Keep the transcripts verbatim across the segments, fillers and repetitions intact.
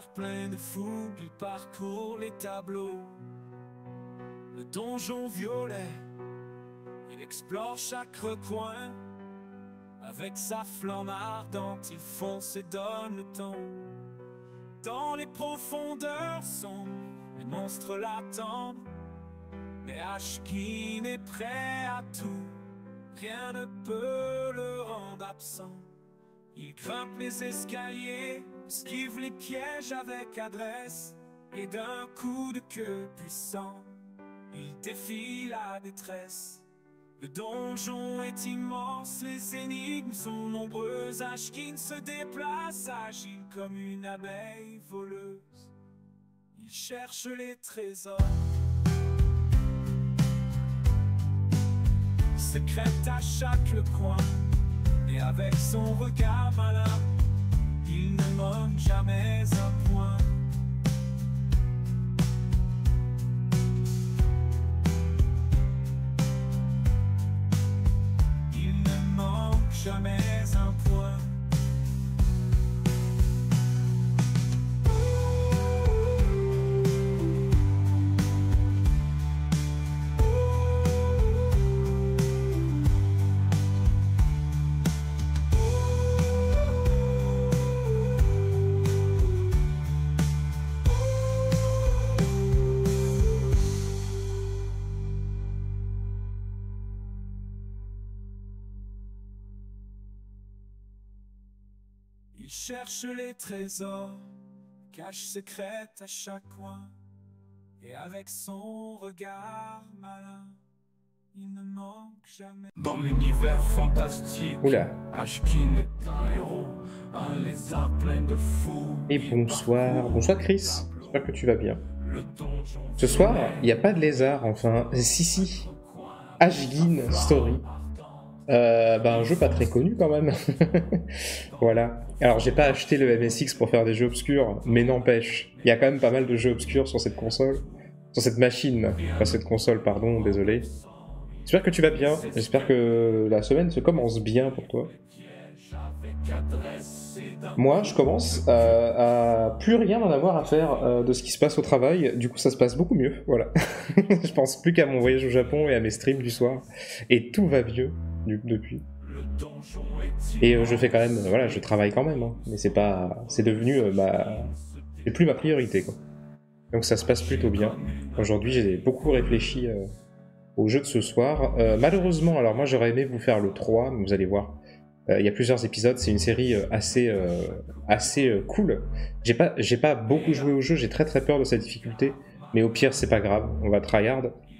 regard plein de fougue, il parcourt les tableaux. Le donjon violet, il explore chaque recoin. Avec sa flamme ardente, il fonce et donne le ton. Dans les profondeurs sombres, les monstres l'attendent. Mais Ashkin est prêt à tout, rien ne peut le rendre absent. Il grimpe les escaliers, esquive les pièges avec adresse. Et d'un coup de queue puissant, il défie la détresse. Le donjon est immense, les énigmes sont nombreuses. Ashkin se déplace, agile comme une abeille voleuse. Il cherche les trésors, secrète à chaque coin. Et avec son regard malin, il ne manque jamais un point. Jamais un point. Il cherche les trésors, cache secrète à chaque coin. Et avec son regard malin, il ne manque jamais. Dans l'univers fantastique, Oula. Ashkin est un héros, un lézard plein de fous. Et bonsoir, bonsoir Chris, j'espère que tu vas bien. Ce soir, il n'y a pas de lézard, enfin, si si, Ashkin Story. Euh, bah, un jeu pas très connu quand même. Voilà. Alors j'ai pas acheté le M S X pour faire des jeux obscurs, mais n'empêche, il y a quand même pas mal de jeux obscurs sur cette console, sur cette machine, pas cette console, pardon, désolé. J'espère que tu vas bien, j'espère que la semaine se commence bien pour toi. Moi, je commence à, à plus rien en avoir à faire euh, de ce qui se passe au travail, du coup ça se passe beaucoup mieux, voilà. Je pense plus qu'à mon voyage au Japon et à mes streams du soir, et tout va mieux du, depuis. Et euh, je fais quand même, euh, voilà, je travaille quand même, hein, mais c'est pas, c'est devenu euh, ma, c'est plus ma priorité, quoi. Donc ça se passe plutôt bien. Aujourd'hui, j'ai beaucoup réfléchi euh, au jeu de ce soir. Euh, malheureusement, alors moi j'aurais aimé vous faire le trois, mais vous allez voir. Il euh, y a plusieurs épisodes, c'est une série euh, assez, euh, assez euh, cool. J'ai pas, j'ai pas beaucoup joué au jeu, j'ai très très peur de sa difficulté, mais au pire c'est pas grave, on va tryhard.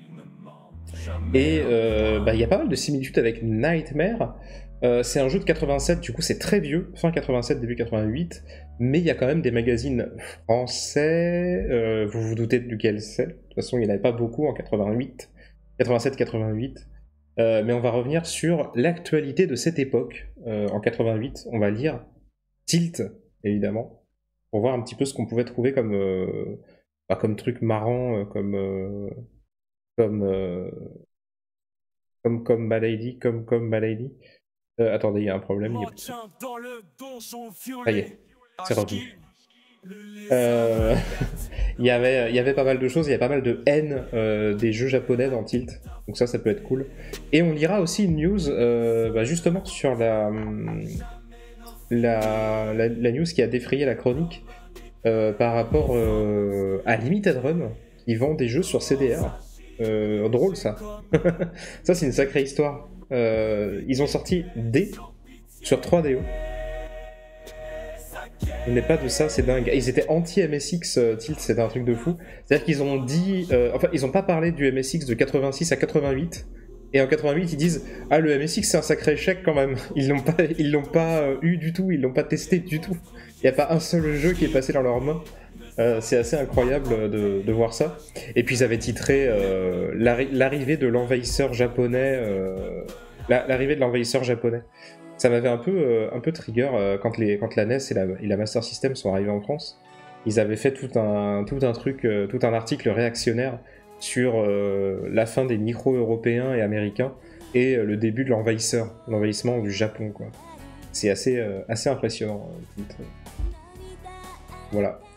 Et euh, bah, y a pas mal de similitudes avec Nightmare. Euh, c'est un jeu de quatre-vingt-sept, du coup c'est très vieux, fin quatre-vingt-sept, début quatre-vingt-huit, mais il y a quand même des magazines français, euh, vous vous doutez de duquel c'est, de toute façon il n'y en avait pas beaucoup en quatre-vingt-huit, quatre-vingt-sept quatre-vingt-huit. Euh, mais on va revenir sur l'actualité de cette époque. Euh, en quatre-vingt-huit, on va lire Tilt, évidemment, pour voir un petit peu ce qu'on pouvait trouver comme, euh, bah, comme truc marrant, euh, comme, euh, comme, euh, comme, comme Malady, comme, comme Malady. Euh, attendez, il y a un problème. Il y a... Ça y est, c'est revenu. Euh... il, y avait, il y avait pas mal de choses, il y a pas mal de haine euh, des jeux japonais dans Tilt, donc ça, ça peut être cool. Et on lira aussi une news, euh, bah justement, sur la, la, la, la news qui a défrayé la chronique euh, par rapport euh, à Limited Run, qui vend des jeux sur C D R. Euh, drôle, ça. Ça, c'est une sacrée histoire. Euh, ils ont sorti D sur trois D O. On n'est pas de ça, c'est dingue. Ils étaient anti-M S X euh, Tilt, c'était un truc de fou. C'est-à-dire qu'ils ont dit... Euh, enfin, ils n'ont pas parlé du M S X de quatre-vingt-six à quatre-vingt-huit. Et en quatre-vingt-huit, ils disent « Ah, le M S X, c'est un sacré échec quand même. » Ils l'ont pas, ils l'ont pas euh, eu du tout, ils l'ont pas testé du tout. Il n'y a pas un seul jeu qui est passé dans leurs mains. Euh, c'est assez incroyable de, de voir ça. Et puis ils avaient titré euh, l'arri- l'arrivée de l'envahisseur japonais... Euh, la, l'arrivée de l'envahisseur japonais. Ça m'avait un peu, euh, un peu trigger euh, quand, les, quand la N E S et la, et la Master System sont arrivés en France. Ils avaient fait tout un, tout un truc, euh, tout un article réactionnaire sur euh, la fin des micros européens et américains et euh, le début de l'envahisseur, l'envahissement du Japon, quoi. C'est assez, euh, assez impressionnant. Euh, voilà.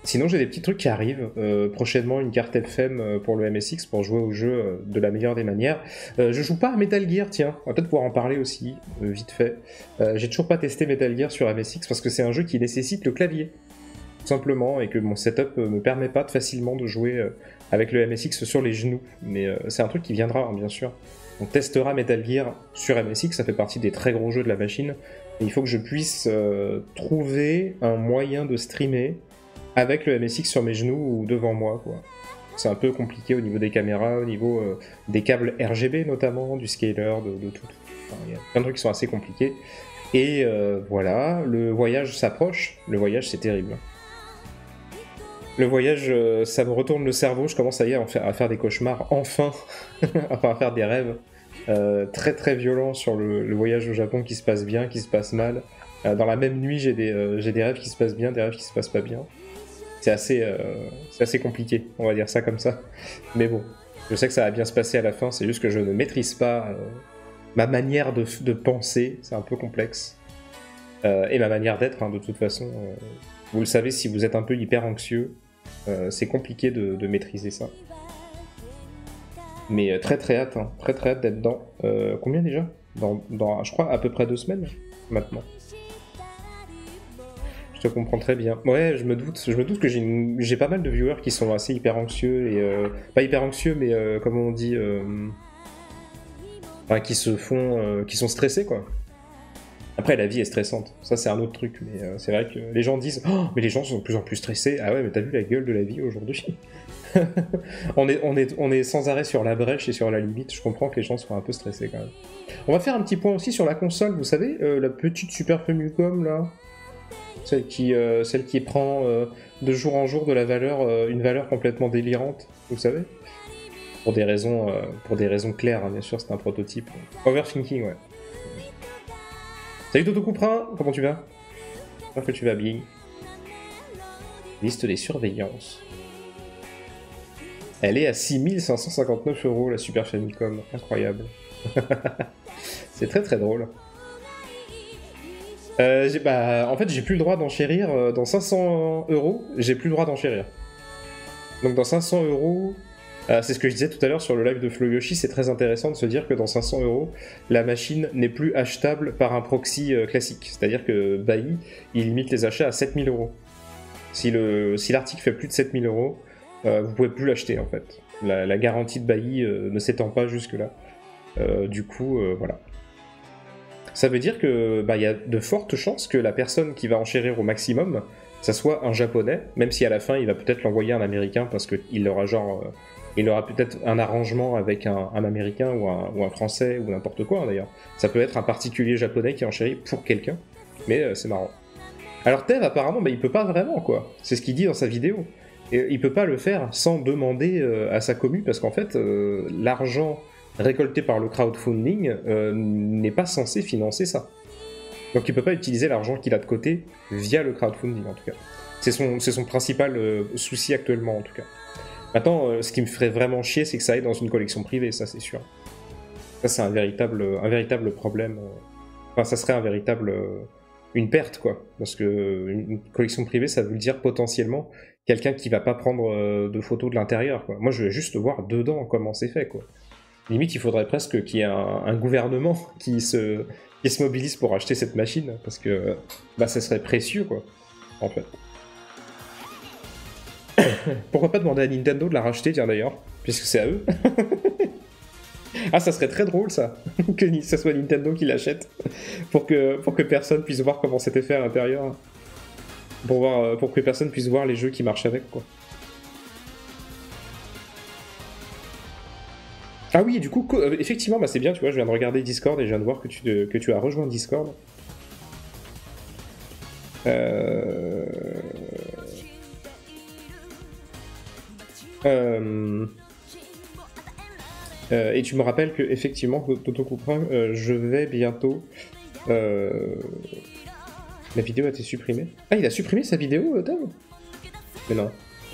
Sinon, j'ai des petits trucs qui arrivent. Euh, prochainement, une carte F M pour le M S X pour jouer au jeu euh, de la meilleure des manières. Euh, je joue pas à Metal Gear, tiens. On va peut-être pouvoir en parler aussi, euh, vite fait. Euh, j'ai toujours pas testé Metal Gear sur M S X parce que c'est un jeu qui nécessite le clavier, tout simplement, et que mon setup me permet pas de facilement de jouer euh, avec le M S X sur les genoux. Mais euh, c'est un truc qui viendra, hein, bien sûr. On testera Metal Gear sur M S X, ça fait partie des très gros jeux de la machine. Et il faut que je puisse euh, trouver un moyen de streamer avec le M S X sur mes genoux ou devant moi, quoi. C'est un peu compliqué au niveau des caméras, au niveau euh, des câbles R G B notamment, du scaler, de, de tout. Enfin, il y a plein de trucs qui sont assez compliqués. Et euh, voilà, le voyage s'approche. Le voyage, c'est terrible. Le voyage, euh, ça me retourne le cerveau. Je commence à, y à, faire, à faire des cauchemars, enfin. Enfin, à faire des rêves euh, très très violents sur le, le voyage au Japon qui se passe bien, qui se passe mal. Euh, dans la même nuit, j'ai des, euh, j'ai des rêves qui se passent bien, des rêves qui se passent pas bien. C'est assez, euh, c'est assez compliqué, on va dire ça comme ça. Mais bon, je sais que ça va bien se passer à la fin, c'est juste que je ne maîtrise pas euh, ma manière de, de penser, c'est un peu complexe. Euh, et ma manière d'être, hein, de toute façon. Euh, vous le savez, si vous êtes un peu hyper anxieux, euh, c'est compliqué de, de maîtriser ça. Mais euh, très très hâte, hein, très très hâte d'être dedans. Euh, combien déjà dans, dans, je crois, à peu près deux semaines, maintenant. Je te comprends très bien. Ouais, je me doute, je me doute que j'ai pas mal de viewers qui sont assez hyper anxieux, et euh, pas hyper anxieux, mais euh, comment on dit, euh, enfin, qui se font, euh, qui sont stressés, quoi. Après, la vie est stressante, ça c'est un autre truc, mais euh, c'est vrai que les gens disent « Oh, mais les gens sont de plus en plus stressés. » Ah ouais, mais t'as vu la gueule de la vie aujourd'hui? on, est, on, est, on est sans arrêt sur la brèche et sur la limite, je comprends que les gens soient un peu stressés quand même. On va faire un petit point aussi sur la console, vous savez, euh, la petite Super Famicom là, celle qui, euh, celle qui prend euh, de jour en jour de la valeur, euh, une valeur complètement délirante, vous savez, pour des raisons, euh, pour des raisons claires, hein, bien sûr, c'est un prototype. Overthinking, ouais. Salut Toto Couprin, comment tu vas? J'espère que tu vas bien. Liste des surveillances. Elle est à six mille cinq cent cinquante-neuf euros, la Super Famicom. Incroyable. C'est très très drôle. Euh, bah, en fait, j'ai plus le droit d'enchérir. Euh, dans cinq cents euros, j'ai plus le droit d'enchérir. Donc dans cinq cents euros, euh, c'est ce que je disais tout à l'heure sur le live de Flo Yoshi, c'est très intéressant de se dire que dans cinq cents euros, la machine n'est plus achetable par un proxy euh, classique. C'est-à-dire que Bailly, il limite les achats à sept mille euros. Si le, si l'article fait plus de sept mille euros, euh, vous pouvez plus l'acheter en fait. La, la garantie de Bailly euh, ne s'étend pas jusque-là. Euh, du coup, euh, voilà. Ça veut dire que bah, y a de fortes chances que la personne qui va enchérir au maximum, ça soit un japonais, même si à la fin il va peut-être l'envoyer à un américain parce qu'il aura genre, euh, il aura peut-être un arrangement avec un, un américain ou un, ou un français ou n'importe quoi hein, d'ailleurs. Ça peut être un particulier japonais qui enchérit pour quelqu'un, mais euh, c'est marrant. Alors Tev apparemment, bah, il peut pas vraiment quoi. C'est ce qu'il dit dans sa vidéo. Et il peut pas le faire sans demander euh, à sa commu parce qu'en fait euh, l'argent récolté par le crowdfunding euh, n'est pas censé financer ça. Donc il peut pas utiliser l'argent qu'il a de côté via le crowdfunding en tout cas. C'est son, c'est son principal euh, souci actuellement en tout cas. Maintenant, euh, ce qui me ferait vraiment chier, c'est que ça aille dans une collection privée, ça c'est sûr. Ça c'est un véritable, un véritable problème. Enfin, ça serait un véritable... Euh, une perte quoi. Parce que une collection privée, ça veut dire potentiellement quelqu'un qui va pas prendre euh, de photos de l'intérieur quoi. Moi je veux juste voir dedans comment c'est fait quoi. Limite, il faudrait presque qu'il y ait un, un gouvernement qui se, qui se mobilise pour acheter cette machine, parce que bah, ça serait précieux, quoi, en fait. Pourquoi pas demander à Nintendo de la racheter, tiens, d'ailleurs, puisque c'est à eux. Ah, ça serait très drôle, ça, que ce soit Nintendo qui l'achète, pour que, pour que personne puisse voir comment c'était fait à l'intérieur, pour, voir, pour que personne puisse voir les jeux qui marchent avec, quoi. Ah oui, et du coup, effectivement, bah c'est bien, tu vois, je viens de regarder Discord et je viens de voir que tu, que tu as rejoint Discord. Euh... Euh... Euh, et tu me rappelles que, effectivement, Toto Couprin, euh, je vais bientôt... Euh... La vidéo a été supprimée. Ah, il a supprimé sa vidéo, Tom ? Mais non.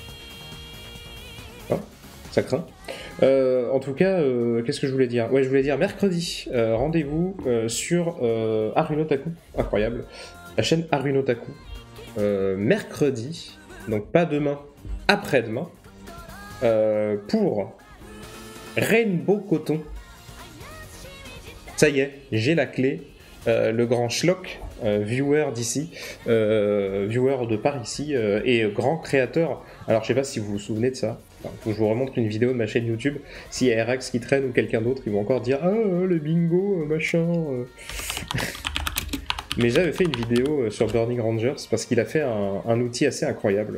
Ah, ça craint. Euh, en tout cas, euh, qu'est-ce que je voulais dire? Ouais, je voulais dire mercredi, euh, rendez-vous euh, sur euh, Arunotaku, incroyable, la chaîne Arunotaku. Euh, mercredi, donc pas demain, après-demain, euh, pour Rainbow Coton. Ça y est, j'ai la clé. Euh, le grand schlock, euh, viewer d'ici, euh, viewer de par ici, euh, et grand créateur. Alors je sais pas si vous vous souvenez de ça. Enfin, faut que je vous remontre une vidéo de ma chaîne YouTube. S'il y a R X qui traîne ou quelqu'un d'autre, ils vont encore dire ah le bingo machin. Mais j'avais fait une vidéo sur Burning Rangers parce qu'il a fait un, un outil assez incroyable.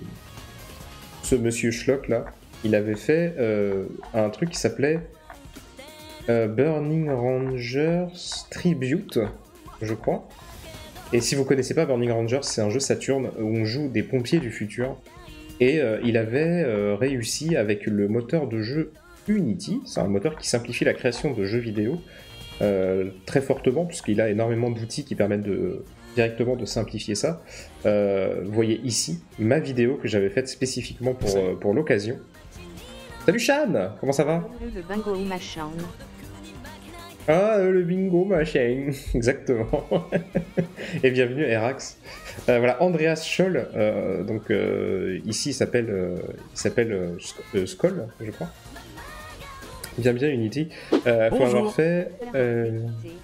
Ce monsieur schlock là, il avait fait euh, un truc qui s'appelait Euh, Burning Rangers Tribute, je crois. Et si vous connaissez pas Burning Rangers, c'est un jeu Saturn où on joue des pompiers du futur. Et euh, il avait euh, réussi avec le moteur de jeu Unity, c'est un moteur qui simplifie la création de jeux vidéo euh, très fortement, puisqu'il a énormément d'outils qui permettent de, directement de simplifier ça. Euh, vous voyez ici ma vidéo que j'avais faite spécifiquement pour, euh, pour l'occasion. Salut Shan, comment ça va? Le bingo machin. Ah, le bingo machin, exactement. Et bienvenue R X. Euh, voilà, Andreas Scholl, euh, donc euh, ici il s'appelle euh, il s'appelle euh, Skoll, je crois. Bien bien Unity. Euh, faut avoir fait, euh,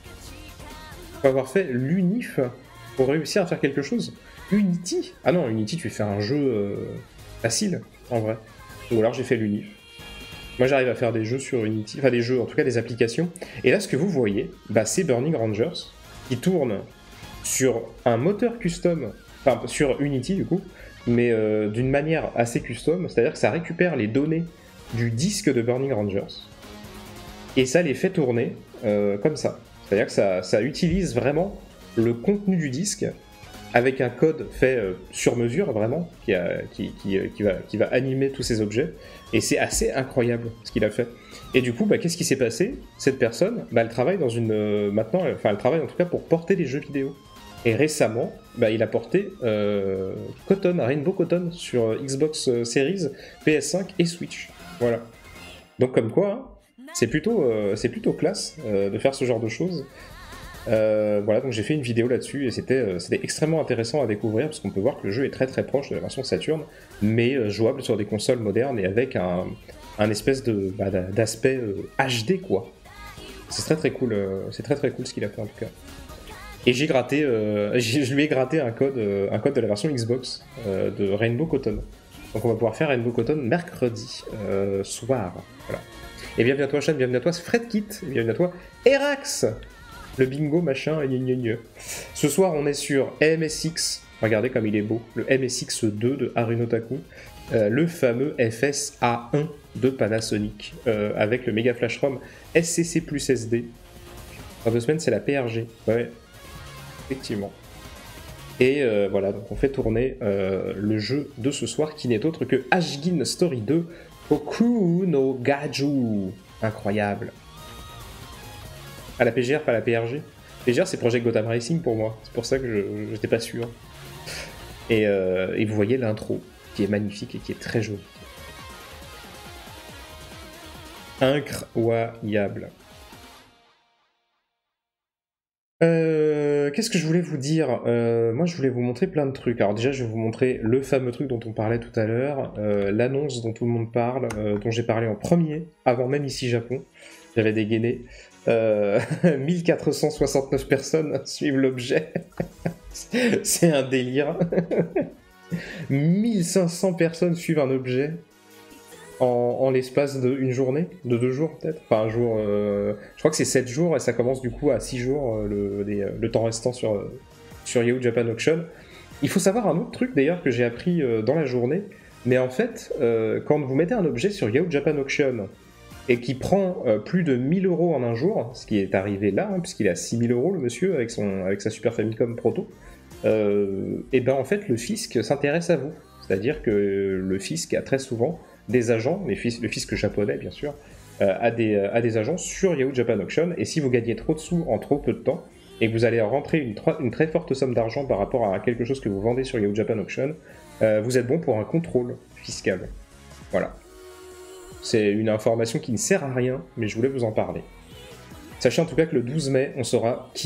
faut avoir fait l'Unif pour réussir à faire quelque chose. Unity? Ah non, Unity tu fais un jeu euh, facile en vrai. Ou alors j'ai fait l'Unif. Moi j'arrive à faire des jeux sur Unity, enfin des jeux, en tout cas des applications. Et là ce que vous voyez, bah, c'est Burning Rangers qui tourne sur un moteur custom, enfin sur Unity du coup, mais euh, d'une manière assez custom, c'est-à-dire que ça récupère les données du disque de Burning Rangers et ça les fait tourner euh, comme ça. C'est-à-dire que ça, ça utilise vraiment le contenu du disque avec un code fait euh, sur mesure, vraiment, qui, a, qui, qui, qui, va, qui va animer tous ces objets. Et c'est assez incroyable ce qu'il a fait. Et du coup, bah, qu'est-ce qui s'est passé? Cette personne, bah, elle travaille dans une... Euh, maintenant, enfin, elle travaille en tout cas pour porter des jeux vidéo. Et récemment, bah, il a porté euh, Cotton, Rainbow Cotton, sur Xbox Series, P S cinq et Switch. Voilà. Donc comme quoi, hein, c'est plutôt, euh, c'est plutôt classe euh, de faire ce genre de choses. Euh, voilà, donc j'ai fait une vidéo là-dessus et c'était euh, c'était extrêmement intéressant à découvrir parce qu'on peut voir que le jeu est très très proche de la version Saturn, mais euh, jouable sur des consoles modernes et avec un, un espèce de bah, d'aspect euh, H D quoi. C'est très très cool, euh, c'est très très cool ce qu'il a fait en tout cas. Et j'ai gratté, euh, je lui ai gratté un code, euh, un code de la version Xbox euh, de Rainbow Cotton. Donc on va pouvoir faire Rainbow Cotton mercredi euh, soir. Voilà. Et bienvenue à toi Sean, bienvenue à toi Fredkit, et bienvenue à toi Erax. Le bingo machin, gna gna gna. Ce soir, on est sur M S X. Regardez comme il est beau. Le M S X deux de Harunotaku. Euh, le fameux F S A un de Panasonic. Euh, avec le Mega Flash ROM S C C plus S D. Dans deux semaines, c'est la P R G. Ouais, effectivement. Et euh, voilà, donc on fait tourner euh, le jeu de ce soir qui n'est autre que Ashgin Story deux Koku no Gaju. Incroyable. À la P G R, pas la P R G. P G R, c'est Project Gotham Racing pour moi. C'est pour ça que je n'étais pas sûr. Et, euh, et vous voyez l'intro, qui est magnifique et qui est très jolie. Incroyable. Euh, Qu'est-ce que je voulais vous dire? euh, Moi, je voulais vous montrer plein de trucs. Alors déjà, je vais vous montrer le fameux truc dont on parlait tout à l'heure, euh, l'annonce dont tout le monde parle, euh, dont j'ai parlé en premier, avant même ici Japon. J'avais dégainé. Euh, mille quatre cent soixante-neuf personnes suivent l'objet. C'est un délire. mille cinq cents personnes suivent un objet en, en l'espace d'une journée, de deux jours peut-être. Enfin un jour, euh, je crois que c'est sept jours et ça commence du coup à six jours euh, le, les, le temps restant sur, sur Yahoo Japan Auction. Il faut savoir un autre truc d'ailleurs que j'ai appris euh, dans la journée, mais en fait, euh, quand vous mettez un objet sur Yahoo Japan Auction et qui prend euh, plus de mille euros en un jour, ce qui est arrivé là, hein, puisqu'il est à six mille euros le monsieur avec, son, avec sa Super Famicom Proto, euh, et ben en fait le fisc s'intéresse à vous. C'est-à-dire que le fisc a très souvent des agents, les fis- le fisc japonais bien sûr, euh, a, des, a des agents sur Yahoo Japan Auction, et si vous gagnez trop de sous en trop peu de temps, et que vous allez rentrer une, une très forte somme d'argent par rapport à quelque chose que vous vendez sur Yahoo Japan Auction, euh, vous êtes bon pour un contrôle fiscal. Voilà. C'est une information qui ne sert à rien, mais je voulais vous en parler. Sachez en tout cas que le douze mai, on saura qui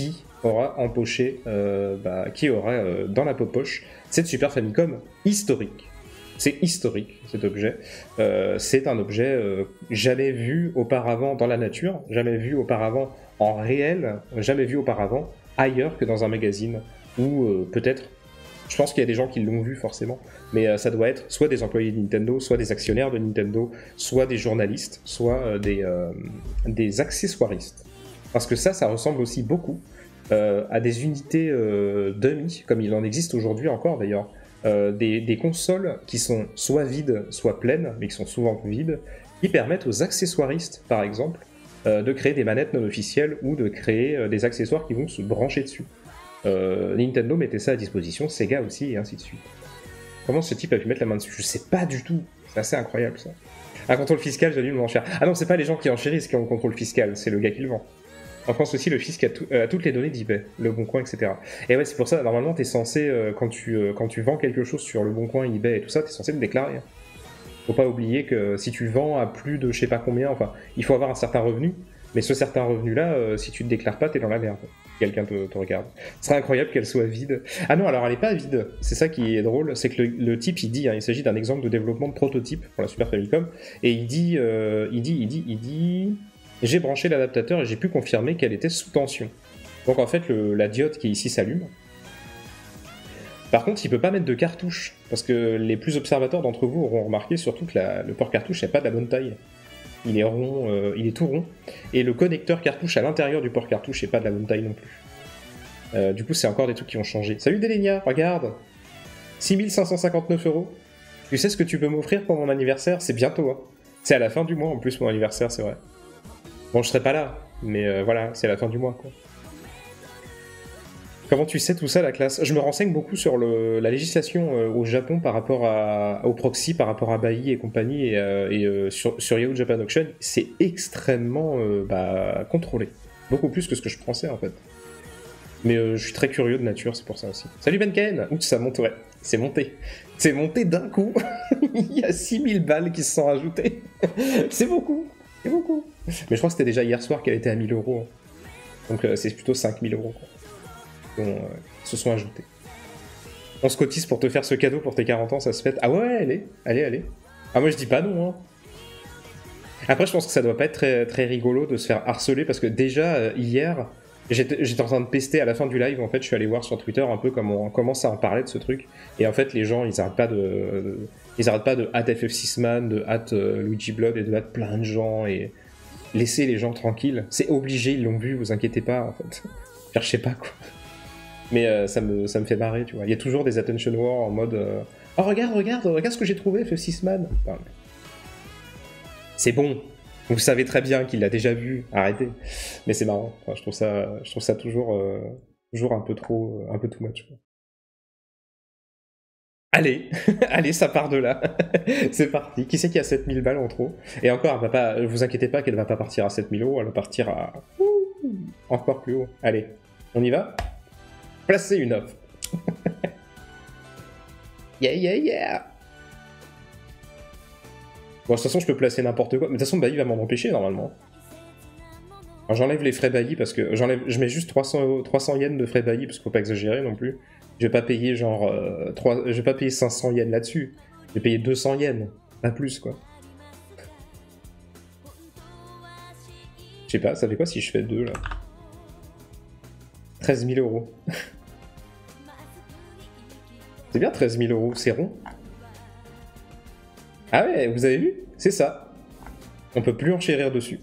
aura empoché, euh, bah, qui aura euh, dans la poche cette Super Famicom historique. C'est historique, cet objet. Euh, c'est un objet euh, jamais vu auparavant dans la nature, jamais vu auparavant en réel, jamais vu auparavant ailleurs que dans un magazine, ou euh, peut-être, je pense qu'il y a des gens qui l'ont vu forcément, mais euh, ça doit être soit des employés de Nintendo, soit des actionnaires de Nintendo, soit des journalistes, soit euh, des, euh, des accessoiristes. Parce que ça, ça ressemble aussi beaucoup euh, à des unités euh, dummy, comme il en existe aujourd'hui encore d'ailleurs. Euh, des, des consoles qui sont soit vides, soit pleines, mais qui sont souvent vides, qui permettent aux accessoiristes, par exemple, euh, de créer des manettes non officielles ou de créer euh, des accessoires qui vont se brancher dessus. Euh, Nintendo mettait ça à disposition, Sega aussi, et ainsi de suite. Comment ce type a pu mettre la main dessus? Je sais pas du tout. C'est assez incroyable, ça. Un contrôle fiscal, j'annule mon enchère. Ah non, c'est pas les gens qui enchérissent qui ont le contrôle fiscal, c'est le gars qui le vend. En France aussi, le fisc a, tout, euh, a toutes les données d'eBay, Le Bon Coin, et cetera. Et ouais, c'est pour ça, normalement, t'es censé, euh, quand, tu, euh, quand tu vends quelque chose sur Le Bon Coin, eBay et tout ça, t'es censé le déclarer. Faut pas oublier que si tu vends à plus de je sais pas combien, enfin, il faut avoir un certain revenu, mais ce certain revenu-là, euh, si tu te déclares pas, t'es dans la merde. Quelqu'un te, te regarde. Ce serait incroyable qu'elle soit vide. Ah non, alors elle est pas vide. C'est ça qui est drôle, c'est que le, le type, il dit, hein, il s'agit d'un exemple de développement de prototype pour la Super Famicom, et il dit, euh, il dit, il dit, il dit... J'ai branché l'adaptateur et j'ai pu confirmer qu'elle était sous tension. Donc en fait, le, la diode qui ici s'allume. Par contre, il peut pas mettre de cartouche, parce que les plus observateurs d'entre vous auront remarqué surtout que la, le port cartouche n'est pas de la bonne taille. Il est rond, euh, il est tout rond, et le connecteur cartouche à l'intérieur du port cartouche n'est pas de la bonne taille non plus. Euh, du coup, c'est encore des trucs qui vont changer. Salut Delenia, regarde, six mille cinq cent cinquante-neuf euros. Tu sais ce que tu peux m'offrir pour mon anniversaire? C'est bientôt, hein. C'est à la fin du mois en plus mon anniversaire, c'est vrai. Bon, je serai pas là, mais euh, voilà, c'est la fin du mois, quoi. Comment tu sais tout ça, la classe? Je me renseigne beaucoup sur le, la législation euh, au Japon par rapport à, au proxy, par rapport à Bailly et compagnie, et, euh, et euh, sur, sur Yahoo Japan Auction, c'est extrêmement euh, bah, contrôlé. Beaucoup plus que ce que je pensais, en fait. Mais euh, je suis très curieux de nature, c'est pour ça aussi. Salut Ben Ken! Ouh, ça monte, ouais. C'est monté. C'est monté d'un coup. Il y a six mille balles qui se sont rajoutées. C'est beaucoup. C'est beaucoup. Mais je crois que c'était déjà hier soir qu'elle était à mille euros. Donc euh, c'est plutôt cinq mille euros, quoi. Qui ont, euh, se sont ajoutés. On se cotise pour te faire ce cadeau pour tes quarante ans, ça se fait. Ah ouais, allez, allez, allez. Ah moi je dis pas non, hein. Après je pense que ça doit pas être très, très rigolo de se faire harceler, parce que déjà, euh, hier, j'étais, j'étais en train de pester à la fin du live, en fait, je suis allé voir sur Twitter un peu comment on commence à en parler de ce truc, et en fait les gens, ils arrêtent pas de... de ils arrêtent pas de hâte F F six man, de hâte euh, Luigi Blood, et de hâte plein de gens, et... Laissez les gens tranquilles. C'est obligé, ils l'ont vu, vous inquiétez pas, en fait. Enfin, je sais pas, quoi. Mais euh, ça, me, ça me fait marrer, tu vois. Il y a toujours des attention wars en mode... Euh, oh, regarde, regarde, regarde ce que j'ai trouvé, F F six man. Enfin, c'est bon. Vous savez très bien qu'il l'a déjà vu. Arrêtez. Mais c'est marrant. Enfin, je trouve ça, je trouve ça toujours, euh, toujours un peu trop... un peu too much, quoi. Allez, allez, ça part de là. C'est parti. Qui c'est qui a sept mille balles en trop? Et encore, elle va pas, vous inquiétez pas qu'elle va pas partir à sept mille euros, elle va partir à... Ouh, encore plus haut. Allez, on y va? Placez une offre. Yeah, yeah, yeah. Bon, de toute façon, je peux placer n'importe quoi. Mais de toute façon, Bailly va m'en empêcher, normalement. Alors, j'enlève les frais Bailly, parce que... j'enlève, je mets juste trois cents yens de frais Bailly, parce qu'il faut pas exagérer non plus. Je vais pas payer genre... Euh, trois... Je vais pas payer cinq cents yens là-dessus. Je vais payer deux cents yens. Pas plus, quoi. Je sais pas, ça fait quoi si je fais deux, là? treize mille euros. C'est bien treize mille euros, c'est rond. Ah ouais, vous avez vu? C'est ça. On peut plus enchérir dessus.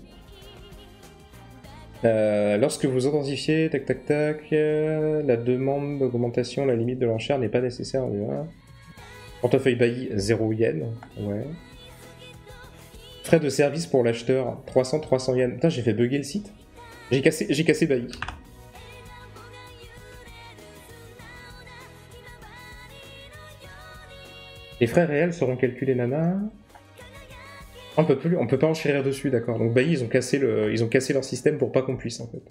Euh, lorsque vous authentifiez, tac tac tac, euh, la demande d'augmentation, la limite de l'enchère n'est pas nécessaire. Voilà. Portefeuille Bailly, zéro yen. Ouais. Frais de service pour l'acheteur, trois cents, trois cents yens. Putain, j'ai fait bugger le site. J'ai cassé, j'ai cassé Bailly. Les frais réels seront calculés, nana. On peut plus, on peut pas enchérir dessus, d'accord. Donc Bailly, ils ont cassé le, ils ont cassé leur système pour pas qu'on puisse, en fait.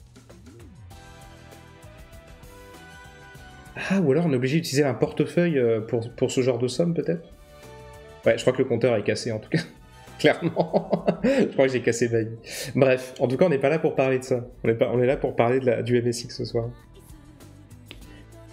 Ah, ou alors on est obligé d'utiliser un portefeuille pour, pour ce genre de somme, peut-être. Ouais, je crois que le compteur est cassé, en tout cas. Clairement. Je crois que j'ai cassé Bailly. Bref, en tout cas, on n'est pas là pour parler de ça. On est, pas, on est là pour parler de la, du M S X ce soir.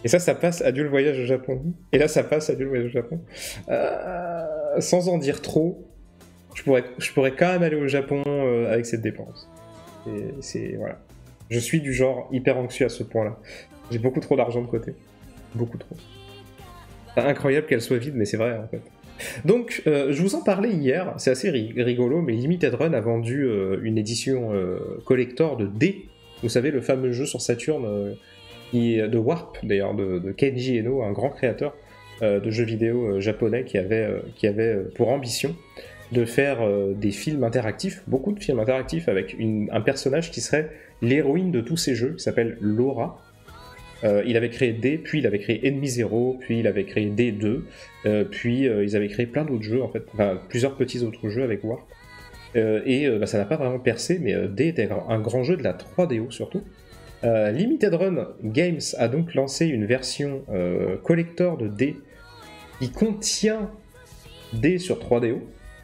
Et ça, ça passe Adieu le voyage au Japon. Et là, ça passe Adieu le voyage au Japon. Euh, sans en dire trop, je pourrais, je pourrais quand même aller au Japon euh, avec cette dépense. Et c'est voilà. Je suis du genre hyper anxieux à ce point-là. J'ai beaucoup trop d'argent de côté. Beaucoup trop. C'est incroyable qu'elle soit vide, mais c'est vrai en fait. Donc, euh, je vous en parlais hier, c'est assez ri rigolo, mais Limited Run a vendu euh, une édition euh, collector de D. Vous savez, le fameux jeu sur Saturn, euh, qui, de Warp d'ailleurs, de, de Keiji Eno, un grand créateur euh, de jeux vidéo euh, japonais qui avait, euh, qui avait euh, pour ambition de faire euh, des films interactifs, beaucoup de films interactifs, avec une, un personnage qui serait l'héroïne de tous ces jeux, qui s'appelle Laura. Euh, il avait créé D, puis il avait créé Enemy Zero, puis il avait créé D deux, euh, puis euh, ils avaient créé plein d'autres jeux, en fait, enfin, plusieurs petits autres jeux avec Warp. Euh, et euh, bah, ça n'a pas vraiment percé, mais euh, D était un grand jeu de la trois D O surtout. Euh, Limited Run Games a donc lancé une version euh, collector de D qui contient D sur trois D O.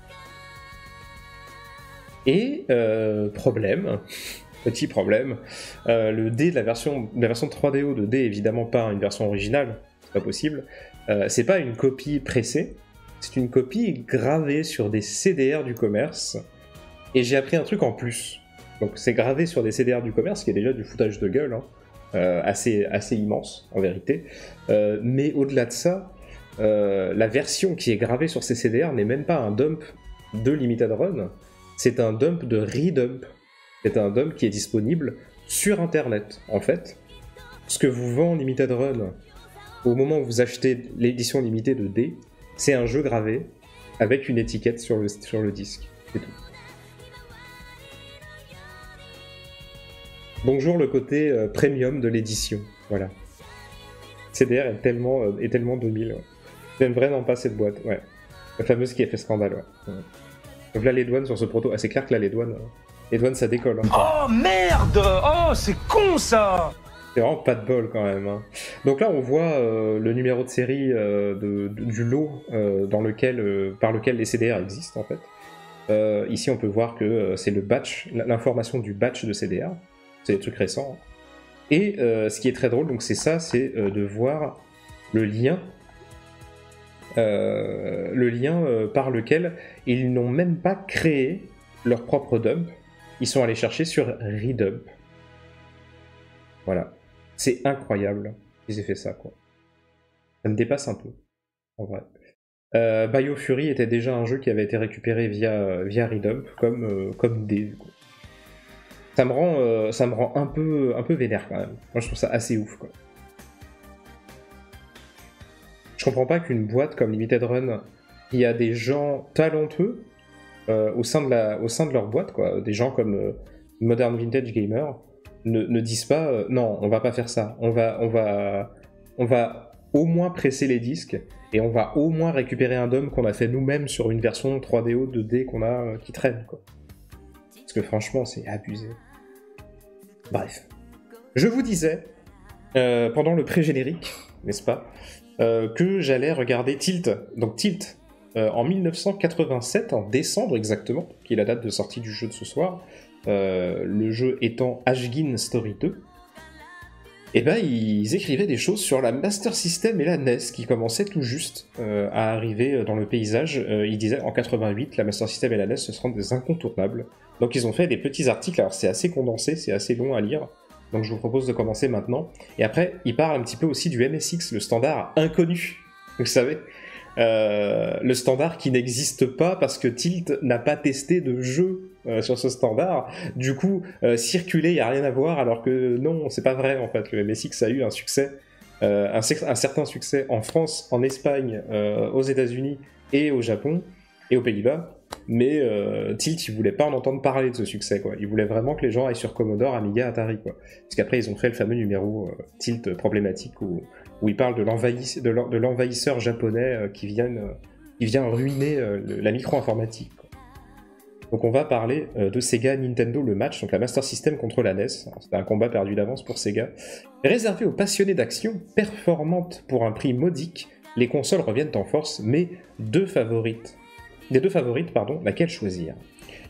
Et euh, problème... Petit problème, euh, le D de la version, la version trois D O de D est évidemment pas une version originale, c'est pas possible. Euh, c'est pas une copie pressée, c'est une copie gravée sur des C D R du commerce. Et j'ai appris un truc en plus. Donc c'est gravé sur des C D R du commerce, qui est déjà du foutage de gueule, hein, euh, assez, assez immense en vérité. Euh, mais au-delà de ça, euh, la version qui est gravée sur ces C D R n'est même pas un dump de Limited Run, c'est un dump de redump. C'est un dump qui est disponible sur internet. En fait, ce que vous vend Limited Run au moment où vous achetez l'édition limitée de D, c'est un jeu gravé avec une étiquette sur le, sur le disque. C'est tout. Bonjour le côté euh, premium de l'édition. Voilà. C D R est tellement, euh, est tellement deux mille. Ouais. J'aime vraiment pas cette boîte. Ouais. La fameuse qui a fait scandale. Ouais. Ouais. Donc là, les douanes sur ce proto. Ah, c'est clair que là, les douanes. Euh... Les douanes, ça décolle. Hein. Oh merde! Oh, c'est con ça! C'est vraiment pas de bol quand même. Hein. Donc là, on voit euh, le numéro de série euh, de, de, du lot euh, dans lequel, euh, par lequel les C D R existent en fait. Euh, ici, on peut voir que euh, c'est le batch, l'information du batch de C D R. C'est des trucs récents. Hein. Et euh, ce qui est très drôle, donc c'est ça, c'est euh, de voir le lien, euh, le lien euh, par lequel ils n'ont même pas créé leur propre dump. Ils sont allés chercher sur Redump. Voilà. C'est incroyable qu'ils aient fait ça, quoi. Ça me dépasse un peu, en vrai. Euh, BioFury était déjà un jeu qui avait été récupéré via, via Redump, comme, euh, comme D. Quoi. Ça me rend, euh, ça me rend un peu, un peu vénère, quand même. Moi, je trouve ça assez ouf, quoi. Je comprends pas qu'une boîte comme Limited Run, qui a des gens talentueux, Euh, au, sein de la, au sein de leur boîte, quoi. Des gens comme euh, Modern Vintage Gamer ne, ne disent pas euh, non, on va pas faire ça, on va, on, va, on va au moins presser les disques et on va au moins récupérer un D O M qu'on a fait nous-mêmes sur une version trois D O deux D qu'on a euh, qui traîne, quoi. Parce que franchement, c'est abusé. Bref. Je vous disais, euh, pendant le pré-générique, n'est-ce pas, euh, que j'allais regarder Tilt. Donc Tilt, Euh, en mille neuf cent quatre-vingt-sept, en décembre exactement, qui est la date de sortie du jeu de ce soir, euh, le jeu étant Ashgin Story deux, et ben ils écrivaient des choses sur la Master System et la N E S qui commençaient tout juste euh, à arriver dans le paysage. Euh, ils disaient en quatre-vingt-huit, la Master System et la N E S ce seront des incontournables. Donc ils ont fait des petits articles, alors c'est assez condensé, c'est assez long à lire, donc je vous propose de commencer maintenant. Et après, ils parlent un petit peu aussi du M S X, le standard inconnu, vous savez. Euh, le standard qui n'existe pas parce que Tilt n'a pas testé de jeu euh, sur ce standard. Du coup, euh, circuler, il n'y a rien à voir, alors que non, c'est pas vrai en fait. Le M S X a eu un succès, euh, un, un certain succès en France, en Espagne, euh, aux États-Unis et au Japon et aux Pays-Bas. Mais euh, Tilt, il voulait pas en entendre parler de ce succès, quoi. Il voulait vraiment que les gens aillent sur Commodore, Amiga, Atari, quoi. Parce qu'après, ils ont fait le fameux numéro euh, Tilt problématique où où il parle de l'envahisseur japonais euh, qui, vient, euh, qui vient ruiner euh, le, la micro-informatique. Quoi. Donc on va parler euh, de Sega Nintendo le match, donc la Master System contre la N E S. C'était un combat perdu d'avance pour Sega. Réservé aux passionnés d'action, performante pour un prix modique, les consoles reviennent en force, mais deux favorites. Des deux favorites, pardon, laquelle choisir?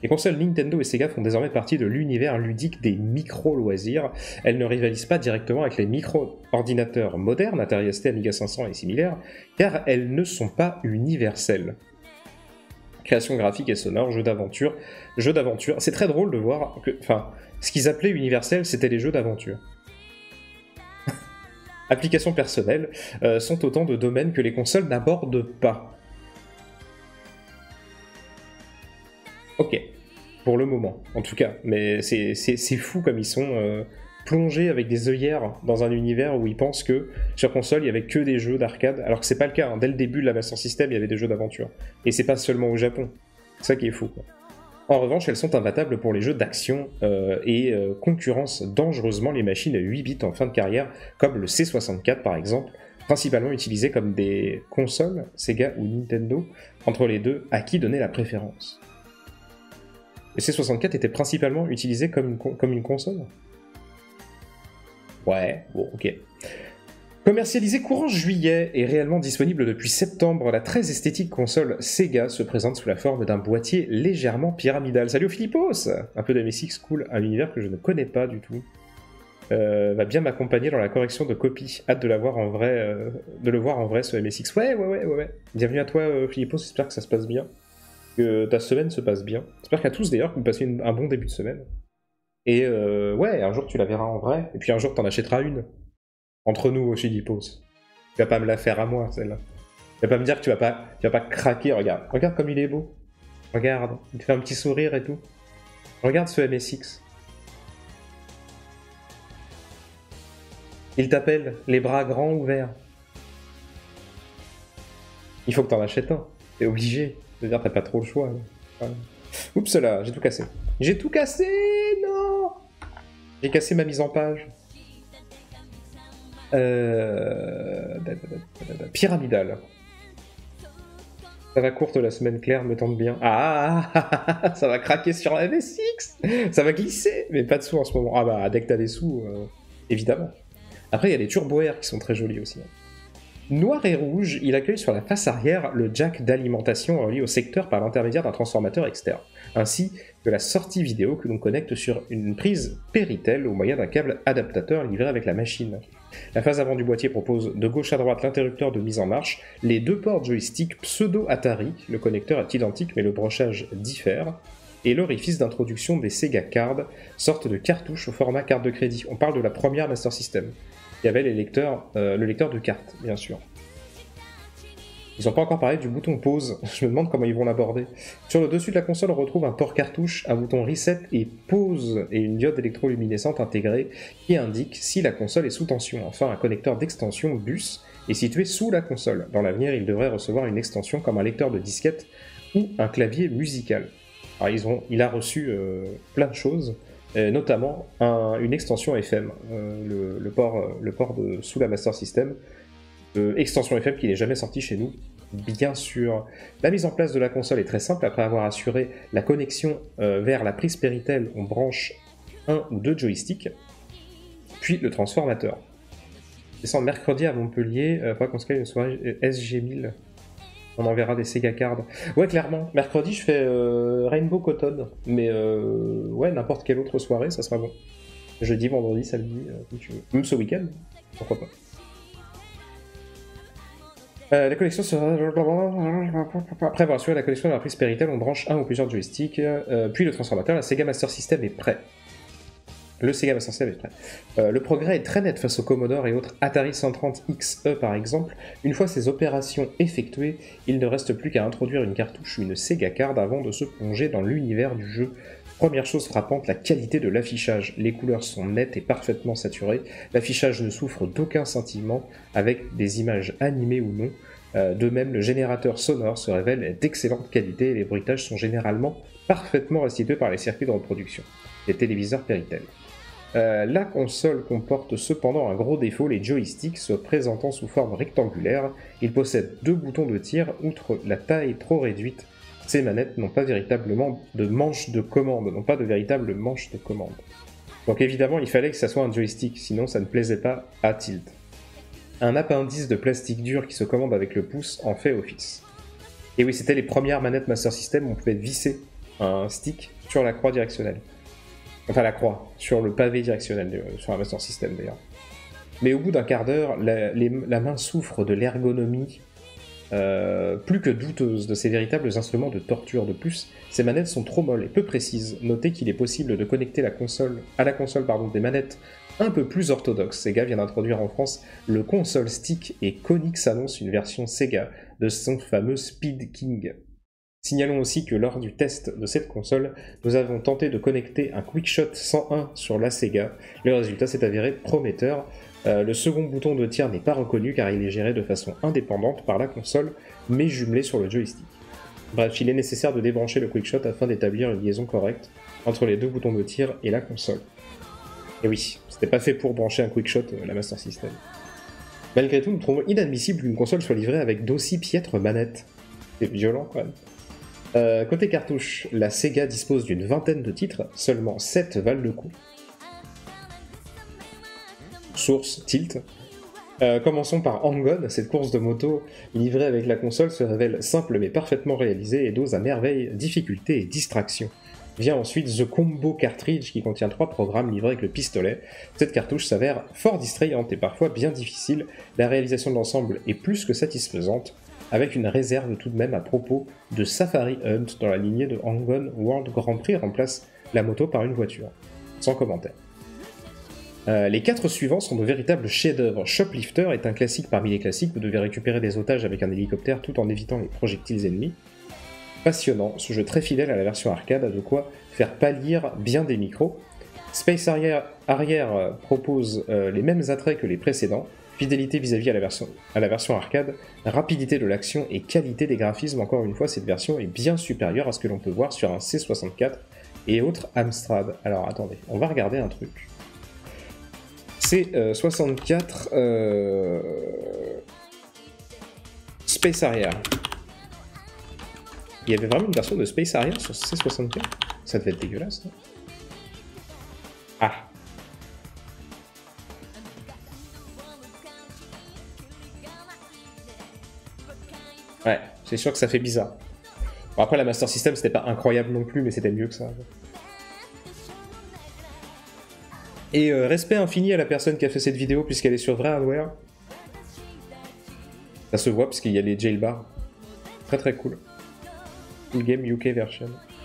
Les consoles Nintendo et Sega font désormais partie de l'univers ludique des micro-loisirs. Elles ne rivalisent pas directement avec les micro-ordinateurs modernes, Atari S T, Amiga cinq cents et similaires, car elles ne sont pas universelles. Création graphique et sonore, jeux d'aventure, jeux d'aventure. C'est très drôle de voir que, enfin, ce qu'ils appelaient universel, c'était les jeux d'aventure. Applications personnelles euh, sont autant de domaines que les consoles n'abordent pas. Ok, pour le moment, en tout cas. Mais c'est fou comme ils sont euh, plongés avec des œillères dans un univers où ils pensent que sur console, il n'y avait que des jeux d'arcade, alors que c'est pas le cas. Hein. Dès le début de la Master System, il y avait des jeux d'aventure. Et c'est pas seulement au Japon. C'est ça qui est fou, quoi. En revanche, elles sont imbattables pour les jeux d'action euh, et euh, concurrencent dangereusement les machines à huit bits en fin de carrière, comme le C soixante-quatre par exemple, principalement utilisées comme des consoles, Sega ou Nintendo. Entre les deux, à qui donner la préférence? Le C soixante-quatre était principalement utilisé comme une, comme une console? Ouais, bon, ok. Commercialisée courant juillet et réellement disponible depuis septembre, la très esthétique console Sega se présente sous la forme d'un boîtier légèrement pyramidal. Salut Philippos! Un peu de M S X cool, un univers que je ne connais pas du tout. Euh, va bien m'accompagner dans la correction de copie. Hâte de, la voir en vrai, euh, de le voir en vrai ce M S X. Ouais, ouais, ouais, ouais, ouais. Bienvenue à toi euh, Philippos, j'espère que ça se passe bien. Que ta semaine se passe bien. J'espère qu'à tous d'ailleurs que vous passez une, un bon début de semaine. Et euh, ouais, un jour tu la verras en vrai, et puis un jour t'en achèteras une. Entre nous, Philippos. Tu vas pas me la faire à moi, celle-là. Tu vas pas me dire que tu vas pas, tu vas pas craquer, regarde. Regarde comme il est beau. Regarde, il te fait un petit sourire et tout. Regarde ce M S X. Il t'appelle, les bras grands ouverts. Il faut que t'en achètes un. T'es obligé. Je veux dire, t'as pas trop le choix. Là. Oups là, j'ai tout cassé. J'ai tout cassé, non. J'ai cassé ma mise en page. Euh... Pyramidal. Ça va courte la semaine, Claire me tente bien. Ah, ça va craquer sur la M S X. Ça va glisser, mais pas de sous en ce moment. Ah bah, dès que t'as des sous, euh, évidemment. Après, il y a les Turbo Air qui sont très jolis aussi. Noir et rouge, il accueille sur la face arrière le jack d'alimentation relié au secteur par l'intermédiaire d'un transformateur externe, ainsi que la sortie vidéo que l'on connecte sur une prise Péritel au moyen d'un câble adaptateur livré avec la machine. La face avant du boîtier propose de gauche à droite l'interrupteur de mise en marche, les deux ports joystick pseudo-Atari, le connecteur est identique mais le brochage diffère, et l'orifice d'introduction des Sega Card, sorte de cartouche au format carte de crédit. On parle de la première Master System. Il y avait les lecteurs, euh, le lecteur de cartes, bien sûr. Ils n'ont pas encore parlé du bouton pause, je me demande comment ils vont l'aborder. Sur le dessus de la console, on retrouve un port cartouche, un bouton reset et pause, et une diode électroluminescente intégrée qui indique si la console est sous tension. Enfin, un connecteur d'extension bus est situé sous la console. Dans l'avenir, il devrait recevoir une extension comme un lecteur de disquette ou un clavier musical. Alors, ils ont, il a reçu euh, plein de choses, euh, notamment un, une extension F M, euh, le, le port, le port de, sous la Master System, euh, extension F M qui n'est jamais sortie chez nous, bien sûr. La mise en place de la console est très simple. Après avoir assuré la connexion euh, vers la prise Péritel, on branche un ou deux joysticks, puis le transformateur. Descend mercredi à Montpellier, il euh, faudra qu'on se cale une soirée S G mille. On enverra des Sega Card. Ouais, clairement. Mercredi, je fais euh, Rainbow Cotton. Mais euh, ouais, n'importe quelle autre soirée, ça sera bon. Jeudi, vendredi, samedi, euh, comme tu veux. Même ce week-end, pourquoi pas. Euh, la connexion sera... Après avoir assuré la connexion de la prise Péritel, on branche un ou plusieurs joysticks, euh, puis le transformateur. La Sega Master System est prêt. Le Sega Master System est prêt. Euh, le progrès est très net face au Commodore et autres Atari cent trente X E par exemple. Une fois ces opérations effectuées, il ne reste plus qu'à introduire une cartouche ou une Sega Card avant de se plonger dans l'univers du jeu. Première chose frappante, la qualité de l'affichage. Les couleurs sont nettes et parfaitement saturées. L'affichage ne souffre d'aucun sentiment, avec des images animées ou non. Euh, de même, le générateur sonore se révèle d'excellente qualité et les bruitages sont généralement parfaitement restitués par les circuits de reproduction, les téléviseurs Péritel. Euh, la console comporte cependant un gros défaut, les joysticks se présentant sous forme rectangulaire. Ils possèdent deux boutons de tir, outre la taille trop réduite. Ces manettes n'ont pas véritablement de manche de commande, n'ont pas de véritable manche de commande. Donc évidemment, il fallait que ça soit un joystick, sinon ça ne plaisait pas à Tilt. Un appendice de plastique dur qui se commande avec le pouce en fait office. Et oui, c'était les premières manettes Master System où on pouvait visser un stick sur la croix directionnelle. Enfin la croix, sur le pavé directionnel, sur un Master System d'ailleurs. Mais au bout d'un quart d'heure, la, les, la main souffre de l'ergonomie euh, plus que douteuse de ces véritables instruments de torture. De plus, ces manettes sont trop molles et peu précises. Notez qu'il est possible de connecter la console, à la console pardon, des manettes un peu plus orthodoxes. Sega vient d'introduire en France le console stick et Konix annonce une version Sega de son fameux Speed King. Signalons aussi que lors du test de cette console, nous avons tenté de connecter un QuickShot cent un sur la Sega. Le résultat s'est avéré prometteur. Euh, le second bouton de tir n'est pas reconnu car il est géré de façon indépendante par la console, mais jumelé sur le joystick. Bref, il est nécessaire de débrancher le QuickShot afin d'établir une liaison correcte entre les deux boutons de tir et la console. Et oui, c'était pas fait pour brancher un QuickShot, euh, la Master System. Malgré tout, nous trouvons inadmissible qu'une console soit livrée avec d'aussi piètres manettes. C'est violent quand même. Euh, côté cartouche, la Sega dispose d'une vingtaine de titres, seulement sept valent le coup. Source, Tilt. Euh, commençons par Hang-On, cette course de moto livrée avec la console se révèle simple mais parfaitement réalisée et dose à merveille difficulté et distraction. Vient ensuite The Combo Cartridge qui contient trois programmes livrés avec le pistolet. Cette cartouche s'avère fort distrayante et parfois bien difficile. La réalisation de l'ensemble est plus que satisfaisante, avec une réserve tout de même à propos de Safari Hunt dans la lignée de Hang-On World Grand Prix remplace la moto par une voiture. Sans commentaire. Euh, les quatre suivants sont de véritables chefs-d'œuvre. Shoplifter est un classique parmi les classiques, vous devez récupérer des otages avec un hélicoptère tout en évitant les projectiles ennemis. Passionnant, ce jeu très fidèle à la version arcade a de quoi faire pâlir bien des micros. Space Harrier, Arrière propose euh, les mêmes attraits que les précédents, fidélité vis-à-vis à la version, à la version arcade, rapidité de l'action et qualité des graphismes. Encore une fois, cette version est bien supérieure à ce que l'on peut voir sur un C soixante-quatre et autres Amstrad. Alors attendez, on va regarder un truc. C soixante-quatre euh... Space Harrier. Il y avait vraiment une version de Space Harrier sur C soixante-quatre? Ça devait être dégueulasse, non? Ah. Ouais, c'est sûr que ça fait bizarre. Bon, après, la Master System, c'était pas incroyable non plus, mais c'était mieux que ça. Et euh, respect infini à la personne qui a fait cette vidéo, puisqu'elle est sur vrai hardware. Ça se voit, puisqu'il y a les jailbars. Très très cool. Full game U K version.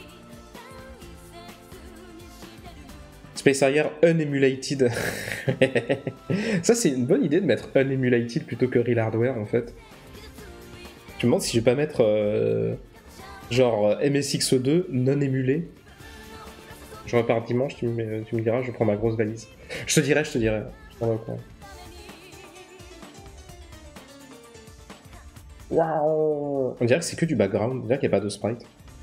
Space Harrier unemulated. Ça, c'est une bonne idée de mettre unemulated plutôt que real hardware, en fait. Je me demande si je vais pas mettre euh, genre M S X deux non émulé. Je repars dimanche, tu me, tu me diras, je prends ma grosse valise. Je te dirai, je te dirai. Je t'en courant. Waouh! On dirait que c'est que du background, on dirait qu'il n'y a pas de sprite.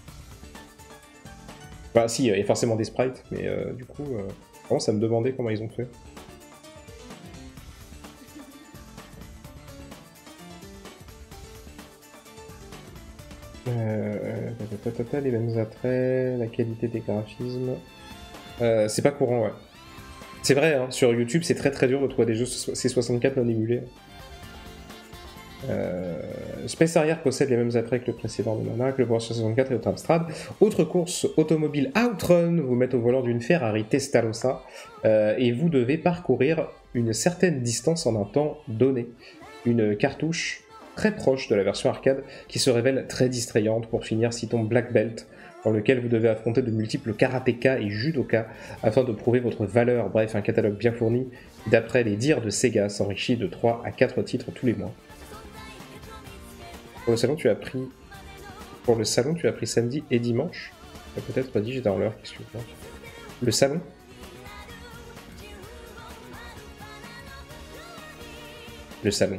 Bah si, il y a forcément des sprites, mais euh, du coup, euh, vraiment ça me demandait comment ils ont fait. Euh, les mêmes attraits, la qualité des graphismes. Euh, c'est pas courant, ouais. C'est vrai, hein, sur YouTube, c'est très très dur de trouver des jeux C soixante-quatre non émulés. Euh, Space Harrier possède les mêmes attraits que le précédent de Nana, que le Power soixante-quatre et autres Amstrad. Autre course automobile Outrun, vous mettez au volant d'une Ferrari Testarossa euh, et vous devez parcourir une certaine distance en un temps donné. Une cartouche très proche de la version arcade qui se révèle très distrayante. Pour finir, citons Black Belt, dans lequel vous devez affronter de multiples karatékas et judokas afin de prouver votre valeur. Bref, un catalogue bien fourni, d'après les dires de Sega, s'enrichit de trois à quatre titres tous les mois. Pour le salon, tu as pris... Pour le salon, tu as pris samedi et dimanche. Peut-être dit, j'étais dans l'heure, qu'est-ce que tu veux. Le salon. Le salon.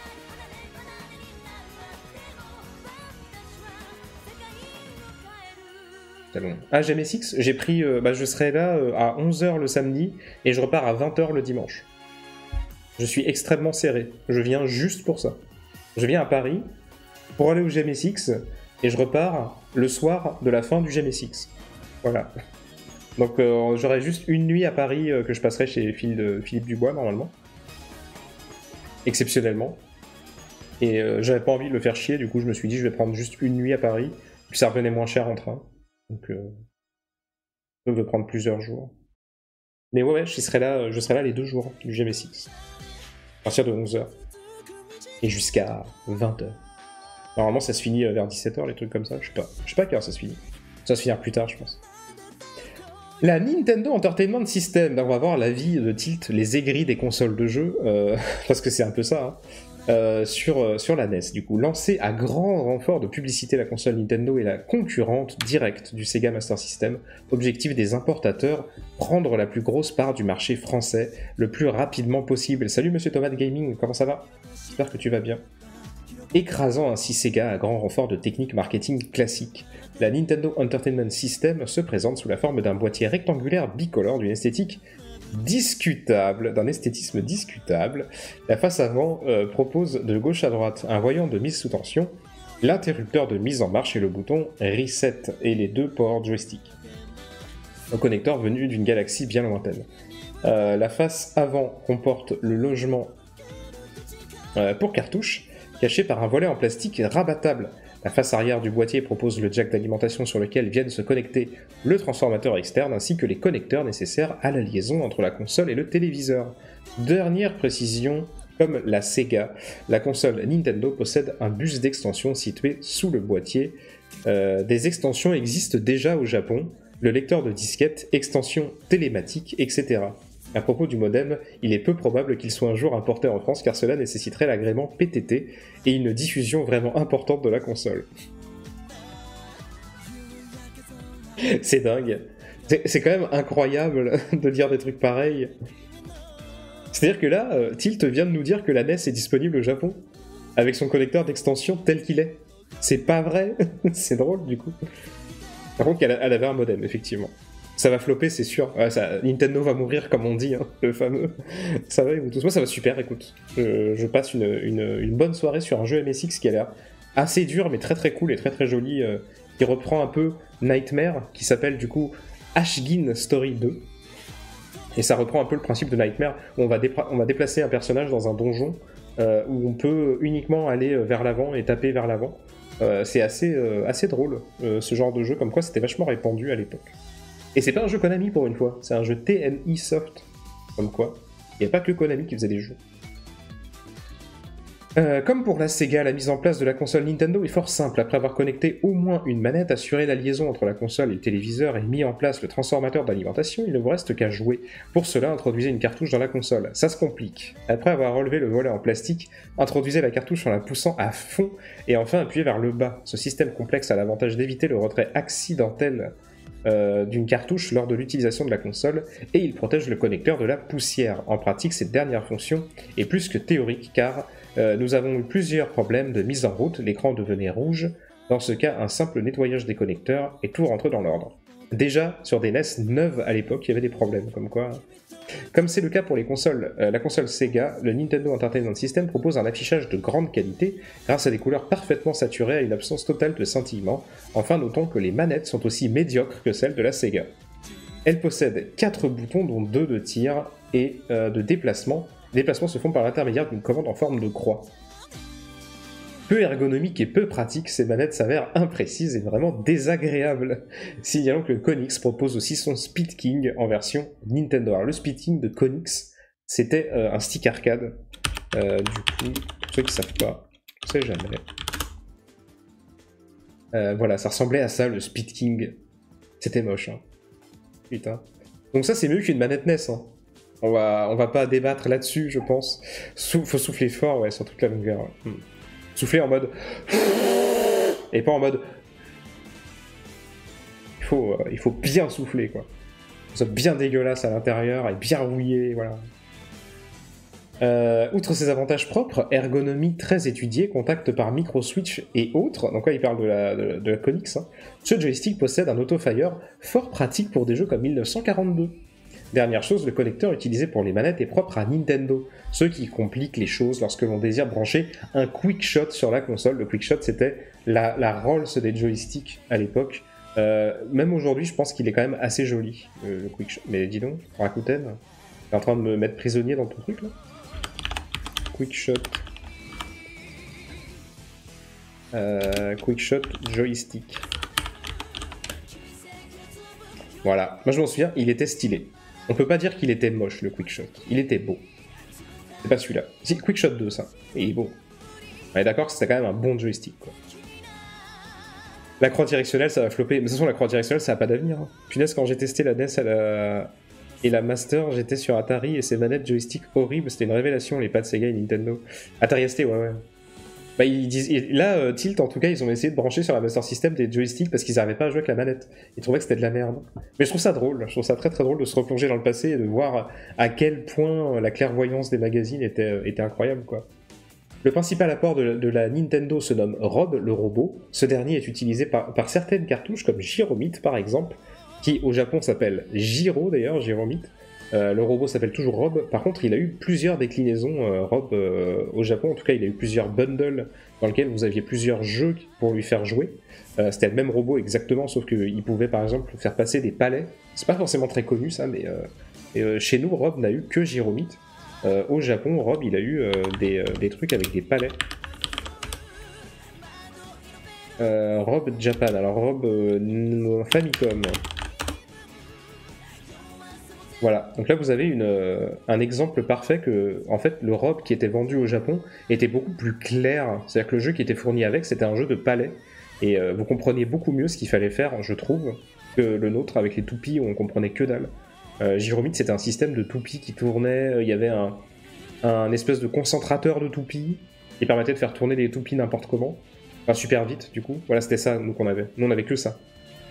Salon. Ah, G M S X, j'ai pris... Euh, bah, je serai là euh, à onze heures le samedi et je repars à vingt heures le dimanche. Je suis extrêmement serré. Je viens juste pour ça. Je viens à Paris pour aller au G M S X et je repars le soir de la fin du G M S X. Voilà. Donc euh, j'aurai juste une nuit à Paris euh, que je passerai chez Philippe Dubois normalement. Exceptionnellement. Et euh, j'avais pas envie de le faire chier, du coup je me suis dit je vais prendre juste une nuit à Paris, puis ça revenait moins cher en train. Donc, euh, ça peut prendre plusieurs jours. Mais ouais, ouais, je serai là, je serai là les deux jours du G M S X. À partir de onze heures. Et jusqu'à vingt heures. Normalement, ça se finit vers dix-sept heures, les trucs comme ça. Je sais pas. Je sais pas à quelle heure ça se finit. Ça va se finir plus tard, je pense. La Nintendo Entertainment System. Là, on va voir l'avis de Tilt, les aigris des consoles de jeu. Euh, parce que c'est un peu ça, hein. Euh, sur, euh, sur la N E S, du coup. Lancée à grand renfort de publicité, la console Nintendo est la concurrente directe du Sega Master System. Objectif des importateurs, prendre la plus grosse part du marché français le plus rapidement possible. Salut Monsieur Tomate Gaming, comment ça va? J'espère que tu vas bien. Écrasant ainsi Sega à grand renfort de techniques marketing classiques. La Nintendo Entertainment System se présente sous la forme d'un boîtier rectangulaire bicolore d'une esthétique discutable, d'un esthétisme discutable. La face avant euh, propose de gauche à droite un voyant de mise sous tension, l'interrupteur de mise en marche et le bouton Reset et les deux ports joystick. Un connecteur venu d'une galaxie bien lointaine. Euh, la face avant comporte le logement euh, pour cartouches, caché par un volet en plastique rabattable. La face arrière du boîtier propose le jack d'alimentation sur lequel viennent se connecter le transformateur externe ainsi que les connecteurs nécessaires à la liaison entre la console et le téléviseur. Dernière précision, comme la Sega, la console Nintendo possède un bus d'extension situé sous le boîtier. Euh, des extensions existent déjà au Japon, le lecteur de disquette, extension télématique, et cetera. À propos du modem, il est peu probable qu'il soit un jour importé en France car cela nécessiterait l'agrément P T T et une diffusion vraiment importante de la console. C'est dingue. C'est, c'est quand même incroyable de dire des trucs pareils. C'est-à-dire que là, euh, Tilt vient de nous dire que la N E S est disponible au Japon, avec son connecteur d'extension tel qu'il est. C'est pas vrai. C'est drôle du coup. Par contre, elle, elle avait un modem, effectivement. Ça va flopper, c'est sûr. Ouais, ça, Nintendo va mourir, comme on dit, hein, le fameux. Ça va, et vous tous. Moi, ça va super, écoute. Je, je passe une, une, une bonne soirée sur un jeu M S X qui a l'air assez dur, mais très très cool et très très joli, euh, qui reprend un peu Nightmare, qui s'appelle du coup Ashgin Story deux. Et ça reprend un peu le principe de Nightmare, où on va, dépra- on va déplacer un personnage dans un donjon, euh, où on peut uniquement aller vers l'avant et taper vers l'avant. Euh, c'est assez, euh, assez drôle, euh, ce genre de jeu, comme quoi c'était vachement répandu à l'époque. Et c'est pas un jeu Konami pour une fois, c'est un jeu T N I Soft, comme quoi. Il n'y a pas que Konami qui faisait des jeux. Euh, comme pour la Sega, la mise en place de la console Nintendo est fort simple. Après avoir connecté au moins une manette, assuré la liaison entre la console et le téléviseur et mis en place le transformateur d'alimentation, il ne vous reste qu'à jouer. Pour cela, introduisez une cartouche dans la console. Ça se complique. Après avoir relevé le volet en plastique, introduisez la cartouche en la poussant à fond et enfin appuyez vers le bas. Ce système complexe a l'avantage d'éviter le retrait accidentel Euh, d'une cartouche lors de l'utilisation de la console et il protège le connecteur de la poussière. En pratique, cette dernière fonction est plus que théorique car euh, nous avons eu plusieurs problèmes de mise en route, l'écran devenait rouge, dans ce cas un simple nettoyage des connecteurs et tout rentre dans l'ordre. Déjà, sur des N E S neuves à l'époque, il y avait des problèmes, comme quoi... Comme c'est le cas pour les consoles, euh, la console Sega, le Nintendo Entertainment System propose un affichage de grande qualité grâce à des couleurs parfaitement saturées et à une absence totale de scintillement. Enfin, notons que les manettes sont aussi médiocres que celles de la Sega. Elle possède quatre boutons dont deux de tir et euh, de déplacement. Les déplacements se font par l'intermédiaire d'une commande en forme de croix. Peu ergonomique et peu pratique, ces manettes s'avèrent imprécises et vraiment désagréables. Signalons que le Konix propose aussi son Speed King en version Nintendo. Alors le Speed King de Konix, c'était euh, un stick arcade. Euh, du coup, pour ceux qui ne savent pas, je sais jamais. Euh, voilà, ça ressemblait à ça, le Speed King. C'était moche, hein. Putain. Donc ça, c'est mieux qu'une manette N E S, hein. On va, on va pas débattre là-dessus, je pense. Sou- faut souffler fort, ouais, sur toute la longueur. Ouais. Hmm. Souffler en mode... Et pas en mode... Il faut, euh, il faut bien souffler, quoi. Ça bien dégueulasse à l'intérieur et bien rouillé, voilà. Euh, outre ses avantages propres, ergonomie très étudiée, contact par micro-switch et autres, donc là il parle de la, de, de la Konix, hein. Ce joystick possède un auto-fire fort pratique pour des jeux comme mille neuf cent quarante-deux. Dernière chose, le connecteur utilisé pour les manettes est propre à Nintendo, ce qui complique les choses lorsque l'on désire brancher un quick-shot sur la console. Le quick-shot, c'était la, la Rolls des joysticks à l'époque. Euh, même aujourd'hui, je pense qu'il est quand même assez joli, euh, le quick-shot. Mais dis donc, Rakuten, t'es en train de me mettre prisonnier dans ton truc, là? Quick-shot. Euh, quick-shot joystick. Voilà, moi je m'en souviens, il était stylé. On peut pas dire qu'il était moche, le Quickshot. Il était beau. C'est pas celui-là. C'est Quickshot deux, ça. Il est beau. On est d'accord que c'était quand même un bon joystick, quoi. La croix directionnelle, ça va flopper. Mais de toute façon, la croix directionnelle, ça n'a pas d'avenir. Hein. Punaise, quand j'ai testé la N E S à la... et la Master, j'étais sur Atari et ces manettes joystick horribles, c'était une révélation, les pads Sega et Nintendo. Atari S T, ouais, ouais. Bah, ils disent... Là, euh, Tilt, en tout cas, ils ont essayé de brancher sur la Master System des joysticks parce qu'ils n'arrivaient pas à jouer avec la manette. Ils trouvaient que c'était de la merde. Mais je trouve ça drôle. Je trouve ça très très drôle de se replonger dans le passé et de voir à quel point la clairvoyance des magazines était, était incroyable, quoi. Le principal apport de, de la Nintendo se nomme Rob, le robot. Ce dernier est utilisé par, par certaines cartouches comme Gyromite, par exemple, qui au Japon s'appelle Gyro, d'ailleurs, Gyromite. Euh, le robot s'appelle toujours Rob. Par contre, il a eu plusieurs déclinaisons, euh, Rob, euh, au Japon. En tout cas, il a eu plusieurs bundles dans lesquels vous aviez plusieurs jeux pour lui faire jouer. Euh, C'était le même robot exactement, sauf qu'il pouvait, par exemple, faire passer des palets. C'est pas forcément très connu, ça, mais euh, et, euh, chez nous, Rob n'a eu que Gyromite. Euh, au Japon, Rob, il a eu euh, des, euh, des trucs avec des palets. Euh, Rob Japan, alors Rob euh, Famicom. Voilà, donc là vous avez une, euh, un exemple parfait que, en fait, le Rob qui était vendu au Japon était beaucoup plus clair. C'est-à-dire que le jeu qui était fourni avec, c'était un jeu de palais. Et euh, vous compreniez beaucoup mieux ce qu'il fallait faire, je trouve, que le nôtre avec les toupies où on comprenait que dalle. Euh, Gyromite, c'était un système de toupies qui tournait, il y avait un, un espèce de concentrateur de toupies qui permettait de faire tourner des toupies n'importe comment, enfin super vite du coup. Voilà, c'était ça nous qu'on avait. Nous on avait que ça.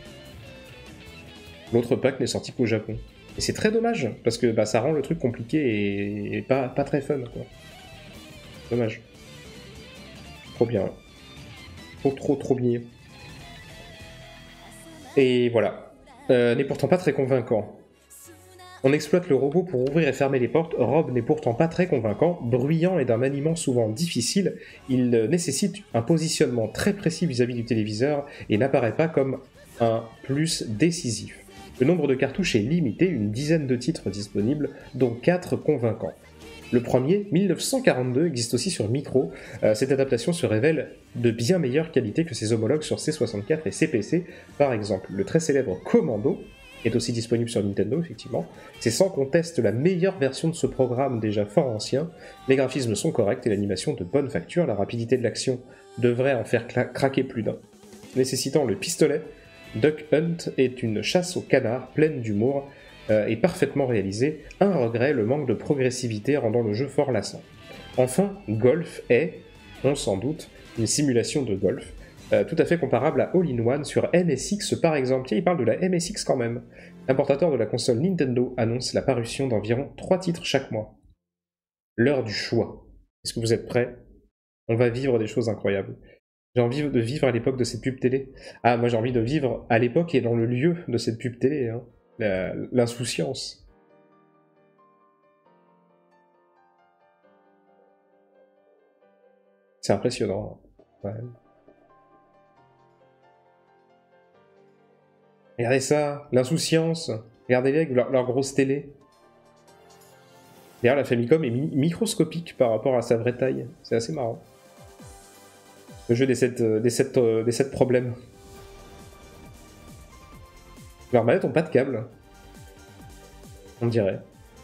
L'autre pack n'est sorti qu'au Japon. Et c'est très dommage, parce que bah, ça rend le truc compliqué et, et pas, pas très fun, quoi. Dommage. Trop bien. Trop trop trop bien. Et voilà. Euh, n'est pourtant pas très convaincant. On exploite le robot pour ouvrir et fermer les portes. Rob n'est pourtant pas très convaincant. Bruyant et d'un maniement souvent difficile, il nécessite un positionnement très précis vis-à-vis du téléviseur et n'apparaît pas comme un plus décisif. Le nombre de cartouches est limité, une dizaine de titres disponibles, dont quatre convaincants. Le premier, mille neuf cent quarante-deux, existe aussi sur Micro. Euh, cette adaptation se révèle de bien meilleure qualité que ses homologues sur C soixante-quatre et C P C. Par exemple, le très célèbre Commando est aussi disponible sur Nintendo, effectivement. C'est sans conteste la meilleure version de ce programme déjà fort ancien. Les graphismes sont corrects et l'animation de bonne facture. La rapidité de l'action devrait en faire craquer plus d'un. Nécessitant le pistolet, Duck Hunt est une chasse au canard pleine d'humour euh, et parfaitement réalisée. Un regret, le manque de progressivité rendant le jeu fort lassant. Enfin, Golf est, on s'en doute, une simulation de golf. Euh, tout à fait comparable à All-in-One sur M S X par exemple. Tiens, il parle de la M S X quand même. L'importateur de la console Nintendo annonce la parution d'environ trois titres chaque mois. L'heure du choix. Est-ce que vous êtes prêts? On va vivre des choses incroyables. J'ai envie de vivre à l'époque de cette pub télé. Ah, moi j'ai envie de vivre à l'époque et dans le lieu de cette pub télé. Hein. La, l'insouciance. C'est impressionnant. Ouais. Regardez ça, l'insouciance. Regardez-les avec leur, leur grosse télé. D'ailleurs, la Famicom est mi- microscopique par rapport à sa vraie taille. C'est assez marrant. Le jeu des sept, des sept, des sept problèmes. Leurs manettes n'ont pas de câble. On dirait.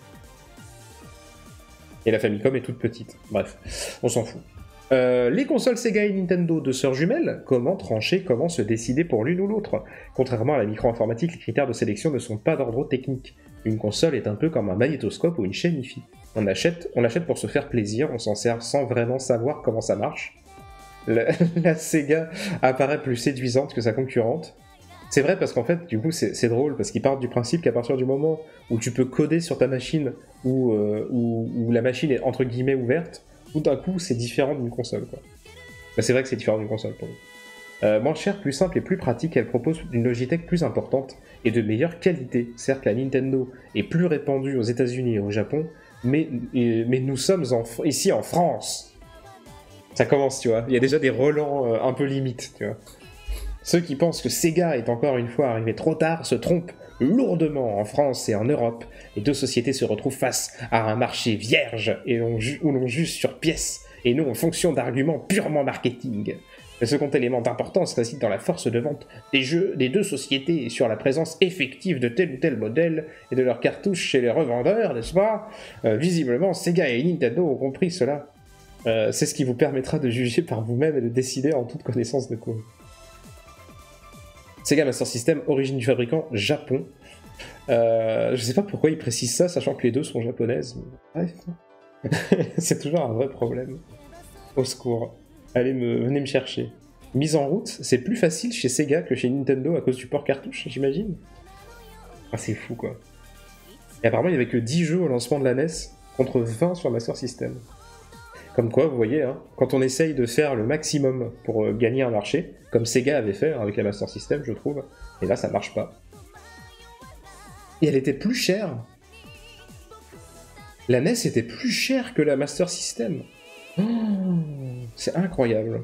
Et la Famicom est toute petite. Bref, on s'en fout. Euh, les consoles Sega et Nintendo, deux sœurs jumelles, comment trancher, comment se décider pour l'une ou l'autre? Contrairement à la micro-informatique, les critères de sélection ne sont pas d'ordre technique. Une console est un peu comme un magnétoscope ou une chaîne hi-fi. On achète, on l'achète pour se faire plaisir, on s'en sert sans vraiment savoir comment ça marche. La, la Sega apparaît plus séduisante que sa concurrente. C'est vrai parce qu'en fait, du coup, c'est, c'est drôle, parce qu'ils partent du principe qu'à partir du moment où tu peux coder sur ta machine, où, euh, où, où la machine est entre guillemets ouverte, tout d'un coup, c'est différent d'une console, quoi. Ben, c'est vrai que c'est différent d'une console, pour nous. Euh, moins chère, plus simple et plus pratique, elle propose une Logitech plus importante et de meilleure qualité. Certes, la Nintendo est plus répandue aux États-Unis et au Japon, mais, et, mais nous sommes en, ici en France. Ça commence, tu vois. Il y a déjà des relents euh, un peu limites, tu vois. Ceux qui pensent que Sega est encore une fois arrivé trop tard se trompent lourdement. En France et en Europe, les deux sociétés se retrouvent face à un marché vierge et on ju- où l'on juge sur pièce et non en fonction d'arguments purement marketing. Le second élément d'importance réside dans la force de vente des jeux des deux sociétés et sur la présence effective de tel ou tel modèle et de leurs cartouches chez les revendeurs, n'est-ce pas? euh, Visiblement, Sega et Nintendo ont compris cela. Euh, c'est ce qui vous permettra de juger par vous-même et de décider en toute connaissance de cause. Sega Master System, origine du fabricant, Japon. Euh, je sais pas pourquoi ils précisent ça, sachant que les deux sont japonaises. Bref. C'est toujours un vrai problème. Au secours. Allez, me, venez me chercher. Mise en route, c'est plus facile chez Sega que chez Nintendo à cause du port cartouche, j'imagine. Ah, c'est fou, quoi. Et apparemment, il n'y avait que dix jeux au lancement de la N E S, contre vingt sur Master System. Comme quoi, vous voyez, hein, quand on essaye de faire le maximum pour euh, gagner un marché, comme Sega avait fait hein, avec la Master System, je trouve, et là, ça marche pas. Et elle était plus chère. La N E S était plus chère que la Master System. Oh, c'est incroyable.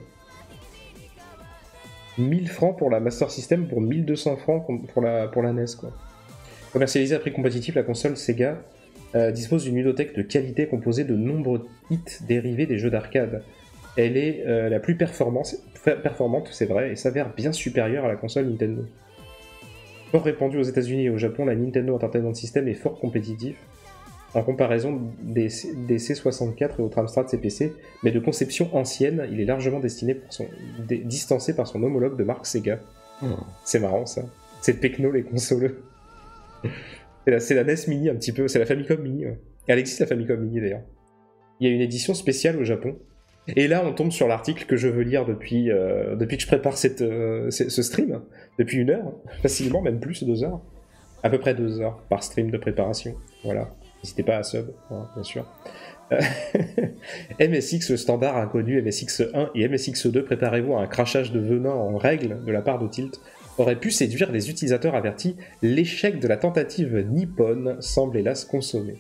mille francs pour la Master System pour mille deux cents francs pour la, pour la N E S, quoi. Commercialisée à prix compétitif, la console Sega euh, dispose d'une ludothèque de qualité composée de nombreux hits dérivés des jeux d'arcade. Elle est euh, la plus performante, performante, c'est vrai, et s'avère bien supérieure à la console Nintendo. Fort répandue aux États-Unis et au Japon, la Nintendo Entertainment System est fort compétitif en comparaison des, des C soixante-quatre et autres Amstrad C P C, mais de conception ancienne, il est largement destiné pour son, d- distancé par son homologue de marque Sega. Oh. C'est marrant ça. C'est Pecno les consoleux. c'est, la, c'est la N E S Mini un petit peu, c'est la Famicom Mini. Ouais. Elle existe la Famicom Mini d'ailleurs. Il y a une édition spéciale au Japon. Et là on tombe sur l'article que je veux lire depuis, euh, depuis que je prépare cette, euh, ce stream, depuis une heure, facilement, même plus, deux heures. À peu près deux heures par stream de préparation. Voilà. N'hésitez pas à sub, hein, bien sûr. Euh, M S X, le standard inconnu, M S X un et M S X deux, préparez-vous à un crachage de venin en règle de la part de Tilt, aurait pu séduire des utilisateurs avertis. L'échec de la tentative Nippon semble hélas consommé.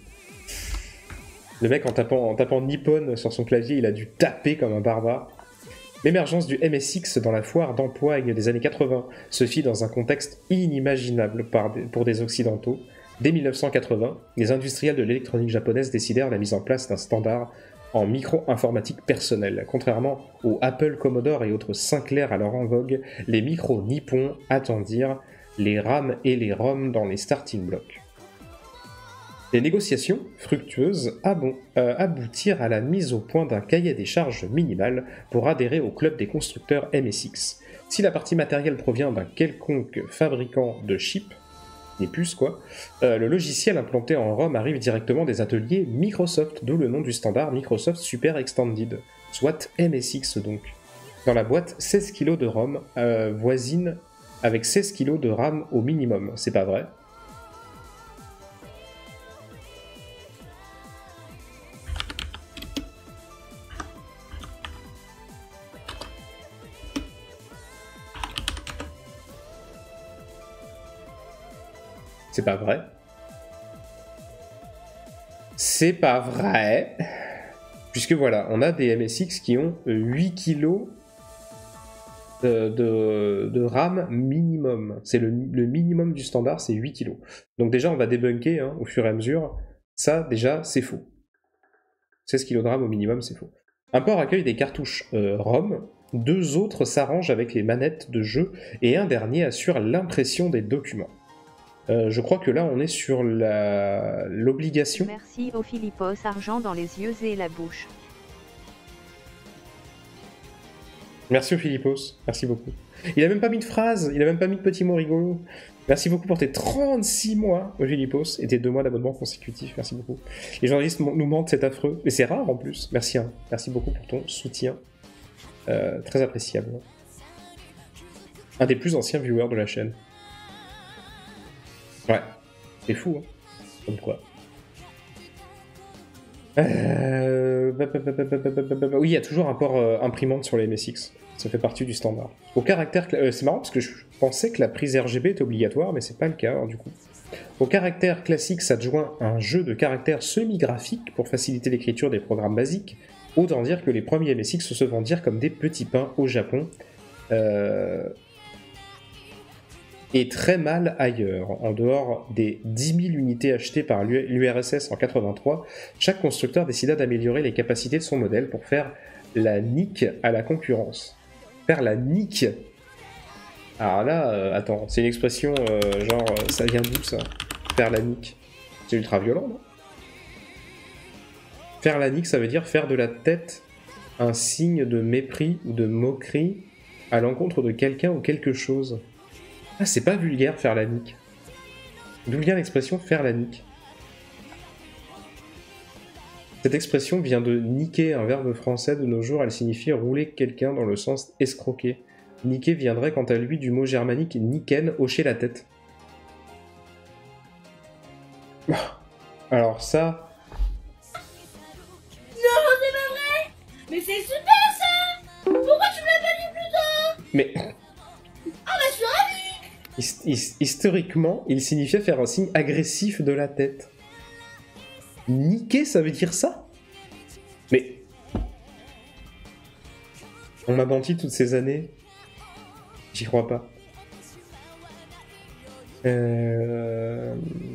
Le mec, en tapant, en tapant Nippon sur son clavier, il a dû taper comme un barbare. L'émergence du M S X dans la foire d'empoigne des années quatre-vingts se fit dans un contexte inimaginable par des, pour des Occidentaux. Dès mille neuf cent quatre-vingts, les industriels de l'électronique japonaise décidèrent la mise en place d'un standard en micro-informatique personnelle. Contrairement aux Apple, Commodore et autres Sinclair alors en vogue, les micros nippons attendirent les RAM et les ROM dans les starting blocks. Les négociations fructueuses abon- euh, aboutirent à la mise au point d'un cahier des charges minimal pour adhérer au club des constructeurs M S X. Si la partie matérielle provient d'un quelconque fabricant de chips, des puces quoi, euh, le logiciel implanté en ROM arrive directement des ateliers Microsoft, d'où le nom du standard Microsoft Super Extended, soit M S X donc. Dans la boîte, seize kilos de ROM euh, voisine avec seize kilos de RAM au minimum, c'est pas vrai. C'est pas vrai. C'est pas vrai. Puisque voilà, on a des M S X qui ont huit kilos de, de, de RAM minimum. C'est le, le minimum du standard, c'est huit kilos. Donc déjà, on va débunker hein, au fur et à mesure. Ça, déjà, c'est faux. seize kilos de RAM au minimum, c'est faux. Un port accueille des cartouches euh, ROM. Deux autres s'arrangent avec les manettes de jeu. Et un dernier assure l'impression des documents. Euh, je crois que là, on est sur la... l'obligation. Merci au Philippos, argent dans les yeux et la bouche. Merci au Philippos, merci beaucoup. Il a même pas mis de phrase, il a même pas mis de petits mots rigolos. Merci beaucoup pour tes trente-six mois au Philippos et tes deux mois d'abonnement consécutif, merci beaucoup. Les journalistes nous mentent, c'est affreux, mais c'est rare en plus. Merci, hein. Merci beaucoup pour ton soutien, euh, très appréciable. Un des plus anciens viewers de la chaîne. Ouais, c'est fou, hein. Comme quoi. Euh... Oui, il y a toujours un port euh, imprimante sur les M S X. Ça fait partie du standard. Au caractère... Euh, c'est marrant parce que je pensais que la prise R G B était obligatoire, mais c'est pas le cas, alors, du coup. Au caractère classique s'adjoint un jeu de caractères semi-graphiques pour faciliter l'écriture des programmes basiques. Autant dire que les premiers M S X se vendirent comme des petits pains au Japon. Euh... Et très mal ailleurs. En dehors des dix mille unités achetées par l'U R S S en quatre-vingt-trois, chaque constructeur décida d'améliorer les capacités de son modèle pour faire la nique à la concurrence. Faire la nique. Alors là, euh, attends, c'est une expression euh, genre, euh, ça vient d'où ça? Faire la nique. C'est ultra violent, non? Faire la nique, ça veut dire faire de la tête un signe de mépris ou de moquerie à l'encontre de quelqu'un ou quelque chose. Ah, c'est pas vulgaire, faire la nique. D'où vient l'expression faire la nique? Cette expression vient de niquer, un verbe français de nos jours. Elle signifie rouler quelqu'un dans le sens escroquer. Niquer viendrait quant à lui du mot germanique nicken, hocher la tête. Alors ça... Non, c'est pas vrai! Mais c'est super ça! Pourquoi tu me l'as pas dit plus tôt? Mais... Ah bah je suis ravie! Hist hist historiquement, il signifiait faire un signe agressif de la tête. Niquer, ça veut dire ça? Mais... On m'a menti toutes ces années. J'y crois pas. Euh...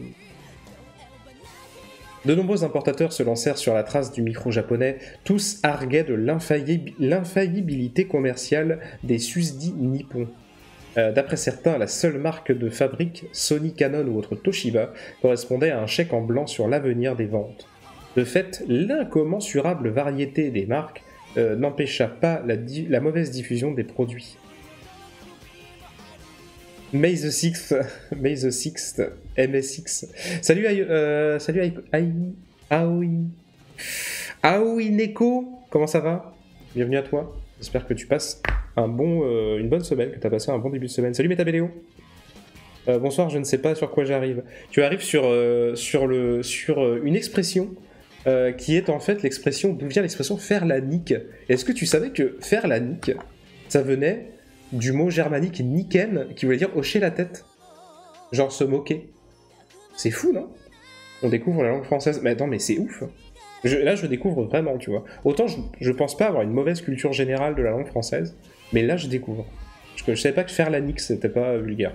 De nombreux importateurs se lancèrent sur la trace du micro japonais, tous arguaient de l'infaillibilité commerciale des susdits nippons. Euh, D'après certains, la seule marque de fabrique, Sony, Canon ou autre Toshiba, correspondait à un chèque en blanc sur l'avenir des ventes. De fait, l'incommensurable variété des marques euh, n'empêcha pas la, la mauvaise diffusion des produits. May the sixth, May the sixth, M S X. Salut, euh, salut, Aoi, Aoi, Aoi Neko, comment ça va? Bienvenue à toi. J'espère que tu passes un bon, euh, une bonne semaine, que tu as passé un bon début de semaine. Salut Métabéléo. Euh, bonsoir, je ne sais pas sur quoi j'arrive. Tu arrives sur, euh, sur, le, sur euh, une expression euh, qui est en fait l'expression, d'où vient l'expression faire la nique. Est-ce que tu savais que faire la nique, ça venait du mot germanique nicken, qui voulait dire hocher la tête? Genre se moquer. C'est fou, non? On découvre la langue française. Mais attends, mais c'est ouf. Je, là, je découvre vraiment, tu vois. Autant, je, je pense pas avoir une mauvaise culture générale de la langue française, mais là, je découvre. Parce que je savais pas que faire la nique, c'était pas vulgaire.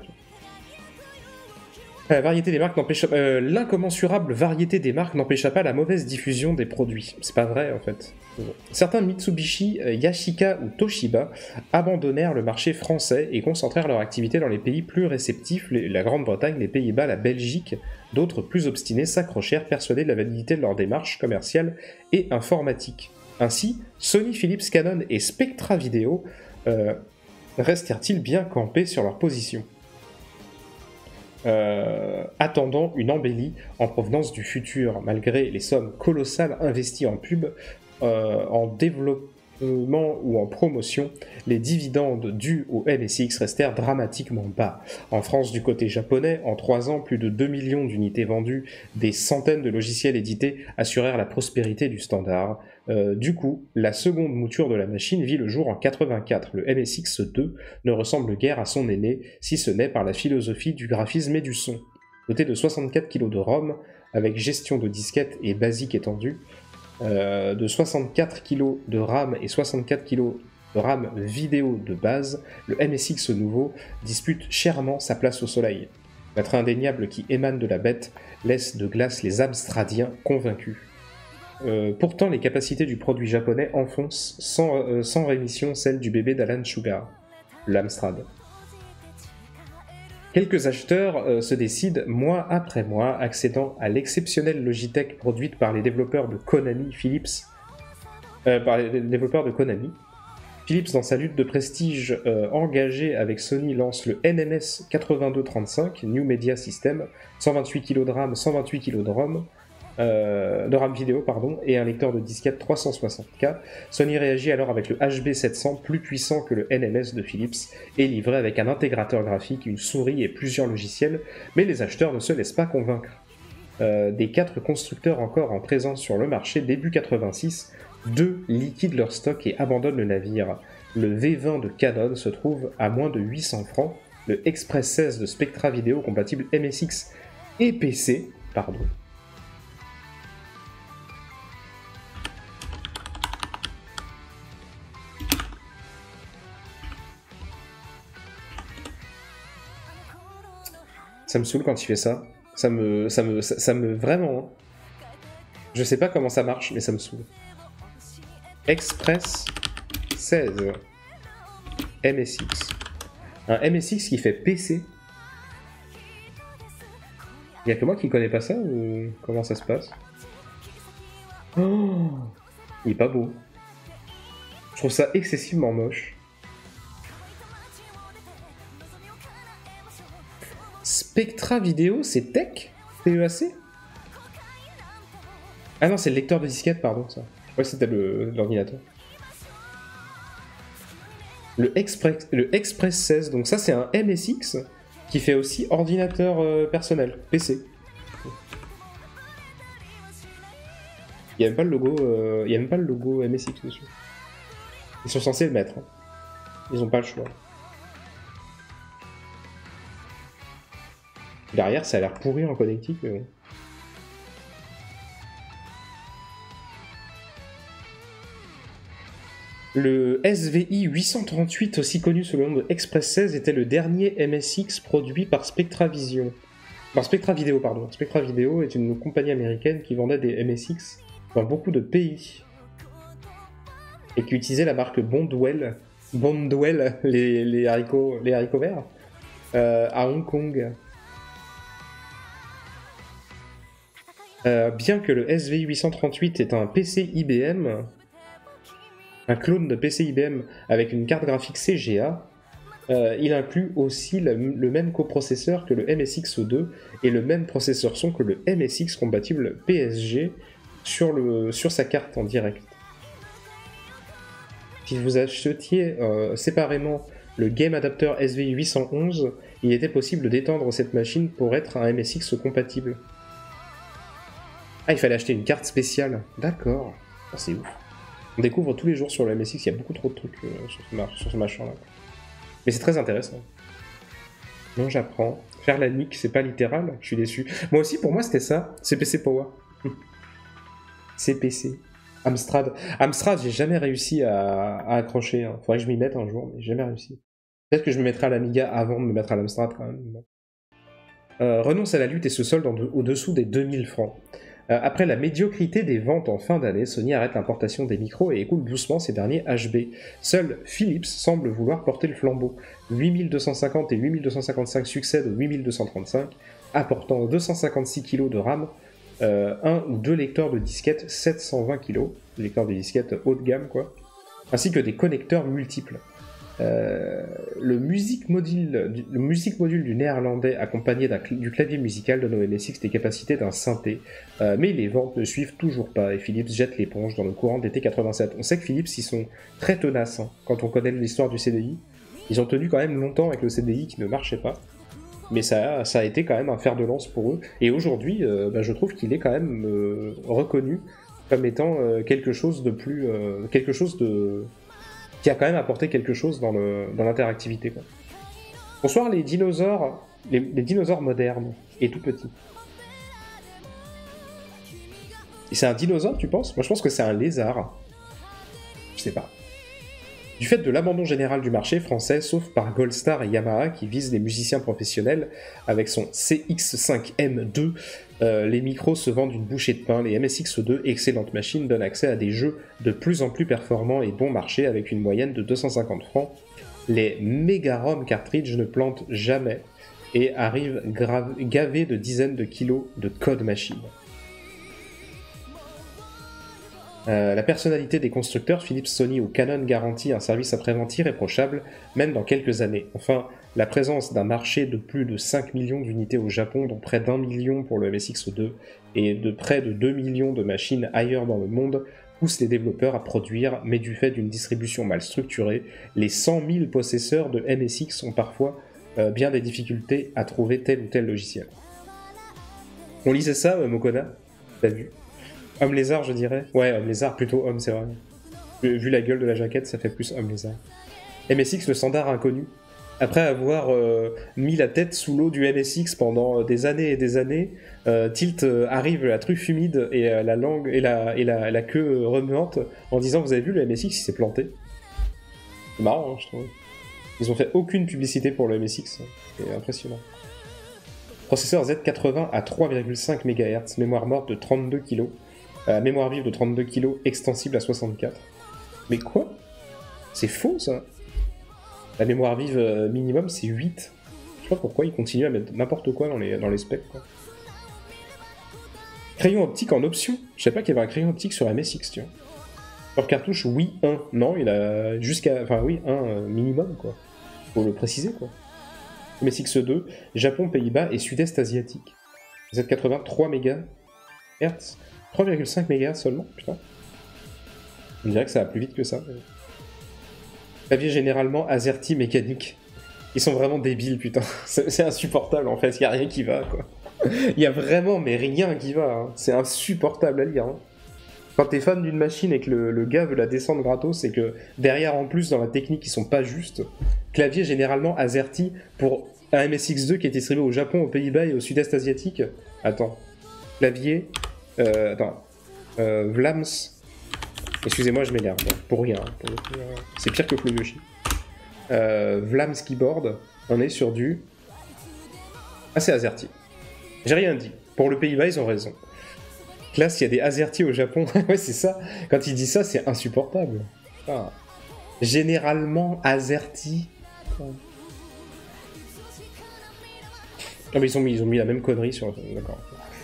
La variété des marques n'empêcha euh, l'incommensurable variété des marques n'empêcha pas la mauvaise diffusion des produits. C'est pas vrai, en fait. Certains Mitsubishi, Yashica ou Toshiba abandonnèrent le marché français et concentrèrent leur activité dans les pays plus réceptifs, la Grande-Bretagne, les Pays-Bas, la Belgique. D'autres, plus obstinés, s'accrochèrent, persuadés de la validité de leur démarche commerciale et informatique. Ainsi, Sony, Philips, Canon et Spectra Video euh, restèrent-ils bien campés sur leur position, euh, attendant une embellie en provenance du futur, malgré les sommes colossales investies en pub. Euh, en développement ou en promotion, les dividendes dus au M S X restèrent dramatiquement bas. En France, du côté japonais, en trois ans, plus de deux millions d'unités vendues, des centaines de logiciels édités assurèrent la prospérité du standard. Euh, du coup, la seconde mouture de la machine vit le jour en quatre-vingt-quatre. Le M S X deux ne ressemble guère à son aîné, si ce n'est par la philosophie du graphisme et du son. Doté de soixante-quatre kilos de ROM, avec gestion de disquette et basique étendue, Euh, de soixante-quatre kilos de RAM et soixante-quatre kilos de RAM vidéo de base, le M S X nouveau dispute chèrement sa place au soleil. L'être indéniable qui émane de la bête laisse de glace les Amstradiens convaincus. Euh, pourtant, les capacités du produit japonais enfoncent sans, euh, sans rémission celles du bébé d'Alan Sugar, l'Amstrad. Quelques acheteurs euh, se décident mois après mois, accédant à l'exceptionnelle Logitech produite par les développeurs de Konami, Philips, euh, par les développeurs de Konami. Philips, dans sa lutte de prestige euh, engagée avec Sony, lance le N M S quatre-vingt-deux trente-cinq, New Media System, cent vingt-huit kilos de RAM, cent vingt-huit kilos de ROM, euh, de RAM vidéo, pardon, et un lecteur de disquette trois cent soixante K. Sony réagit alors avec le H B sept cents, plus puissant que le N M S de Philips, et livré avec un intégrateur graphique, une souris et plusieurs logiciels, mais les acheteurs ne se laissent pas convaincre. Euh, des quatre constructeurs encore en présence sur le marché, début quatre-vingt-six, deux liquident leur stock et abandonnent le navire. Le V vingt de Canon se trouve à moins de huit cents francs, le Express seize de Spectra Video compatible M S X et P C, pardon, ça me saoule quand il fait ça. Ça me... Ça me... Ça, ça me... Vraiment... Hein. Je sais pas comment ça marche, mais ça me saoule. Express seize. M S X. Un M S X qui fait P C. Il y a que moi qui connais pas ça ou comment ça se passe? Oh, il est pas beau. Je trouve ça excessivement moche. Spectra Vidéo, c'est Tech? T E A C? Ah non, c'est le lecteur de disquette, pardon, ça. Je crois que c'était l'ordinateur. Le Express, le Express seize, donc ça c'est un M S X qui fait aussi ordinateur euh, personnel, P C. Il n'y a même pas le logo, euh, il y a même pas le logo M S X dessus. Ils sont censés le mettre. Hein. Ils ont pas le choix. Derrière, ça a l'air pourri en connectique, mais bon. Le S V I huit cent trente-huit, aussi connu sous le nom de Express seize, était le dernier M S X produit par Spectra Vision. Par Spectra Video, pardon. Spectra Video est une compagnie américaine qui vendait des M S X dans beaucoup de pays. Et qui utilisait la marque Bondwell, Bondwell, les, les, haricots, les haricots verts, euh, à Hong Kong. Euh, bien que le S V I huit cent trente-huit est un P C I B M, un clone de P C I B M avec une carte graphique C G A, euh, il inclut aussi le, le même coprocesseur que le M S X deux et le même processeur son que le M S X compatible P S G sur, le, sur sa carte en direct. Si vous achetiez euh, séparément le Game Adapter S V I huit cent onze, il était possible d'étendre cette machine pour être un M S X compatible. Ah, il fallait acheter une carte spéciale. D'accord. Oh, c'est ouf. On découvre tous les jours sur le M S X, il y a beaucoup trop de trucs euh, sur ce, sur ce machin-là. Mais c'est très intéressant. Non, j'apprends. Faire la nique, c'est pas littéral, je suis déçu. Moi aussi, pour moi, c'était ça. C P C Power. C P C. Amstrad. Amstrad, j'ai jamais réussi à, à accrocher. Hein. Faudrait que je m'y mette un jour, mais j'ai jamais réussi. Peut-être que je me mettrai à l'Amiga avant de me mettre à l'Amstrad quand même. Euh, renonce à la lutte et se solde de, au-dessous des deux mille francs. Euh, après la médiocrité des ventes en fin d'année, Sony arrête l'importation des micros et écoule doucement ses derniers H B. Seul Philips semble vouloir porter le flambeau. huit mille deux cent cinquante et huit mille deux cent cinquante-cinq succèdent aux huit mille deux cent trente-cinq, apportant deux cent cinquante-six kilos de RAM, euh, un ou deux lecteurs de disquettes sept cent vingt kilos, lecteurs de disquettes haut de gamme quoi, ainsi que des connecteurs multiples. Euh, le, music module, le music module du néerlandais accompagné cl- du clavier musical donne au M S X des capacités d'un synthé, euh, mais les ventes ne suivent toujours pas et Philips jette l'éponge dans le courant d'été quatre-vingt-sept. On sait que Philips ils sont très tenaces hein, quand on connaît l'histoire du C D I. Ils ont tenu quand même longtemps avec le C D I qui ne marchait pas, mais ça, ça a été quand même un fer de lance pour eux. Et aujourd'hui, euh, bah, je trouve qu'il est quand même euh, reconnu comme étant euh, quelque chose de plus, euh, quelque chose de qui a quand même apporté quelque chose dans, le, dans l'interactivité. Quoi. Bonsoir les dinosaures, les, les dinosaures modernes et tout petits. Et c'est un dinosaure, tu penses? Moi je pense que c'est un lézard. Je sais pas. Du fait de l'abandon général du marché français, sauf par Goldstar et Yamaha qui visent les musiciens professionnels avec son C X cinq M deux, euh, les micros se vendent une bouchée de pain. Les M S X deux, excellentes machines, donnent accès à des jeux de plus en plus performants et bon marché avec une moyenne de deux cent cinquante francs. Les Mega-ROM cartridges ne plantent jamais et arrivent grave, gavés de dizaines de kilos de code machine. Euh, la personnalité des constructeurs, Philips, Sony ou Canon garantit un service après-vente irréprochable, même dans quelques années. Enfin, la présence d'un marché de plus de cinq millions d'unités au Japon, dont près d'un million pour le M S X deux, et de près de deux millions de machines ailleurs dans le monde, pousse les développeurs à produire, mais du fait d'une distribution mal structurée, les cent mille possesseurs de M S X ont parfois euh, bien des difficultés à trouver tel ou tel logiciel. On lisait ça, euh, Mokona? T'as vu? Homme lézard, je dirais. Ouais, homme lézard, plutôt homme, c'est vrai. Vu la gueule de la jaquette, ça fait plus homme lézard. M S X, le standard inconnu. Après avoir euh, mis la tête sous l'eau du M S X pendant des années et des années, euh, Tilt euh, arrive la truffe humide et euh, la langue et la, et la, la queue remuante en disant: vous avez vu, le M S X, il s'est planté. C'est marrant, hein, je trouve. Ils ont fait aucune publicité pour le M S X. C'est impressionnant. Processeur Z quatre-vingts à trois virgule cinq mégahertz, mémoire morte de trente-deux kilos. Euh, mémoire vive de trente-deux kilos, extensible à soixante-quatre. Mais quoi? C'est faux, ça? La mémoire vive euh, minimum, c'est huit. Je sais pas pourquoi ils continuent à mettre n'importe quoi dans les, dans les specs, quoi. Crayon optique en option. Je sais pas qu'il y avait un crayon optique sur M S X, tu vois. Sur cartouche, oui, un. Non, il a jusqu'à... Enfin, oui, un euh, minimum, quoi. Faut le préciser, quoi. M S X deux, Japon, Pays-Bas et Sud-Est asiatique. Z quatre-vingts, trois mégahertz. trois virgule cinq mégahertz seulement, putain. On dirait que ça va plus vite que ça. Clavier généralement AZERTY mécanique. Ils sont vraiment débiles, putain. C'est insupportable, en fait. Il n'y a rien qui va, quoi. Il y a vraiment, mais rien qui va. Hein. C'est insupportable à lire. Hein. Quand t'es fan d'une machine et que le, le gars veut la descendre gratos, c'est que derrière, en plus, dans la technique, ils sont pas justes. Clavier généralement AZERTY pour un M S X deux qui est distribué au Japon, aux Pays-Bas et au Sud-Est asiatique. Attends. Clavier... Euh, attends. Euh, Vlams... Excusez-moi, je m'énerve. Bon, pour rien. Pour le... C'est pire que Fluyoshi. Euh, Vlams Keyboard, on est sur du... Ah, c'est AZERTY. J'ai rien dit. Pour le Pays-Bas, ils ont raison. Classe, il y a des AZERTY au Japon. Ouais, c'est ça. Quand il dit ça, c'est insupportable. Ah. Généralement, AZERTY... Ah, mais ils ont mis, ils ont mis la même connerie sur... D'accord.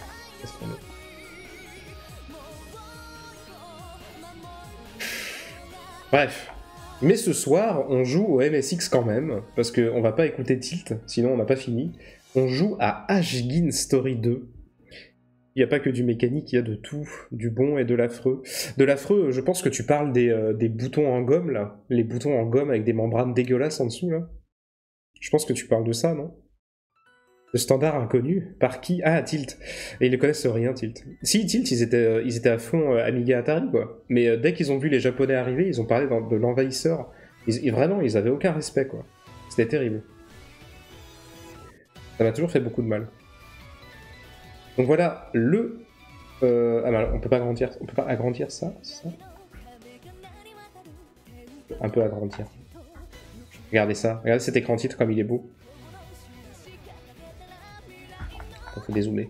Bref. Mais ce soir, on joue au M S X quand même, parce qu'on va pas écouter Tilt, sinon on n'a pas fini. On joue à Ashgin Story deux. Il n'y a pas que du mécanique, il y a de tout, du bon et de l'affreux. De l'affreux, je pense que tu parles des, euh, des boutons en gomme, là. Les boutons en gomme avec des membranes dégueulasses en dessous, là. Je pense que tu parles de ça, non? Le standard inconnu. Par qui? Ah, Tilt. Et ils ne connaissent rien, Tilt. Si, Tilt, ils étaient, euh, ils étaient à fond euh, Amiga Atari, quoi. Mais euh, dès qu'ils ont vu les Japonais arriver, ils ont parlé dans, de l'envahisseur. Ils, et vraiment, ils avaient aucun respect, quoi. C'était terrible. Ça m'a toujours fait beaucoup de mal. Donc voilà, le... Euh, ah, mal, on peut pas agrandir, on peut pas agrandir ça, c'est ça? Un peu agrandir. Regardez ça, regardez cet écran titre comme il est beau. On faut dézoomer.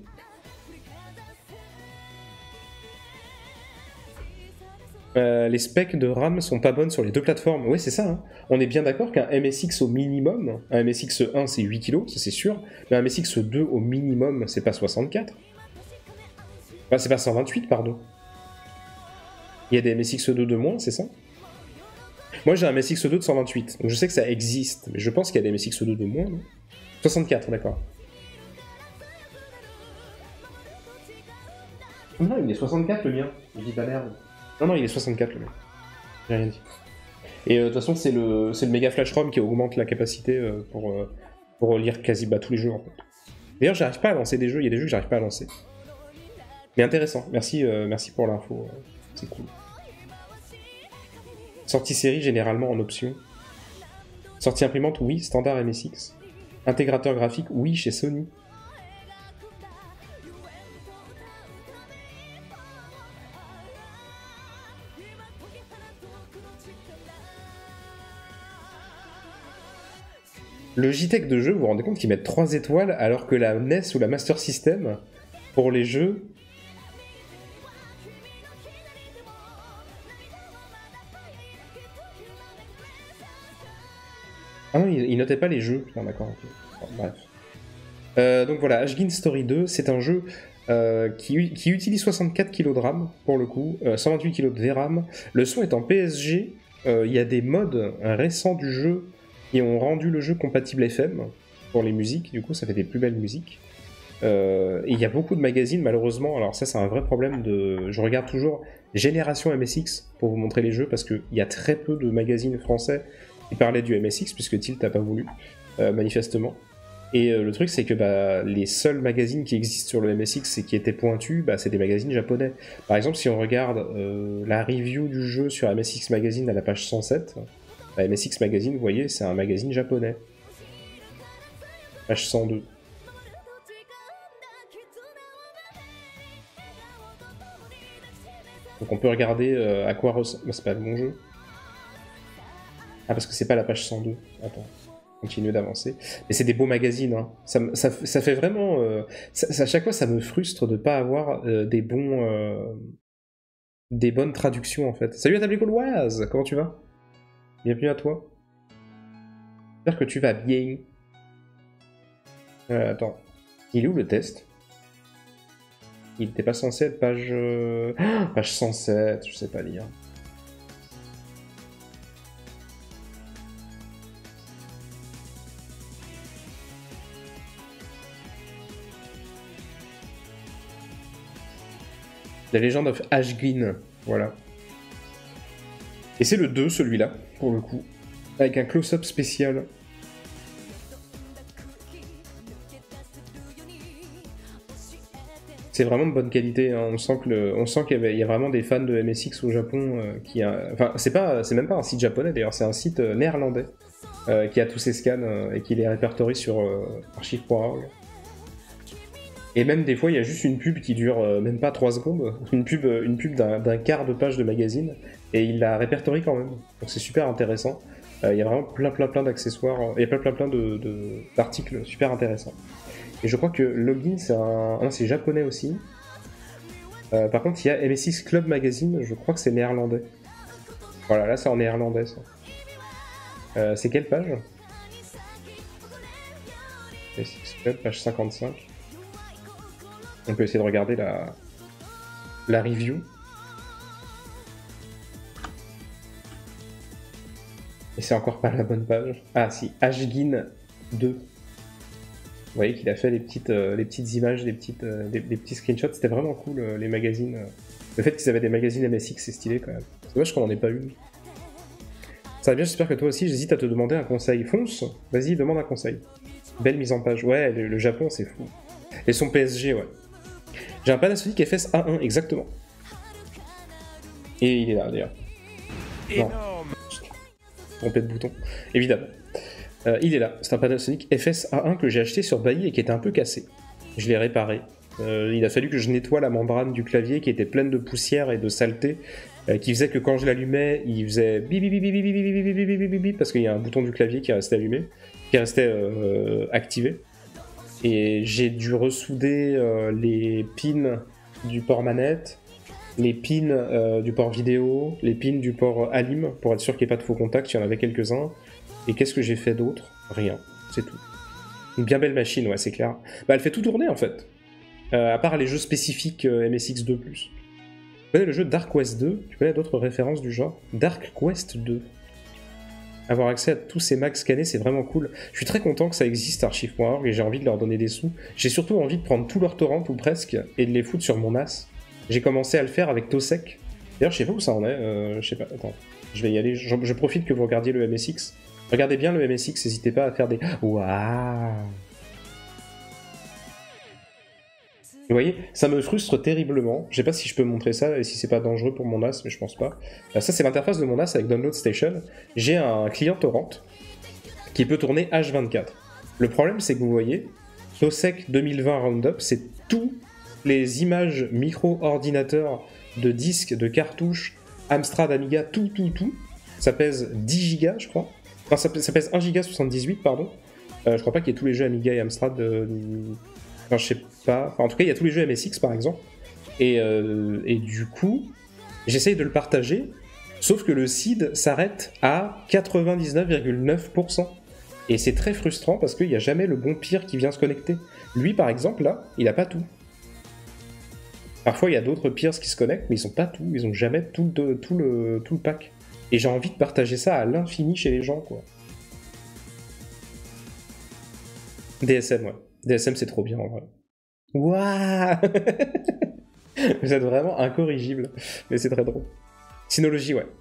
Euh, les specs de RAM sont pas bonnes sur les deux plateformes. Oui, c'est ça. Hein. On est bien d'accord qu'un M S X au minimum, un M S X un c'est huit kilos, ça c'est sûr, mais un M S X deux au minimum, c'est pas soixante-quatre. Enfin, c'est pas cent vingt-huit, pardon. Il y a des M S X deux de moins, c'est ça? Moi j'ai un M S X deux de cent vingt-huit, donc je sais que ça existe, mais je pense qu'il y a des M S X deux de moins, non? soixante-quatre, d'accord. Non, il est soixante-quatre le mien, je dis pas merde. Non, non, il est soixante-quatre le mien. J'ai rien dit. Et euh, de toute façon, c'est le, le méga flash ROM qui augmente la capacité euh, pour, euh, pour lire quasi bah, tous les jeux en fait. D'ailleurs, j'arrive pas à lancer des jeux, il y a des jeux que j'arrive pas à lancer. Mais intéressant, merci, euh, merci pour l'info, c'est cool. Sortie série généralement en option. Sortie imprimante, oui, standard M S X. Intégrateur graphique, oui, chez Sony. Le J TEC de jeu, vous vous rendez compte qu'ils mettent trois étoiles alors que la N E S ou la Master System, pour les jeux... Ah non, ils notaient pas les jeux. Ah, d'accord, ok. Bon, bref. Euh, donc voilà, Ashgin Story deux, c'est un jeu euh, qui, qui utilise soixante-quatre kilos de RAM, pour le coup, euh, cent vingt-huit kilos de V RAM. Le son est en P S G, euh, il y a des mods récents du jeu qui ont rendu le jeu compatible F M pour les musiques, du coup ça fait des plus belles musiques. Euh, et il y a beaucoup de magazines, malheureusement, alors ça c'est un vrai problème de... Je regarde toujours Génération M S X pour vous montrer les jeux, parce qu'il y a très peu de magazines français qui parlaient du M S X, puisque Tilt n'a pas voulu, euh, manifestement. Et euh, le truc c'est que bah, les seuls magazines qui existent sur le M S X et qui étaient pointus, bah, c'est des magazines japonais. Par exemple, si on regarde euh, la review du jeu sur M S X Magazine à la page cent sept, bah, M S X Magazine, vous voyez, c'est un magazine japonais. Page cent deux. Donc on peut regarder euh, à quoi ressemble... Bah, c'est pas le bon jeu. Ah, parce que c'est pas la page cent deux. Attends, continue d'avancer. Mais c'est des beaux magazines, hein. Ça, ça, ça fait vraiment... Euh... Ça, ça, à chaque fois, ça me frustre de pas avoir euh, des bons... Euh... des bonnes traductions, en fait. Salut à table gauloise, comment tu vas? Bienvenue à toi. J'espère que tu vas bien. Euh, attends. Il est où le test? Il n'était pas censé être page... Euh... page cent sept, je sais pas lire. La Legend of Ashgin, voilà. Et c'est le deux, celui-là, pour le coup. Avec un close-up spécial. C'est vraiment de bonne qualité, hein. On sent que le... on sent qu'il y, y a vraiment des fans de M S X au Japon euh, qui a... Enfin, c'est pas, c'est même pas un site japonais d'ailleurs, c'est un site euh, néerlandais euh, qui a tous ces scans euh, et qui les répertorie sur euh, archive point org. Et même des fois, il y a juste une pub qui dure euh, même pas trois secondes, une pub, une pub d'un, d'un quart de page de magazine, et il la répertorie quand même. Donc c'est super intéressant. Euh, il y a vraiment plein plein plein d'accessoires, il y a plein plein plein de, de, d'articles super intéressants. Et je crois que Login, c'est un... Ah, c'est japonais aussi. Euh, par contre, il y a M S X Club Magazine, je crois que c'est néerlandais. Voilà, là c'est en néerlandais ça. Euh, c'est quelle page? M S X Club, page cinquante-cinq. On peut essayer de regarder la, la review. Et c'est encore pas la bonne page. Ah si, Ashgin deux. Vous voyez qu'il a fait les petites, euh, les petites images, les, petites, euh, les, les petits screenshots. C'était vraiment cool, euh, les magazines. Euh. Le fait qu'ils avaient des magazines M S X, c'est stylé quand même. C'est dommage qu'on en ait pas eu. Ça va bien, j'espère que toi aussi, j'hésite à te demander un conseil. Fonce, vas-y, demande un conseil. Belle mise en page. Ouais, le, le Japon, c'est fou. Et son P S G, ouais. J'ai un Panasonic F S A un, exactement. Et il est là, d'ailleurs. Non. Trompé de bouton. Évidemment. Euh, il est là. C'est un Panasonic F S A un que j'ai acheté sur Bailly et qui était un peu cassé. Je l'ai réparé. Euh, il a fallu que je nettoie la membrane du clavier qui était pleine de poussière et de saleté, euh, qui faisait que quand je l'allumais, il faisait bip bip bip bip bip bip bip bip bip bip parce qu'il y a un bouton du clavier qui restait allumé, qui restait euh, activé. Et j'ai dû ressouder euh, les pins du port manette, les pins euh, du port vidéo, les pins du port alim, pour être sûr qu'il n'y ait pas de faux contacts, il y en avait quelques-uns. Et qu'est-ce que j'ai fait d'autre? Rien, c'est tout. Une bien belle machine, ouais, c'est clair. Bah, elle fait tout tourner, en fait. Euh, à part les jeux spécifiques euh, M S X deux plus. Tu connais le jeu Dark Quest deux? Tu connais d'autres références du genre? Dark Quest deux. Avoir accès à tous ces mags scannés, c'est vraiment cool. Je suis très content que ça existe, archive point org, et j'ai envie de leur donner des sous. J'ai surtout envie de prendre tous leurs torrents, ou presque, et de les foutre sur mon N A S. J'ai commencé à le faire avec Tosec. D'ailleurs, je sais pas où ça en est, euh, je sais pas, attends. Je vais y aller, je, je profite que vous regardiez le M S X. Regardez bien le M S X, n'hésitez pas à faire des... Waouh. Vous voyez, ça me frustre terriblement. Je sais pas si je peux montrer ça et si c'est pas dangereux pour mon N A S, mais je pense pas. Ça, c'est l'interface de mon N A S avec Download Station. J'ai un client torrent qui peut tourner H vingt-quatre. Le problème, c'est que vous voyez, Tosec deux mille vingt Roundup, c'est tous les images micro-ordinateurs de disques, de cartouches, Amstrad, Amiga, tout, tout, tout. Ça pèse dix gigas, je crois. Enfin, ça, ça pèse un giga soixante-dix-huit, pardon. Euh, je crois pas qu'il y ait tous les jeux Amiga et Amstrad... Euh, Enfin, je sais pas. Enfin, en tout cas, il y a tous les jeux M S X, par exemple. Et, euh, et du coup, j'essaye de le partager, sauf que le S I D s'arrête à quatre-vingt-dix-neuf virgule neuf pour cent. Et c'est très frustrant parce qu'il n'y a jamais le bon pire qui vient se connecter. Lui, par exemple, là, il a pas tout. Parfois, il y a d'autres peers qui se connectent, mais ils ont pas tout. Ils ont jamais tout, de, tout, le, tout le pack. Et j'ai envie de partager ça à l'infini chez les gens, quoi. D S M, ouais. D S M, c'est trop bien, en vrai. Waouh. Vous êtes vraiment incorrigible. Mais c'est très drôle. Synology, ouais.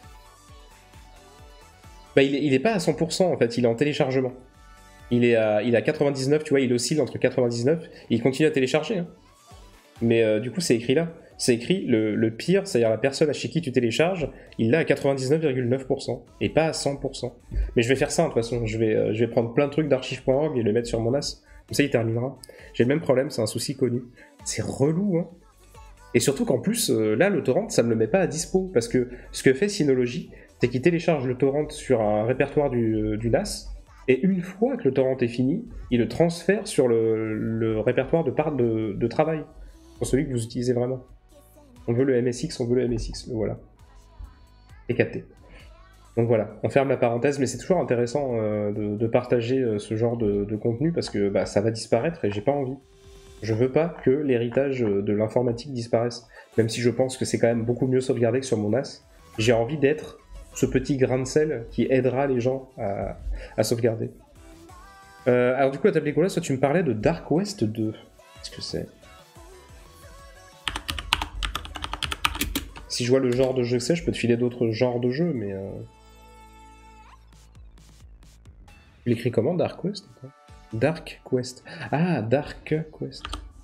Bah, il est, il est pas à cent pour cent, en fait. Il est en téléchargement. Il est à, il est à quatre-vingt-dix-neuf, tu vois, il oscille entre quatre-vingt-dix-neuf. Et il continue à télécharger. Hein. Mais euh, du coup, c'est écrit là. C'est écrit le, le pire, c'est-à-dire la personne chez qui tu télécharges, il l'a à quatre-vingt-dix-neuf virgule neuf pour cent. Et pas à cent pour cent. Mais je vais faire ça, de toute façon. Je vais, euh, je vais prendre plein de trucs d'archive point org et les mettre sur mon N A S. Comme ça, il terminera. J'ai le même problème, c'est un souci connu. C'est relou, hein. Et surtout qu'en plus, euh, là, le torrent, ça me le met pas à dispo. Parce que ce que fait Synology, c'est qu'il télécharge le torrent sur un répertoire du, euh, du N A S. Et une fois que le torrent est fini, il le transfère sur le, le répertoire de part de, de travail. Pour celui que vous utilisez vraiment. On veut le M S X, on veut le M S X. Le voilà. Et capté. Donc voilà, on ferme la parenthèse, mais c'est toujours intéressant euh, de, de partager euh, ce genre de, de contenu parce que bah, ça va disparaître et j'ai pas envie. Je veux pas que l'héritage de l'informatique disparaisse, même si je pense que c'est quand même beaucoup mieux sauvegardé que sur mon NAS. J'ai envie d'être ce petit grain de sel qui aidera les gens à, à sauvegarder. Euh, alors du coup, à table Nicolas, toi tu me parlais de Dark West deux. Qu'est-ce que c'est? Si je vois le genre de jeu que c'est, je peux te filer d'autres genres de jeux, mais... Euh... Tu l'écris comment, Dark Quest? Dark Quest. Ah, Dark Quest.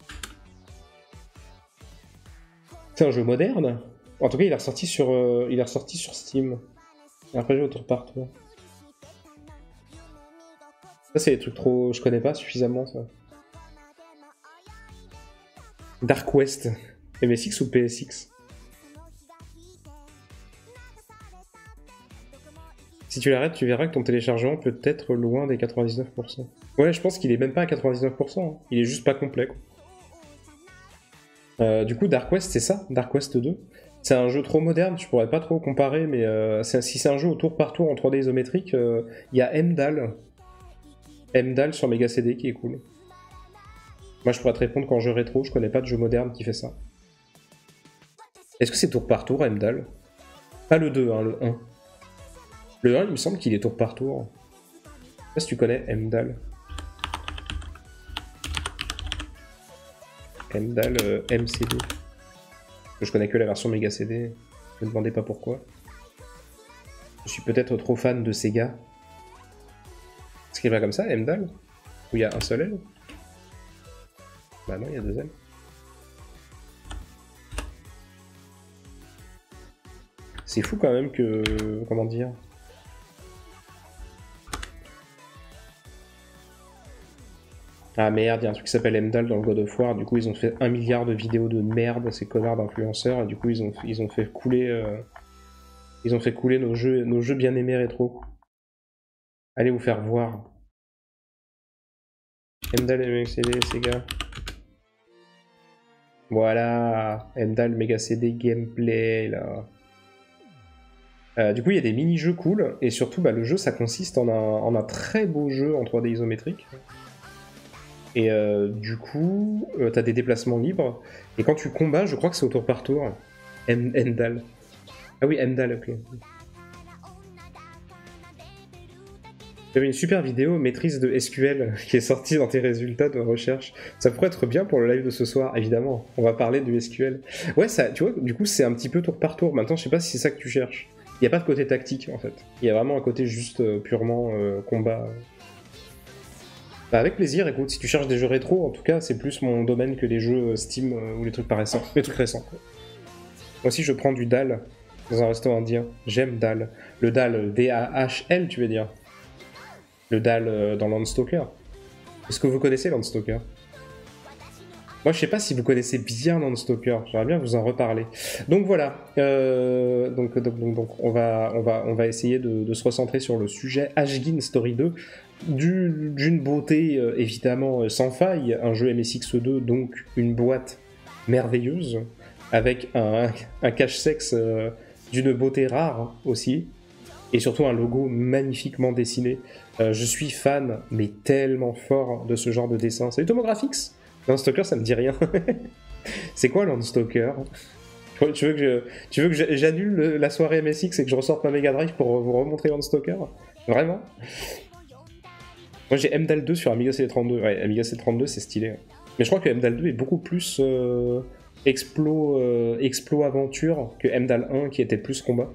C'est un jeu moderne? En tout cas, il est ressorti sur, euh, il est ressorti sur Steam. Après, j'ai autour partout. Ça, c'est des trucs trop... Je connais pas suffisamment, ça. Dark West. M S X ou P S X? Si tu l'arrêtes, tu verras que ton téléchargement peut être loin des quatre-vingt-dix-neuf pour cent. Ouais, je pense qu'il est même pas à quatre-vingt-dix-neuf pour cent. Hein. Il est juste pas complet, quoi. Euh, du coup, Dark West, c'est ça, Dark West deux. C'est un jeu trop moderne, tu pourrais pas trop comparer, mais euh, si c'est un jeu au tour par tour en trois D isométrique, il euh, y a Mdal. Mdal sur Mega C D qui est cool. Moi, je pourrais te répondre qu'en jeu rétro, je connais pas de jeu moderne qui fait ça. Est-ce que c'est tour par tour, Mdal? Pas le deux, hein, le un. Le un, il me semble qu'il est tour par tour. Je sais pas si tu connais Mdal. Mdal euh, M C D. Je connais que la version Mega C D. Je ne me demandais pas pourquoi. Je suis peut-être trop fan de Sega. Est-ce qu'il va comme ça, Mdal? Où il y a un seul L? Bah non, il y a deux L. C'est fou quand même que... Comment dire? Ah merde, il y a un truc qui s'appelle Mdal dans le God of War, du coup ils ont fait un milliard de vidéos de merde, ces connards d'influenceurs, et du coup ils ont, ils ont fait couler euh, ils ont fait couler nos jeux, nos jeux bien aimés rétro. Allez vous faire voir. Mdal Mega C D, Sega. Voilà, Mdal Mega C D gameplay là. Euh, du coup il y a des mini-jeux cool, et surtout bah, le jeu ça consiste en un, en un très beau jeu en trois D isométrique. Et euh, du coup, euh, t'as des déplacements libres. Et quand tu combats, je crois que c'est au tour par tour. Mdal. Ah oui, Mdal, ok. J'avais une super vidéo maîtrise de S Q L qui est sortie dans tes résultats de recherche. Ça pourrait être bien pour le live de ce soir, évidemment. On va parler du S Q L. Ouais, ça, tu vois, du coup, c'est un petit peu tour par tour. Maintenant, je sais pas si c'est ça que tu cherches. Il n'y a pas de côté tactique, en fait. Il y a vraiment un côté juste euh, purement euh, combat. Bah avec plaisir, écoute, si tu cherches des jeux rétro, en tout cas, c'est plus mon domaine que les jeux Steam euh, ou les trucs pas récents. Les trucs récents. Quoi. Moi aussi, je prends du dal dans un restaurant indien. J'aime dal. Le dal, D A H L, tu veux dire. Le dal euh, dans Landstalker. Est-ce que vous connaissez Landstalker? Moi, je sais pas si vous connaissez bien Landstalker. J'aimerais bien vous en reparler. Donc voilà. Euh, donc, donc, donc on, va, on, va, on va essayer de, de se recentrer sur le sujet Ashgin Story deux. D'une beauté euh, évidemment euh, sans faille, un jeu M S X deux, donc une boîte merveilleuse, avec un, un cache-sexe euh, d'une beauté rare aussi, et surtout un logo magnifiquement dessiné. Euh, je suis fan, mais tellement fort de ce genre de dessin. Salut Tomographics! Landstalker, ça me dit rien. C'est quoi Landstalker? Tu veux que je, tu veux que j'annule la soirée M S X et que je ressorte ma Mega Drive pour vous remontrer Landstalker? Vraiment? Moi j'ai Mdal deux sur Amiga C D trente-deux, ouais, Amiga C D trente-deux c'est stylé. Mais je crois que Mdal deux est beaucoup plus euh, explo, euh, explo aventure que Mdal un qui était plus combat.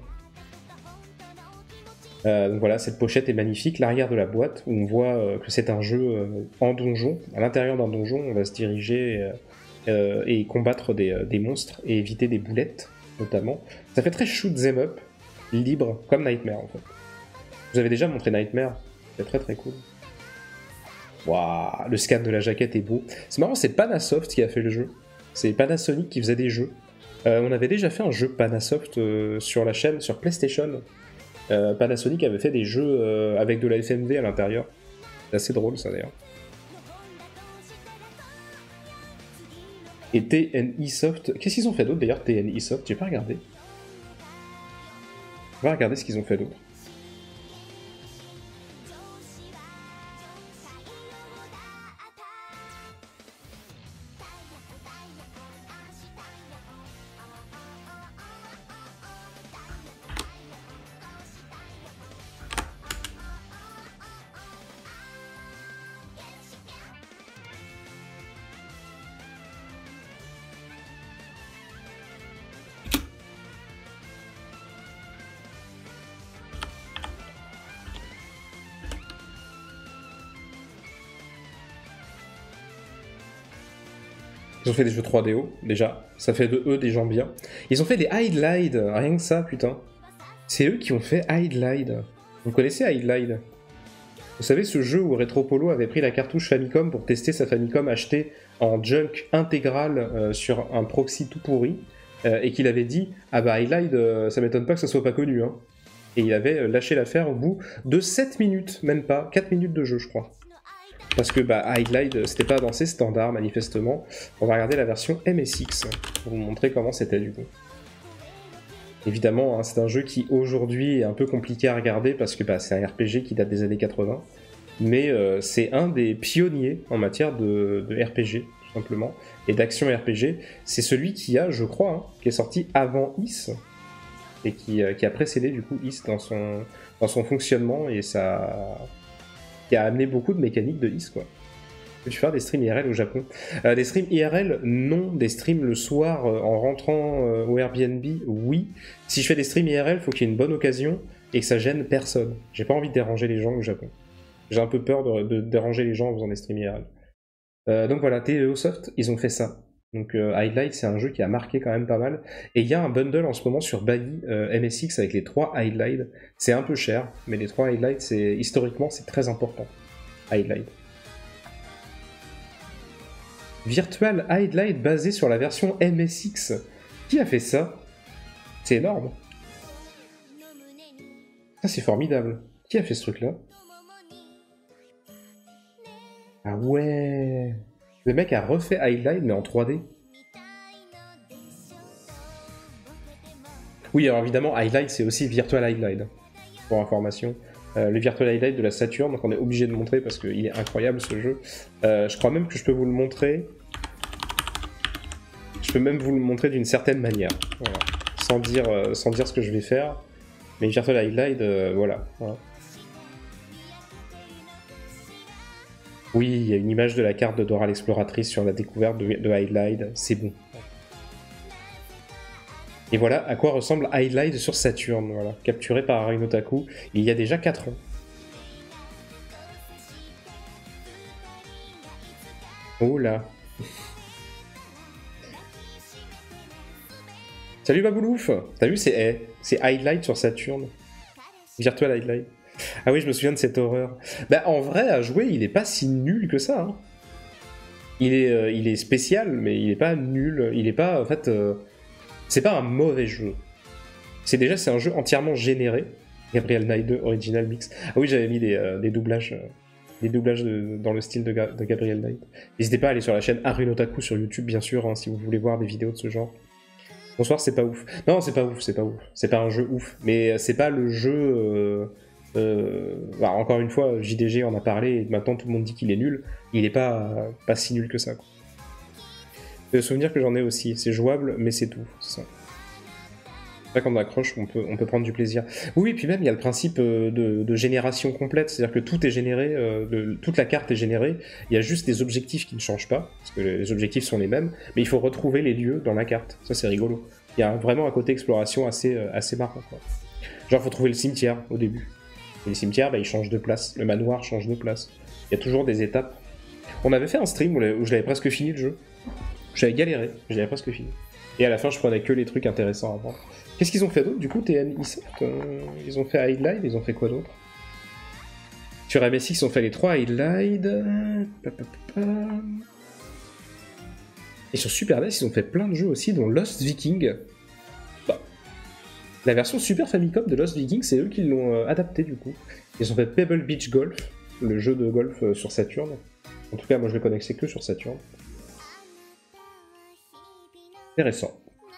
Euh, donc voilà, cette pochette est magnifique, l'arrière de la boîte où on voit euh, que c'est un jeu euh, en donjon. À l'intérieur d'un donjon, on va se diriger euh, euh, et combattre des, euh, des monstres et éviter des boulettes notamment. Ça fait très shoot 'em up, libre, comme Nightmare en fait. Je vous avais déjà montré Nightmare, c'est très très cool. Waouh, le scan de la jaquette est beau. C'est marrant, c'est Panasoft qui a fait le jeu. C'est Panasonic qui faisait des jeux. Euh, on avait déjà fait un jeu Panasoft euh, sur la chaîne, sur PlayStation. Euh, Panasonic avait fait des jeux euh, avec de la F M V à l'intérieur. C'est assez drôle ça d'ailleurs. Et T N I Soft... Qu'est-ce qu'ils ont fait d'autre d'ailleurs, T N I Soft? J'ai pas regardé. On va regarder ce qu'ils ont fait d'autre. Ils ont fait des jeux trois D O, déjà. Ça fait de eux des gens bien. Ils ont fait des Hide-Lide, rien que ça, putain. C'est eux qui ont fait Hide-Lide. Vous connaissez Hide-Lide? Vous savez, ce jeu où Retropolo avait pris la cartouche Famicom pour tester sa Famicom achetée en junk intégral euh, sur un proxy tout pourri, euh, et qu'il avait dit « Ah bah Hide-Lide, euh, ça m'étonne pas que ça soit pas connu. Hein. » Et il avait lâché l'affaire au bout de sept minutes, même pas, quatre minutes de jeu, je crois. Parce que bah, Hide-Lide, c'était pas dans ses standards, manifestement. On va regarder la version M S X, pour vous montrer comment c'était, du coup. Évidemment, hein, c'est un jeu qui, aujourd'hui, est un peu compliqué à regarder, parce que bah, c'est un R P G qui date des années quatre-vingts. Mais euh, c'est un des pionniers en matière de, de R P G, tout simplement, et d'action R P G. C'est celui qui a, je crois, hein, qui est sorti avant Is, et qui, euh, qui a précédé, du coup, Is dans son, dans son fonctionnement, et ça... qui a amené beaucoup de mécaniques de Is, quoi. Peux-tu faire des streams I R L au Japon? euh, Des streams I R L, non. Des streams le soir, euh, en rentrant euh, au Airbnb, oui. Si je fais des streams I R L, il faut qu'il y ait une bonne occasion, et que ça gêne personne. J'ai pas envie de déranger les gens au Japon. J'ai un peu peur de, de déranger les gens en faisant des streams I R L. Euh, donc voilà, Telesoft, ils ont fait ça. Donc euh, Hide-Lide, c'est un jeu qui a marqué quand même pas mal. Et il y a un bundle en ce moment sur Bally euh, M S X avec les trois Hide-Lide. C'est un peu cher, mais les trois Hide-Lide, c'est historiquement, c'est très important. Hide-Lide. Virtual Hide-Lide basé sur la version M S X. Qui a fait ça? C'est énorme. Ça, c'est formidable. Qui a fait ce truc-là? Ah ouais. Le mec a refait Hide-Lide, mais en trois D. Oui, alors évidemment, Hide-Lide, c'est aussi Virtual Hide-Lide, pour information. Euh, le Virtual Hide-Lide de la Saturn, donc on est obligé de montrer parce qu'il est incroyable ce jeu. Euh, je crois même que je peux vous le montrer. Je peux même vous le montrer d'une certaine manière, voilà. Sans dire, euh, sans dire ce que je vais faire. Mais Virtual Hide-Lide, euh, voilà. voilà. Oui, il y a une image de la carte de Dora l'exploratrice sur la découverte de, de Hide-Lide, c'est bon. Et voilà à quoi ressemble Hide-Lide sur Saturn, voilà, capturé par Arino Taku il y a déjà quatre ans. Oh là. Salut Baboulouf. T'as vu, c'est hey, c'est Hide-Lide sur Saturn. Virtual Hide-Lide. Ah oui, je me souviens de cette horreur. Bah, en vrai, à jouer, il est pas si nul que ça. Hein. Il, est, euh, il est spécial, mais il est pas nul. Il est pas, en fait... Euh... C'est pas un mauvais jeu. C'est déjà, c'est un jeu entièrement généré. Gabriel Knight deux, Original Mix. Ah oui, j'avais mis des, euh, des doublages, euh, des doublages de, dans le style de, Ga de Gabriel Knight. N'hésitez pas à aller sur la chaîne Arino Taku sur YouTube, bien sûr, hein, si vous voulez voir des vidéos de ce genre. Bonsoir, c'est pas ouf. Non, c'est pas ouf, c'est pas ouf. C'est pas un jeu ouf. Mais c'est pas le jeu... Euh... Euh, bah, encore une fois, J D G en a parlé et maintenant tout le monde dit qu'il est nul. Il est pas, pas si nul que ça. Quoi. Le souvenir que j'en ai aussi, c'est jouable, mais c'est tout. C'est ça. Là, quand on accroche, on peut, on peut prendre du plaisir. Oui, et puis même, il y a le principe de, de génération complète, c'est-à-dire que tout est généré, euh, de, toute la carte est générée, il y a juste des objectifs qui ne changent pas, parce que les objectifs sont les mêmes, mais il faut retrouver les lieux dans la carte. Ça, c'est rigolo. Il y a vraiment un côté exploration assez, euh, assez marrant. Quoi. Genre, il faut trouver le cimetière au début. Et les cimetières, bah, ils changent de place. Le manoir change de place. Il y a toujours des étapes. On avait fait un stream où je l'avais presque fini le jeu. J'avais galéré, je l'avais presque fini. Et à la fin, je prenais que les trucs intéressants à voir. Qu'est-ce qu'ils ont fait d'autre du coup, T N I sept euh, Ils ont fait Hide-Lide, ils ont fait quoi d'autre? Sur M S X, ils ont fait les trois Hide-Lide. Et sur Super D E S, ils ont fait plein de jeux aussi, dont Lost Viking. Bah. La version Super Famicom de Lost Viking, c'est eux qui l'ont euh, adapté du coup. Ils ont fait Pebble Beach Golf, le jeu de golf euh, sur Saturn. En tout cas, moi je le connaissais que sur Saturn. Intéressant.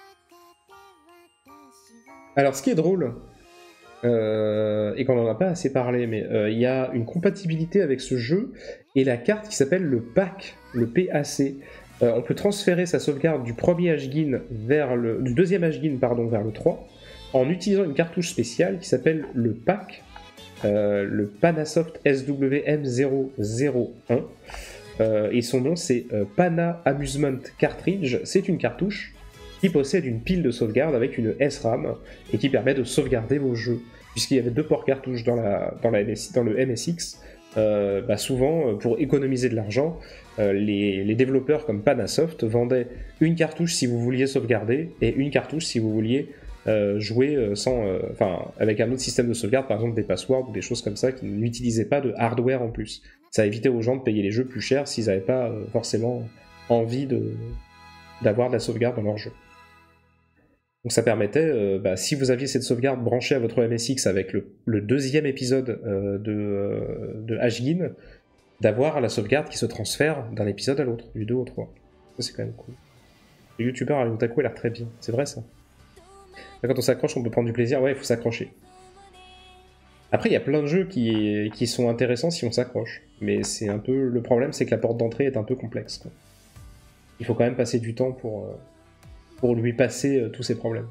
Alors, ce qui est drôle, euh, et qu'on n'en a pas assez parlé, mais il euh, y a une compatibilité avec ce jeu et la carte qui s'appelle le pack, le P A C. Euh, on peut transférer sa sauvegarde du premier H-Gin vers le, du deuxième H-Gin pardon, vers le trois en utilisant une cartouche spéciale qui s'appelle le pack, euh, le Panasoft S W M zéro zéro un. Euh, et son nom c'est euh, Pana Amusement Cartridge. C'est une cartouche qui possède une pile de sauvegarde avec une S RAM et qui permet de sauvegarder vos jeux, puisqu'il y avait deux ports cartouches dans, la, dans, la M S, dans le M S X. euh, bah souvent, euh, pour économiser de l'argent, euh, les, les développeurs comme Panasoft vendaient une cartouche si vous vouliez sauvegarder et une cartouche si vous vouliez euh, jouer euh, sans, euh, enfin, avec un autre système de sauvegarde, par exemple des passwords ou des choses comme ça qui n'utilisaient pas de hardware en plus. Ça évitait aux gens de payer les jeux plus cher s'ils n'avaient pas euh, forcément envie de, d'avoir de la sauvegarde dans leur jeu. Donc ça permettait, euh, bah, si vous aviez cette sauvegarde branchée à votre M S X avec le, le deuxième épisode euh, de, euh, de Ashgin, d'avoir la sauvegarde qui se transfère d'un épisode à l'autre, du deux au trois. Ça c'est quand même cool. Le youtubeur Ayutaku a l'air très bien, c'est vrai ça. Là, quand on s'accroche, on peut prendre du plaisir, ouais, il faut s'accrocher. Après, il y a plein de jeux qui, qui sont intéressants si on s'accroche, mais c'est un peu le problème, c'est que la porte d'entrée est un peu complexe, quoi. Il faut quand même passer du temps pour... Euh, pour lui passer euh, tous ses problèmes.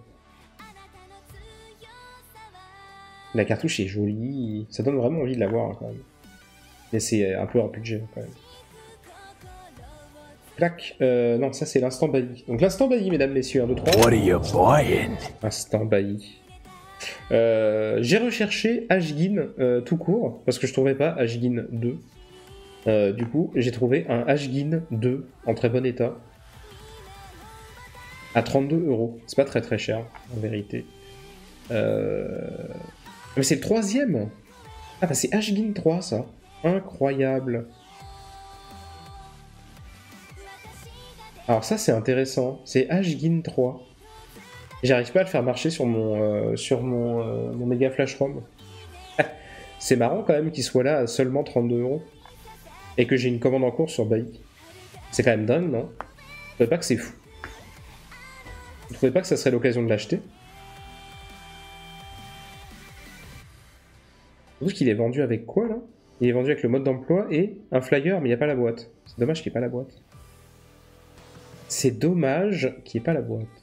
La cartouche est jolie, ça donne vraiment envie de la voir hein, quand même. Mais c'est un peu hors budget quand même. Clac, euh, non ça c'est l'instant bailli. Donc l'instant bailli mesdames, messieurs, un, deux, trois. What are you buying? Instant bailli. Euh, J'ai recherché Ashgin euh, tout court, parce que je trouvais pas Ashgin deux. Euh, du coup, j'ai trouvé un Ashgin deux en très bon état. À trente-deux euros. C'est pas très très cher, en vérité. Euh... Mais c'est le troisième. Ah bah c'est Ashgin trois, ça. Incroyable. Alors ça, c'est intéressant. C'est Ashgin trois. J'arrive pas à le faire marcher sur mon, euh, sur mon, euh, mon méga flash ROM. C'est marrant quand même qu'il soit là à seulement trente-deux euros. Et que j'ai une commande en cours sur Bailly. C'est quand même dingue, non? Je trouvais pas que c'est fou. Vous trouvez pas que ça serait l'occasion de l'acheter? Surtout qu'il est vendu avec quoi là? Il est vendu avec le mode d'emploi et un flyer, mais il n'y a pas la boîte. C'est dommage qu'il n'y ait pas la boîte. C'est dommage qu'il n'y ait pas la boîte.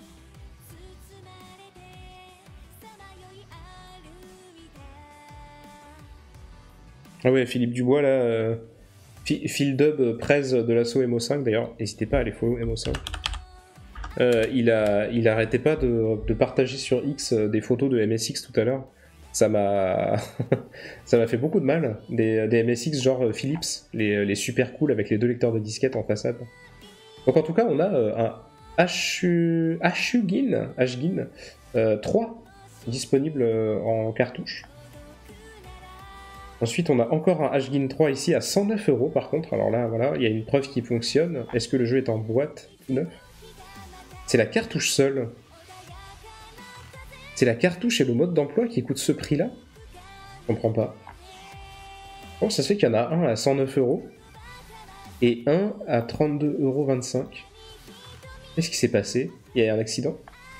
Ah ouais, Philippe Dubois là. Euh... Phil Dub presse de l'assaut M O cinq d'ailleurs. N'hésitez pas à aller follow M O cinq. Euh, il, a, il arrêtait pas de, de partager sur X des photos de M S X tout à l'heure. Ça m'a ça m'a fait beaucoup de mal. Des, des M S X genre Philips, les, les super cool avec les deux lecteurs de disquettes en façade. Donc en tout cas, on a un Ashugin, Ashgin euh, trois disponible en cartouche. Ensuite, on a encore un Ashgin trois ici à cent neuf euros par contre. Alors là, voilà, il y a une preuve qui fonctionne. Est-ce que le jeu est en boîte tout neuf? C'est la cartouche seule. C'est la cartouche et le mode d'emploi qui coûtent ce prix-là? Je comprends pas. Bon, ça se fait qu'il y en a un à cent neuf euros et un à trente-deux euros vingt-cinq. Qu'est-ce qui s'est passé? Il y a un accident?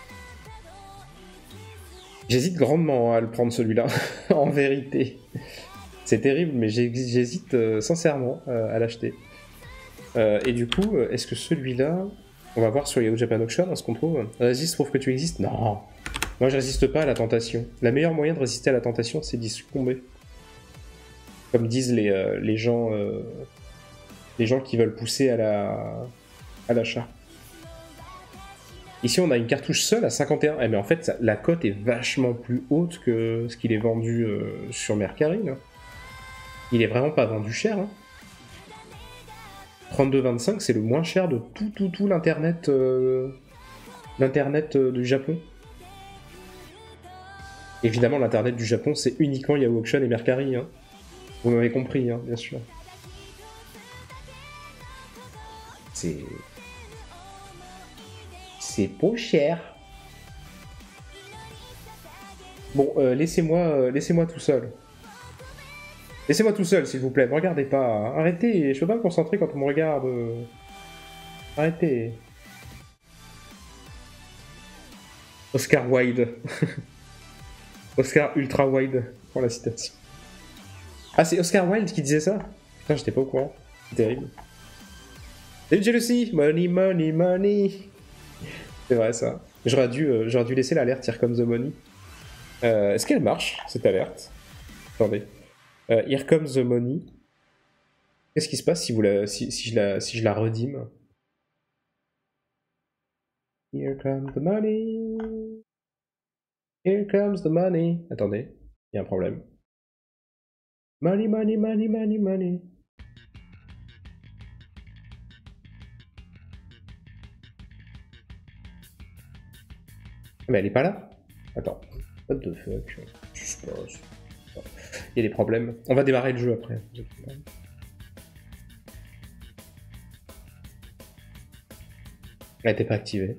J'hésite grandement à le prendre celui-là, en vérité. C'est terrible, mais j'hésite euh, sincèrement euh, à l'acheter. Euh, et du coup, est-ce que celui-là... On va voir sur Yahoo Japan Auction, ce qu'on trouve. Résiste, prouve que tu existes. Non. Moi, je résiste pas à la tentation. La meilleure moyen de résister à la tentation, c'est d'y succomber. Comme disent les, euh, les gens... Euh, les gens qui veulent pousser à la à l'achat. Ici, on a une cartouche seule à cinquante et un. Eh, mais en fait, ça, la cote est vachement plus haute que ce qu'il est vendu euh, sur Mercari. Hein. Il est vraiment pas vendu cher. Hein. trente-deux vingt-cinq, c'est le moins cher de tout, tout, tout l'internet euh, l'internet euh, du Japon. Évidemment, l'internet du Japon, c'est uniquement Yahoo Auction et Mercari. Hein. Vous m'avez compris, hein, bien sûr. C'est... C'est pas cher. Bon, euh, laissez-moi euh, laissez-moi tout seul. Laissez-moi tout seul, s'il vous plaît. Ne regardez pas. Arrêtez. Je peux pas me concentrer quand on me regarde. Arrêtez. Oscar Wilde. Oscar Ultra Wilde, pour la citation. Ah, c'est Oscar Wilde qui disait ça? Putain, j'étais pas au courant. C'est terrible. Salut Jealousy. Money, money, money. C'est vrai, ça. J'aurais dû, euh, j'aurais dû laisser l'alerte Here Comes the Money. Euh, Est-ce qu'elle marche, cette alerte? Attendez. Euh, Here Comes the Money. Qu'est-ce qui se passe si, vous la, si, si, je la, si je la redime? Here comes the money. Here comes the money. Attendez, il y a un problème. Money, money, money, money, money. Mais elle est pas là? Attends. What the fuck? Qu'est-ce qui se passe? Il y a des problèmes. On va démarrer le jeu après. Elle n'était pas activée.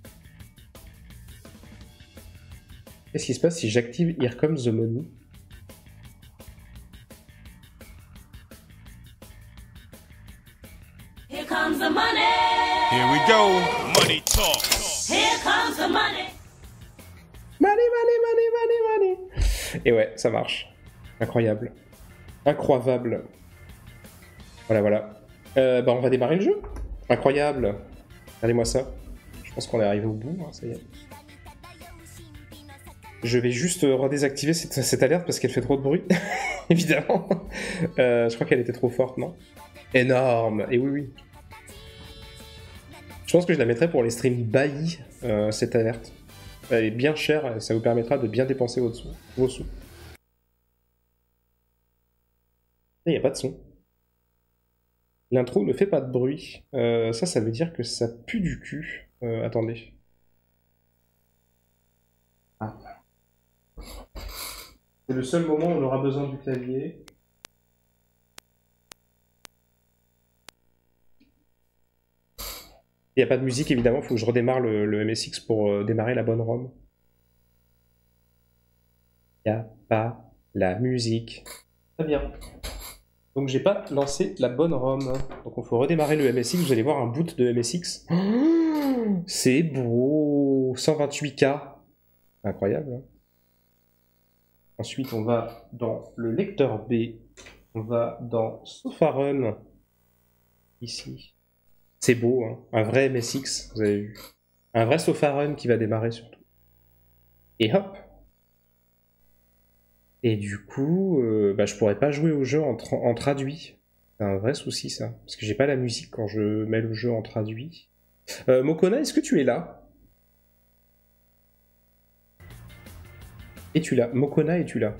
Qu'est-ce qui se passe si j'active Here Comes the Money? Here comes the money. Here we go. Money talk. Here comes the money. Money, money, money, money, money. Et ouais, ça marche. Incroyable. Incroyable. Voilà, voilà. Euh, bah, on va démarrer le jeu. Incroyable. Regardez-moi ça. Je pense qu'on est arrivé au bout, hein, ça y est. Je vais juste redésactiver cette, cette alerte parce qu'elle fait trop de bruit. Évidemment. Euh, je crois qu'elle était trop forte, non? Énorme. Et oui, oui. Je pense que je la mettrai pour les streams baillis, euh, cette alerte. Elle est bien chère, ça vous permettra de bien dépenser votre sous, vos sous. Il n'y a pas de son. L'intro ne fait pas de bruit. Euh, ça, ça veut dire que ça pue du cul. Euh, attendez. Ah. C'est le seul moment où on aura besoin du clavier. Il n'y a pas de musique, évidemment, il faut que je redémarre le, le M S X pour euh, démarrer la bonne ROM. Il n'y a pas la musique. Très bien. Donc j'ai pas lancé la bonne ROM. Donc il faut redémarrer le M S X, vous allez voir un boot de M S X. Oh, c'est beau, cent vingt-huit K. Incroyable. Hein. Ensuite on va dans le lecteur B. On va dans Sofarun. Ici. C'est beau, hein. Un vrai M S X, vous avez vu. Un vrai Sofarun qui va démarrer surtout. Et hop. Et du coup, euh, bah, je pourrais pas jouer au jeu en, tra en traduit. C'est un vrai souci ça. Parce que j'ai pas la musique quand je mets le jeu en traduit. Euh, Mokona, est-ce que tu es là? Es-tu là? Mokona, es-tu là?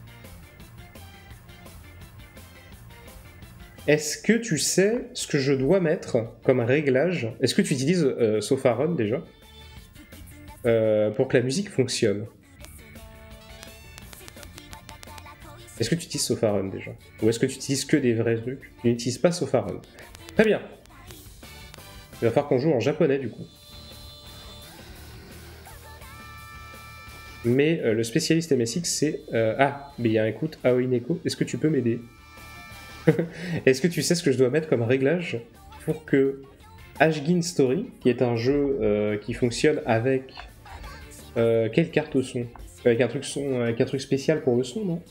Est-ce que tu sais ce que je dois mettre comme réglage? Est-ce que tu utilises euh, Sofarun déjà euh, pour que la musique fonctionne? Est-ce que tu utilises Sofarun déjà? Ou est-ce que tu utilises que des vrais trucs? Tu n'utilises pas Sofarun. Très bien. Il va falloir qu'on joue en japonais du coup. Mais euh, le spécialiste M S X c'est... Euh... Ah, mais il y a un écoute, Aoineko, est-ce que tu peux m'aider? Est-ce que tu sais ce que je dois mettre comme réglage pour que Ashgin Story, qui est un jeu euh, qui fonctionne avec... Euh, quelle carte son? Avec un truc son, avec un truc spécial pour le son, non?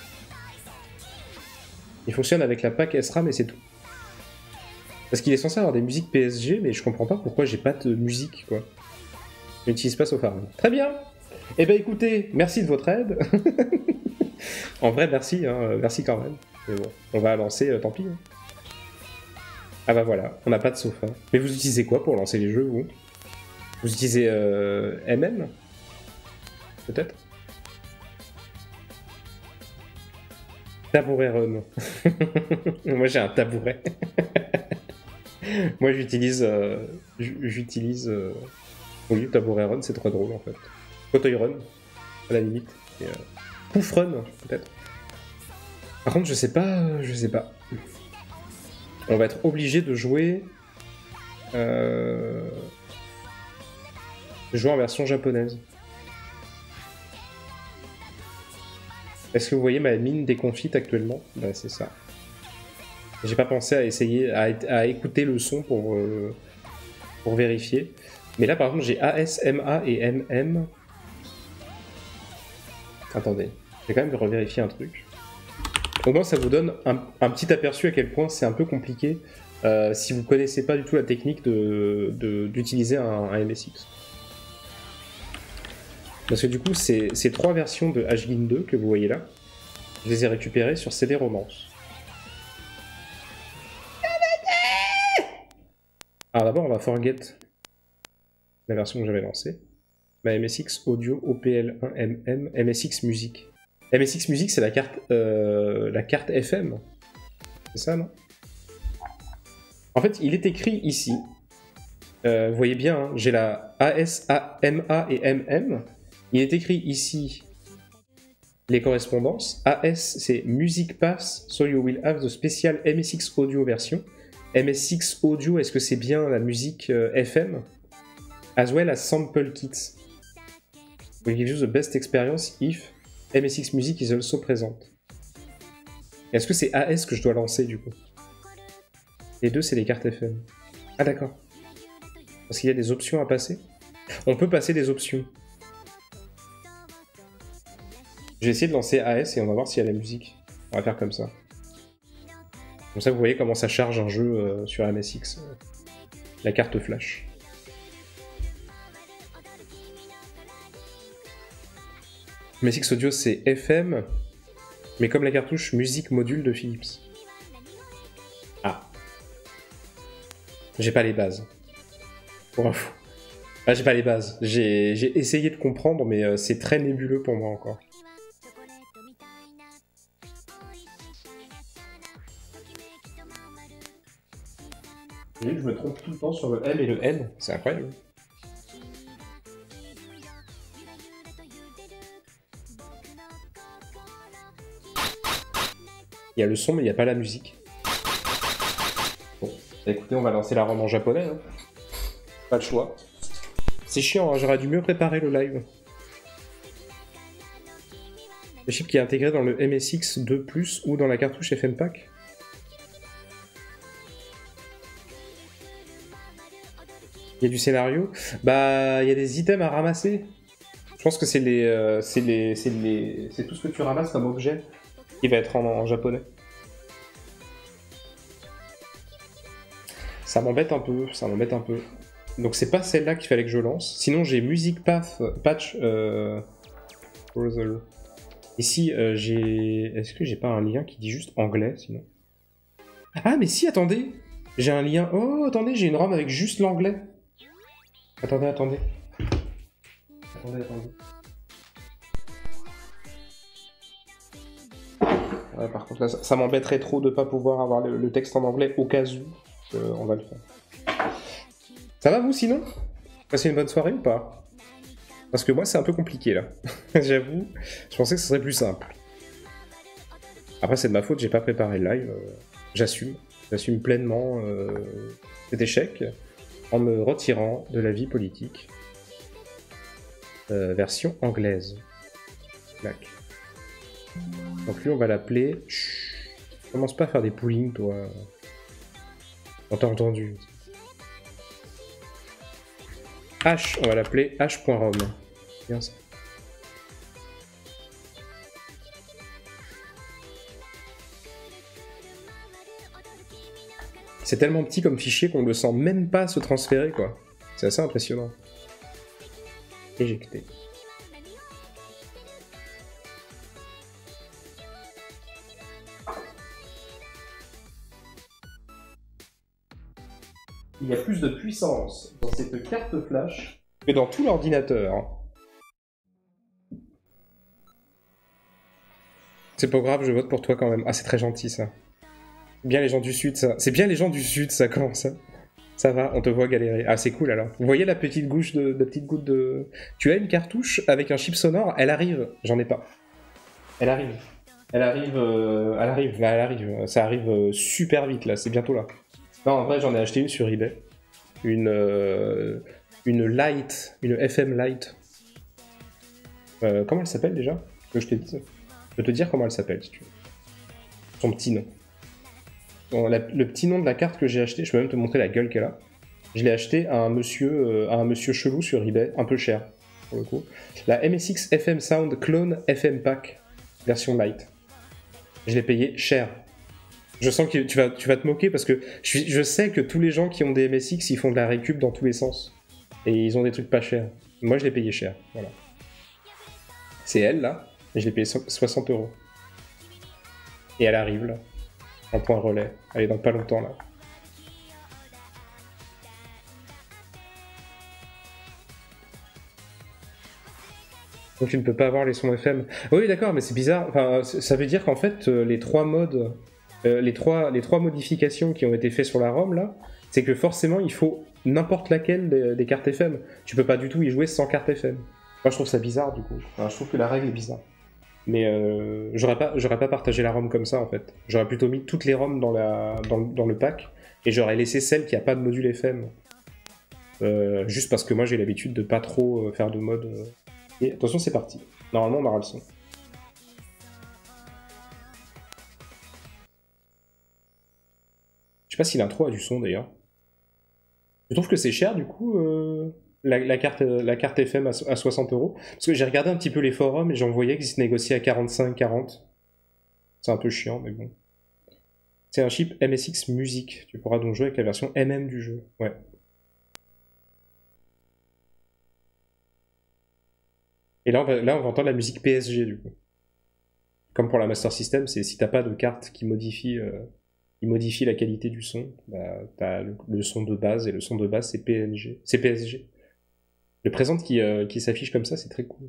Il fonctionne avec la pack S RAM et c'est tout. Parce qu'il est censé avoir des musiques P S G, mais je comprends pas pourquoi j'ai pas de musique, quoi. Je n'utilise pas Sofarun. Très bien. Eh ben écoutez, merci de votre aide. En vrai, merci, hein, merci quand même. Mais bon, on va lancer, euh, tant pis. Hein. Ah bah voilà, on n'a pas de sofa. Mais vous utilisez quoi pour lancer les jeux, vous? Vous utilisez euh, M M? Peut-être? Tabouret run. Moi j'ai un tabouret. Moi j'utilise... Euh, j'utilise... Euh... Oui, tabouret run, c'est trop drôle en fait. Fauteuil run, à la limite. Et, euh... Pouf run, peut-être. Par contre, je sais pas, je sais pas. On va être obligé de jouer... Euh... jouer en version japonaise. Est-ce que vous voyez ma mine déconfite actuellement? Bah c'est ça. J'ai pas pensé à essayer, à, à écouter le son pour, euh, pour vérifier. Mais là par contre j'ai A S M A et M M. Attendez, je vais quand même revérifier un truc. Au moins ça vous donne un, un petit aperçu à quel point c'est un peu compliqué euh, si vous connaissez pas du tout la technique de, de, d'utiliser un, un M S X. Parce que du coup, ces, ces trois versions de Ashgin deux que vous voyez là, je les ai récupérées sur C D Romance. Alors d'abord, on va forget la version que j'avais lancée. Ma M S X Audio O P L un M M, M S X Musique. M S X Music, c'est la carte, euh, la carte F M. C'est ça, non? En fait, il est écrit ici. Euh, vous voyez bien, hein, j'ai la A S, A, M A et M M. Il est écrit ici les correspondances. A S, c'est Music Pass, so you will have the special M S X Audio version. M S X Audio, est-ce que c'est bien la musique euh, F M? As well as sample kits. Will give you the best experience if M S X Music is also present. Est-ce que c'est A S que je dois lancer du coup? Les deux, c'est les cartes F M. Ah d'accord. Parce qu'il y a des options à passer. On peut passer des options. Je vais essayer de lancer A S et on va voir s'il y a la musique. On va faire comme ça. Comme ça, vous voyez comment ça charge un jeu euh, sur M S X. Euh, la carte flash. M S X Audio, c'est F M, mais comme la cartouche musique module de Philips. Ah. J'ai pas les bases. Pour info. Ah, j'ai pas les bases. J'ai essayé de comprendre, mais euh, c'est très nébuleux pour moi encore. Je me trompe tout le temps sur le M et le N, c'est incroyable. Il y a le son, mais il n'y a pas la musique. Bon, écoutez, on va lancer la ROM en japonais. Hein. Pas de choix. C'est chiant, hein, j'aurais dû mieux préparer le live. Le chip qui est intégré dans le M S X deux plus ou dans la cartouche F M Pack. Il y a du scénario. Bah, il y a des items à ramasser. Je pense que c'est les, euh, c'est les, c'est les, c'est tout ce que tu ramasses comme objet qui va être en, en japonais. Ça m'embête un peu, ça m'embête un peu. Donc c'est pas celle-là qu'il fallait que je lance. Sinon j'ai Music Path Patch. Euh, Ici euh, j'ai, est-ce que j'ai pas un lien qui dit juste anglais sinon? Ah mais si, attendez, j'ai un lien. Oh attendez, j'ai une ROM avec juste l'anglais. Attendez, attendez. Attendez, attendez. Ouais, par contre, là, ça, ça m'embêterait trop de pas pouvoir avoir le, le texte en anglais au cas où. Euh, on va le faire. Ça va vous sinon? Passez une bonne soirée ou pas? Parce que moi, c'est un peu compliqué là. J'avoue, je pensais que ce serait plus simple. Après, c'est de ma faute, j'ai pas préparé le live. Euh, J'assume. J'assume pleinement euh, cet échec. En me retirant de la vie politique. Euh, version anglaise. Clac. Donc lui, on va l'appeler... Chut. Commence pas à faire des poolings, toi. On t'a entendu. H, on va l'appeler H.rom. Bien ça. C'est tellement petit comme fichier qu'on ne sent même pas se transférer, quoi. C'est assez impressionnant. Éjecter. Il y a plus de puissance dans cette carte flash que dans tout l'ordinateur. C'est pas grave, je vote pour toi quand même. Ah, c'est très gentil, ça. Bien les gens du Sud, ça. C'est bien les gens du Sud, ça, comment ça? Ça va, on te voit galérer. Ah, c'est cool, alors. Vous voyez la petite gouche de, de petite goutte de... Tu as une cartouche avec un chip sonore, elle arrive. J'en ai pas. Elle arrive. Elle arrive, euh... elle arrive, là, elle arrive. Ça arrive euh, super vite, là, c'est bientôt là. Non, en vrai, j'en ai acheté une sur eBay. Une... Euh... Une Lite, une F M Lite. Euh, comment elle s'appelle, déjà? Que je t'ai dit. Je peux te dire comment elle s'appelle, si tu veux. Son petit nom. Bon, la, le petit nom de la carte que j'ai acheté, je peux même te montrer la gueule qu'elle a. Je l'ai acheté à un monsieur, euh, à un monsieur chelou sur eBay, un peu cher pour le coup. La M S X F M Sound Clone F M Pack version light. Je l'ai payé cher. Je sens que tu vas, tu vas te moquer parce que je, je sais que tous les gens qui ont des M S X, ils font de la récup dans tous les sens et ils ont des trucs pas chers. Moi, je l'ai payé cher. Voilà. C'est elle là, et je l'ai payé soixante euros. Et elle arrive là. En point relais. Elle est dans pas longtemps là. Donc tu ne peux pas avoir les sons F M. Oui, d'accord, mais c'est bizarre. Enfin, ça veut dire qu'en fait, les trois modes, euh, les, trois, les trois modifications qui ont été faites sur la ROM, là, c'est que forcément, il faut n'importe laquelle des, des cartes F M. Tu peux pas du tout y jouer sans carte F M. Moi, je trouve ça bizarre, du coup. Enfin, je trouve que la règle est bizarre. Mais euh, j'aurais pas, j'aurais pas partagé la ROM comme ça, en fait. J'aurais plutôt mis toutes les ROM dans, la, dans, dans le pack, et j'aurais laissé celle qui a pas de module F M. Euh, juste parce que moi, j'ai l'habitude de pas trop faire de mode... Euh... Et attention, c'est parti. Normalement, on aura le son. Je sais pas si l'intro a du son, d'ailleurs. Je trouve que c'est cher, du coup, euh, la, la, carte, la carte F M à, à soixante euros. Parce que j'ai regardé un petit peu les forums et j'en voyais qu'ils se négociaient à quarante-cinq quarante. C'est un peu chiant, mais bon. C'est un chip M S X Music. Tu pourras donc jouer avec la version M M du jeu. Ouais. Et là on, va, là, on va entendre la musique P S G, du coup. Comme pour la Master System, c'est si t'as pas de carte qui modifie, euh, qui modifie la qualité du son, bah, t'as le, le son de base, et le son de base, c'est P N G. C'est P S G. Le présent qui, euh, qui s'affiche comme ça, c'est très cool.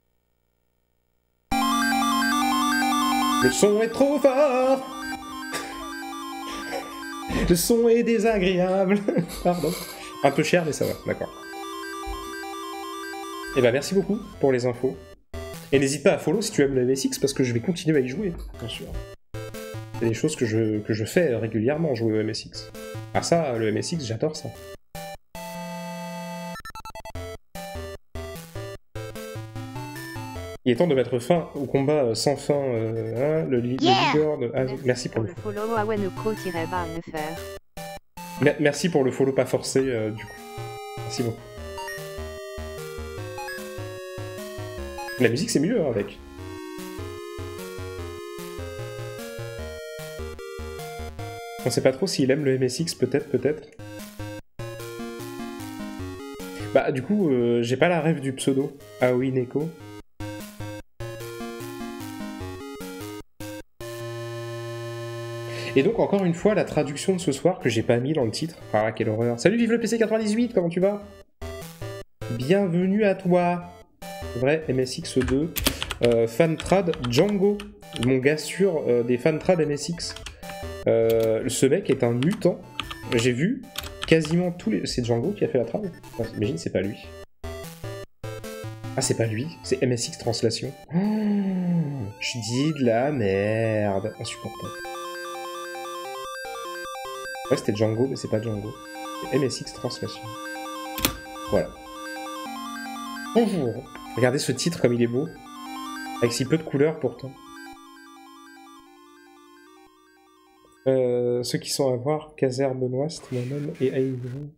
Le son est trop fort. Le son est désagréable. Pardon. Un peu cher, mais ça va, d'accord. Et bah merci beaucoup pour les infos. Et n'hésite pas à follow si tu aimes le M S X, parce que je vais continuer à y jouer, bien sûr. C'est des choses que je, que je fais régulièrement, jouer au M S X. Ah ça, le M S X, j'adore ça. Il est temps de mettre fin au combat sans fin. Euh, hein, le, li yeah le leader de... Ah, merci, merci pour, pour le follow awenoko-bar. Merci pour le follow pas forcé, euh, du coup. Merci beaucoup. La musique, c'est mieux, hein, avec. On sait pas trop s'il aime le M S X, peut-être, peut-être. Bah, du coup, euh, j'ai pas la rêve du pseudo. Ah oui, Neko. Et donc, encore une fois, la traduction de ce soir que j'ai pas mis dans le titre. Ah, quelle horreur. Salut, vive le P C quatre-vingt-dix-huit, comment tu vas? Bienvenue à toi. Vrai, M S X deux. Euh, Fantrad Django. Mon gars sûr euh, des Fantrad M S X. Euh, ce mec est un mutant. J'ai vu quasiment tous les... C'est Django qui a fait la trame? Enfin, imagine, c'est pas lui. Ah, c'est pas lui, c'est M S X Translation. Oh, je dis de la merde. Insupportable. Ouais, c'était Django, mais c'est pas Django. C'est M S X Translation. Voilà. Bonjour. Regardez ce titre comme il est beau. Avec si peu de couleurs pourtant. Euh, ceux qui sont à voir, Kazer, Benoît, moi-même et Aïdou.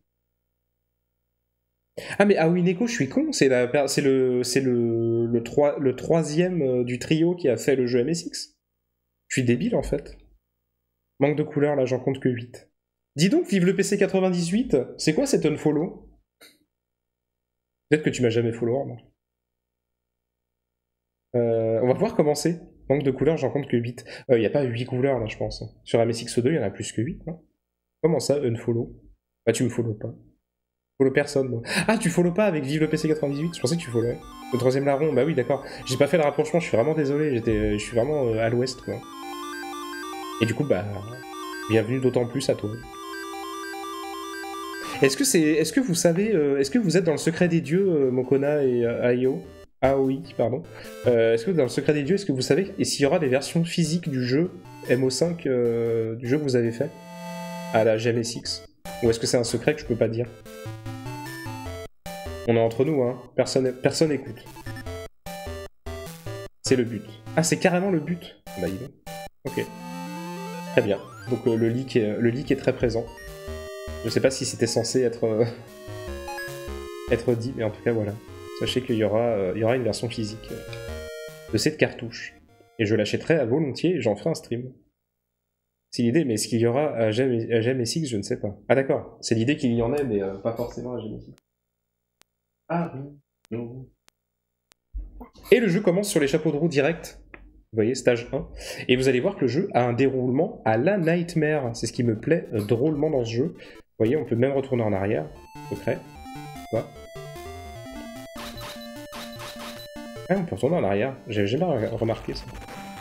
Ah mais Aoi Neko, je suis con, c'est la, c'est le, c'est le, le, troi, le troisième du trio qui a fait le jeu M S X. Je suis débile en fait. Manque de couleurs, là j'en compte que huit. Dis donc, vive le P C quatre-vingt-dix-huit, c'est quoi cet unfollow? Peut-être que tu m'as jamais follow, moi. Euh, on va pouvoir commencer. Manque de couleurs, j'en compte que huit. Il euh, n'y a pas huit couleurs là, je pense. Sur M S X deux, il y en a plus que huit. Non? Comment ça, unfollow? Bah, tu me follow pas. Follow personne, moi. Ah, tu follow pas avec Vive le P C quatre-vingt-dix-huit? Je pensais que tu followais. Le troisième larron, bah oui, d'accord. J'ai pas fait le rapprochement, je suis vraiment désolé. J'étais, je suis vraiment euh, à l'ouest, quoi. Et du coup, bah, bienvenue d'autant plus à toi. Est-ce que c'est, est-ce que vous savez, euh, est-ce que vous êtes dans le secret des dieux, euh, Mokona et euh, Aio? Ah oui, pardon. Euh, est-ce que dans le secret des dieux, est-ce que vous savez et s'il y aura des versions physiques du jeu M O cinq, euh, du jeu que vous avez fait à la G M S X? Ou est-ce que c'est un secret que je peux pas dire? On est entre nous, hein. Personne, personne écoute. C'est le but. Ah, c'est carrément le but. Bah, il est. Ok. Très bien. Donc euh, le leak est, le leak est très présent. Je sais pas si c'était censé être euh, être dit, mais en tout cas voilà. Sachez qu'il y aura, euh, il y aura une version physique euh, de cette cartouche. Et je l'achèterai à volontiers et j'en ferai un stream. C'est l'idée, mais est-ce qu'il y aura à G M S X? Je ne sais pas. Ah d'accord, c'est l'idée qu'il y en ait, mais euh, pas forcément à G M S X. Ah oui, non. Et le jeu commence sur les chapeaux de roue direct. Vous voyez, stage un. Et vous allez voir que le jeu a un déroulement à la Nightmare. C'est ce qui me plaît euh, drôlement dans ce jeu. Vous voyez, on peut même retourner en arrière. Secret. Voilà. Ah, on peut retourner en arrière. J'avais jamais re- remarqué ça.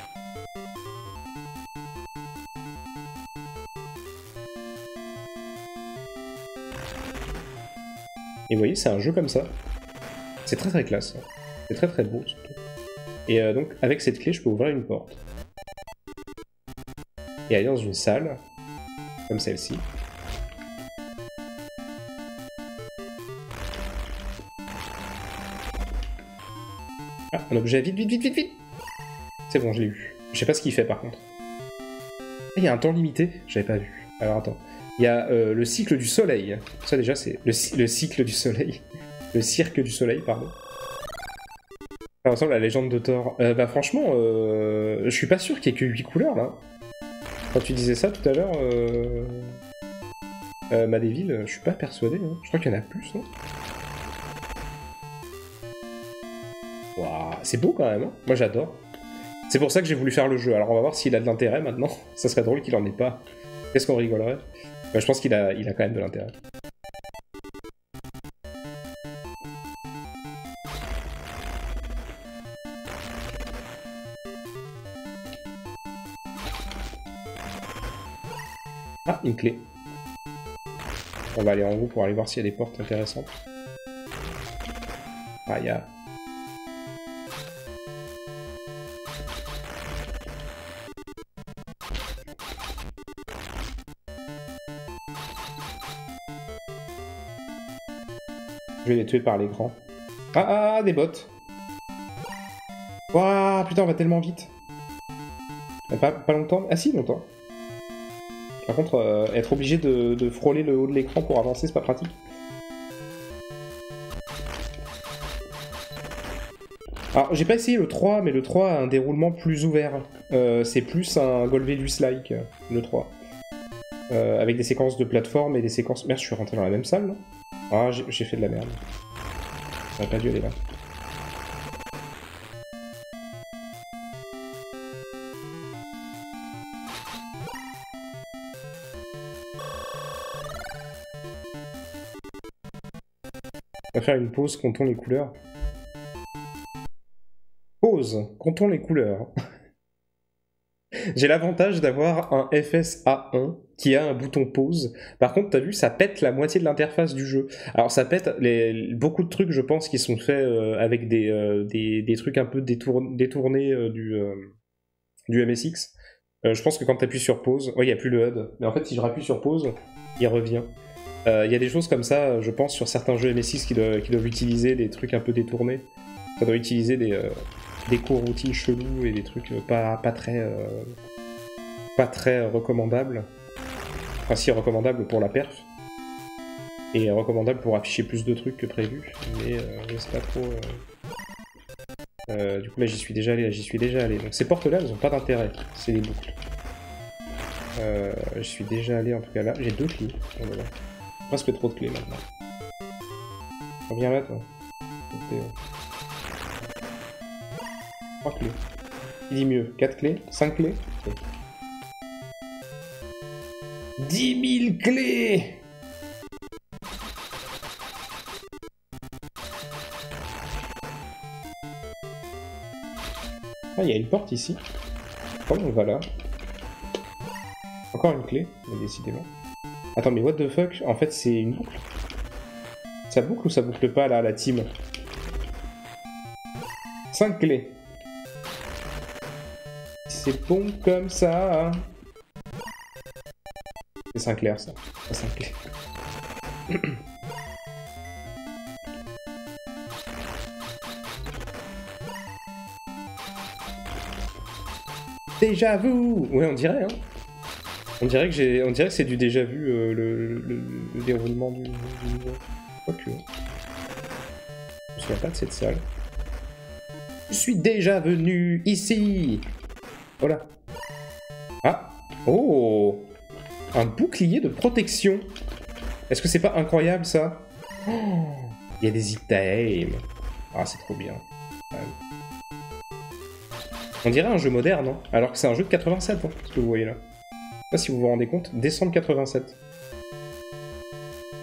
Et vous voyez, c'est un jeu comme ça. C'est très très classe. C'est très très beau surtout. Et euh, donc, avec cette clé, je peux ouvrir une porte. Et aller dans une salle, comme celle-ci. Ah, un objet, vite, vite, vite, vite, vite. C'est bon, je l'ai eu. Je sais pas ce qu'il fait par contre. Ah, il y a un temps limité, j'avais pas vu. Alors attends. Il y a euh, le cycle du soleil. Ça déjà, c'est le, le cycle du soleil. Le cirque du soleil, pardon. Ça ressemble à la légende de Thor. Euh, bah franchement, euh, je suis pas sûr qu'il y ait que huit couleurs là. Quand tu disais ça tout à l'heure, euh... euh, Madéville, je suis pas persuadé. Hein. Je crois qu'il y en a plus, non? Waouh, c'est beau quand même, hein. Moi j'adore. C'est pour ça que j'ai voulu faire le jeu. Alors on va voir s'il a de l'intérêt maintenant. Ça serait drôle qu'il en ait pas. Qu'est-ce qu'on rigolerait? Bah, je pense qu'il a, il a quand même de l'intérêt. Ah, une clé. On va aller en haut pour aller voir s'il y a des portes intéressantes. Ah, il y a... Je vais les tuer par les grands. Ah, ah, ah, des bottes. Waouh, putain, on va tellement vite. Pas, pas longtemps. Ah si, longtemps. Par contre, euh, être obligé de, de frôler le haut de l'écran pour avancer, c'est pas pratique. Alors, j'ai pas essayé le trois, mais le trois a un déroulement plus ouvert. Euh, c'est plus un Golvelus-like, le trois. Euh, avec des séquences de plateforme et des séquences... Merde, je suis rentré dans la même salle, non? Ah, j'ai fait de la merde. J'aurais pas dû aller là. On va faire une pause, comptons les couleurs. Pause, comptons les couleurs. J'ai l'avantage d'avoir un F S A un qui a un bouton pause. Par contre, t'as vu, ça pète la moitié de l'interface du jeu. Alors ça pète les, beaucoup de trucs, je pense, qui sont faits euh, avec des, euh, des, des trucs un peu détour, détournés euh, du, euh, du M S X. Euh, je pense que quand t'appuies sur pause... Ouais, il n'y a plus le H U D. Mais en fait, si je rappuie sur pause, il revient. Il euh, y a des choses comme ça, je pense, sur certains jeux M S X qui doivent, qui doivent utiliser des trucs un peu détournés. Ça doit utiliser des... Euh, des coroutines chelous et des trucs pas, pas très euh, pas très recommandables. Enfin si, recommandables pour la perf et recommandables pour afficher plus de trucs que prévu, mais euh, je sais pas trop euh... Euh, du coup là j'y suis déjà allé, là j'y suis déjà allé, donc ces portes là elles ont pas d'intérêt, c'est des boucles. Euh, je suis déjà allé en tout cas là, j'ai deux clés, oh là là. Presque trop de clés maintenant. Reviens là toi. trois clés. Il dit mieux. quatre clés? cinq clés? Okay. dix mille clés! Ah, il y a une porte ici. Comment on va là? Encore une clé, mais décidément. Attends, mais what the fuck? En fait, c'est une boucle. Ça boucle ou ça boucle pas, là, la team? cinq clés. C'est bon comme ça. C'est Sinclair, ça. C'est Sinclair. Déjà vu. Ouais, on dirait, hein. On dirait que j'ai, on dirait que c'est du déjà vu euh, le, le, le déroulement du, du niveau. Quoique. Je me souviens pas de cette salle. Je suis déjà venu ici. Voilà. Ah. Oh. Un bouclier de protection. Est-ce que c'est pas incroyable ça? Oh. Il y a des items. Ah, c'est trop bien. Ouais. On dirait un jeu moderne, hein, alors que c'est un jeu de quatre-vingt-sept, hein, ce que vous voyez là. Je sais pas si vous vous rendez compte, décembre quatre-vingt-sept.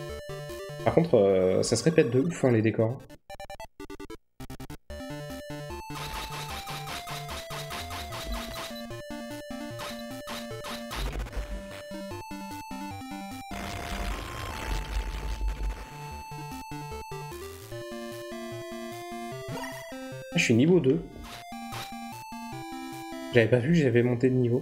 Par contre, euh, ça se répète de ouf, hein, les décors. je suis niveau deux. J'avais pas vu que j'avais monté de niveau.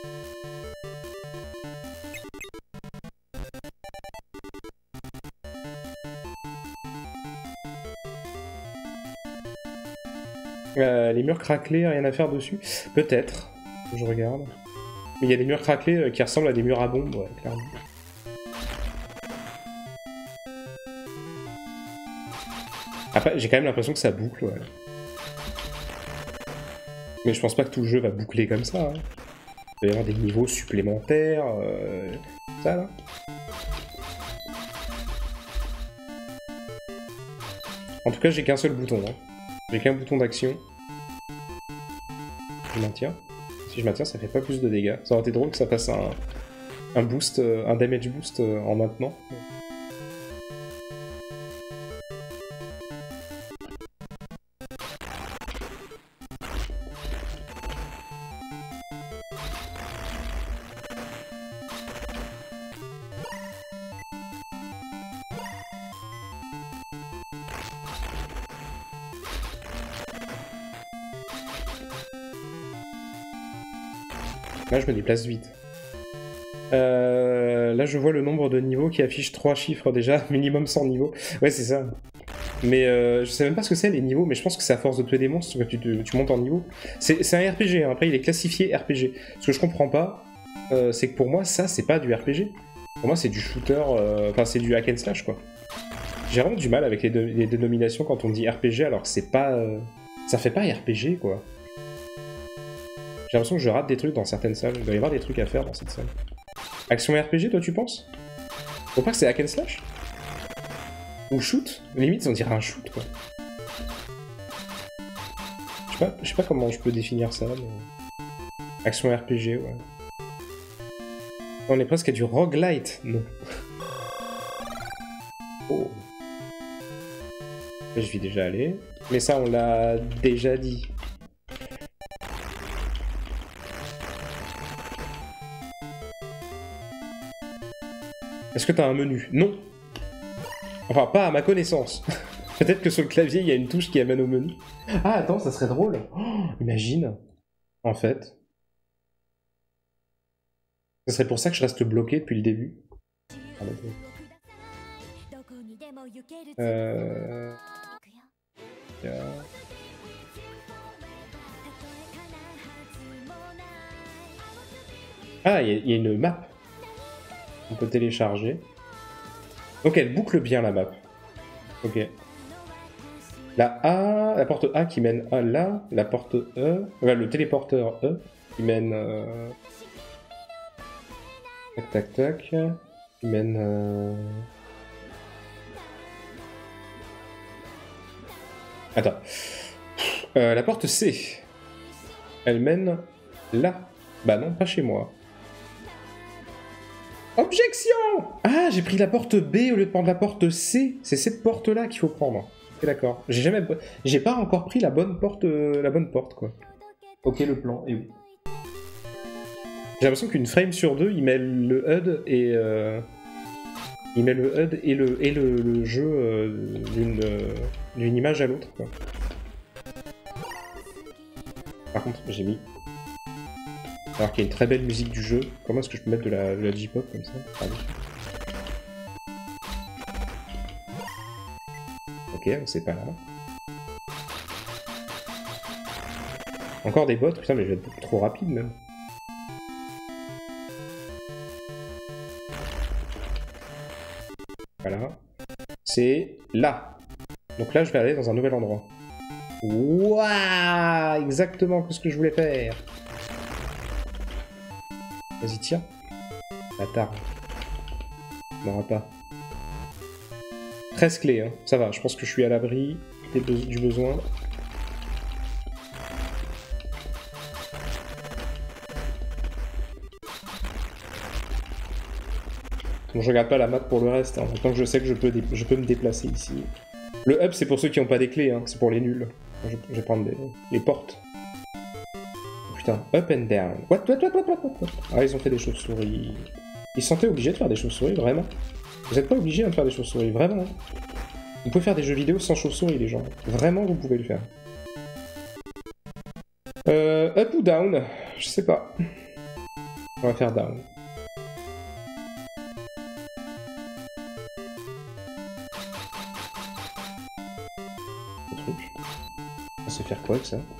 Euh, les murs craquelés, rien à faire dessus? Peut-être. Je regarde. Mais il y a des murs craquelés euh, qui ressemblent à des murs à bombes, ouais, clairement. Après, j'ai quand même l'impression que ça boucle, ouais. Mais je pense pas que tout le jeu va boucler comme ça. Hein. Il va y avoir des niveaux supplémentaires, euh, ça là. En tout cas, j'ai qu'un seul bouton. Hein. J'ai qu'un bouton d'action. Je maintiens. Si je maintiens, ça fait pas plus de dégâts. Ça aurait été drôle que ça fasse un, un boost, un damage boost en maintenant. Là, je me déplace vite. Euh, là, je vois le nombre de niveaux qui affiche trois chiffres déjà, minimum cent niveaux. Ouais, c'est ça. Mais euh, je sais même pas ce que c'est les niveaux, mais je pense que c'est à force de tuer des monstres que tu, te, tu montes en niveau. C'est un R P G, hein. Après il est classifié R P G. Ce que je comprends pas, euh, c'est que pour moi, ça, c'est pas du R P G. Pour moi, c'est du shooter, euh... enfin, c'est du hack and slash, quoi. J'ai vraiment du mal avec les, les dénominations quand on dit R P G, alors que c'est pas... Euh... Ça fait pas R P G, quoi. J'ai l'impression que je rate des trucs dans certaines salles. Il doit y avoir des trucs à faire dans cette salle. Action R P G, toi, tu penses? Faut pas que c'est hack and slash? Ou shoot? Limite, on dirait un shoot, quoi. Je sais pas, je sais pas comment je peux définir ça, mais... Action R P G, ouais. On est presque à du roguelite, non. Oh. Là, je vais déjà aller. Mais ça, on l'a déjà dit. Est-ce que t'as un menu? Non. Enfin, pas à ma connaissance. Peut-être que sur le clavier, il y a une touche qui amène au menu. Ah, attends, ça serait drôle. Oh, imagine. En fait. Ce serait pour ça que je reste bloqué depuis le début. Euh... Ah, il y, y a une map. On peut télécharger. Donc elle boucle bien la map. Ok. La A, la porte A qui mène à là, la porte E, enfin, le téléporteur E qui mène... Euh... Tac tac tac, qui mène... Euh... Attends. Euh, la porte C, elle mène là. Bah non, pas chez moi. Objection! Ah, j'ai pris la porte B au lieu de prendre la porte C. C'est cette porte-là qu'il faut prendre. Ok, d'accord. J'ai jamais... J'ai pas encore pris la bonne porte, euh, la bonne porte, quoi. Ok, le plan est où? J'ai l'impression qu'une frame sur deux, il met le H U D et... Euh... Il met le H U D et le, et le, le jeu euh, d'une euh, d'une image à l'autre, quoi. Par contre, j'ai mis... Alors qu'il y a une très belle musique du jeu. Comment est-ce que je peux mettre de la, de la J-pop comme ça? Pardon. Ok, c'est pas là. Encore des bots? Putain, mais je vais être beaucoup trop rapide même. Voilà. C'est là. Donc là, je vais aller dans un nouvel endroit. Waouh! Exactement ce que je voulais faire. Vas-y, tire. Bâtard. N'aura pas. treize clés, hein. Ça va, je pense que je suis à l'abri du besoin. Bon, je regarde pas la map pour le reste, hein. Tant que je sais que je peux, je peux me déplacer ici. Le hub, c'est pour ceux qui n'ont pas des clés, hein. C'est pour les nuls. Je, je vais prendre des, les portes. Up and down. What, what, what, what, what, what. Ah, ils ont fait des chauves-souris. Ils se sentaient obligés de faire des chauves-souris, vraiment. Vous n'êtes pas obligés de faire des chauves-souris, vraiment. Vous pouvez faire des jeux vidéo sans chauves-souris, les gens. Vraiment, vous pouvez le faire. Euh, up ou down? Je sais pas. On va faire down. Le truc. On sait faire quoi avec ça?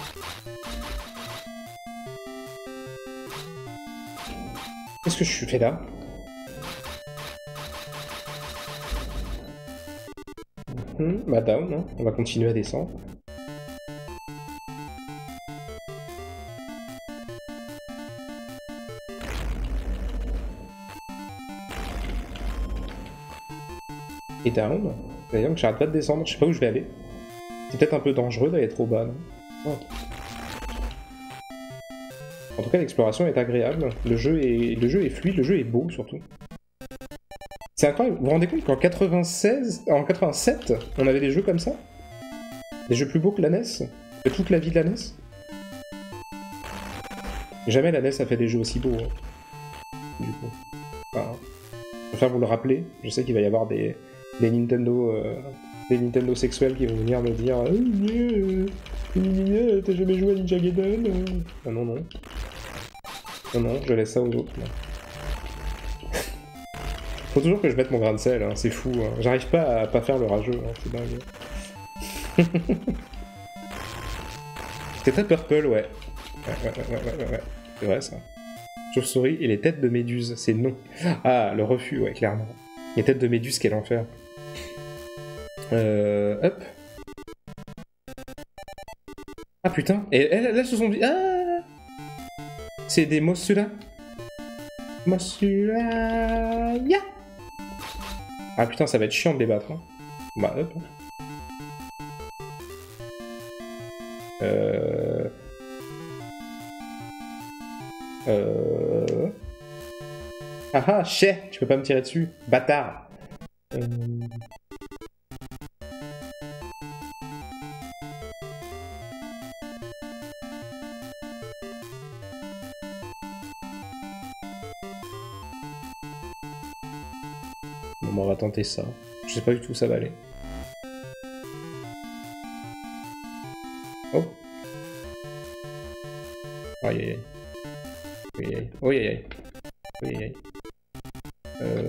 Qu'est-ce que je fais là? Hmm, bah down, hein. On va continuer à descendre. Et down. D'ailleurs, que j'arrête pas de descendre, je sais pas où je vais aller. C'est peut-être un peu dangereux d'aller trop bas, non? Ouais. En tout cas, l'exploration est agréable. Le jeu est... le jeu est fluide, le jeu est beau surtout. C'est incroyable, vous vous rendez compte qu'en quatre-vingt-seize, en quatre-vingt-sept, on avait des jeux comme ça? Des jeux plus beaux que la N E S? De toute la vie de la N E S? Jamais la N E S a fait des jeux aussi beaux. Hein. Du coup. Enfin, je préfère vous le rappeler. Je sais qu'il va y avoir des, des Nintendo euh, des Nintendo sexuels qui vont venir me dire oh, euh, euh, t'as jamais joué à Ninja Gaiden euh. Ah non, non. Non, non, je laisse ça aux autres. Non. Faut toujours que je mette mon grain de sel, hein, c'est fou. Hein. J'arrive pas à pas faire le rageux, hein, c'est dingue. C'est très purple, ouais. Ouais, ouais, ouais, ouais, ouais, ouais. C'est vrai ça. Chauve-souris et les têtes de méduse, c'est non. Ah, le refus, ouais, clairement. Les têtes de méduse, quel enfer. Euh... Hop. Ah putain, et elles, elles se sont dit... Ah, c'est des Mossula. Mossula... Ya. Ah putain, ça va être chiant de les battre. Hein. Bah hop. Euh... Euh... Ah ah, chais, tu peux pas me tirer dessus. Bâtard. Euh... Bon, on va tenter ça. Je sais pas du tout où ça va aller. Oh. Aïe aïe aïe. Aïe aïe. Aïe aïe aïe. Aïe aïe. Euh...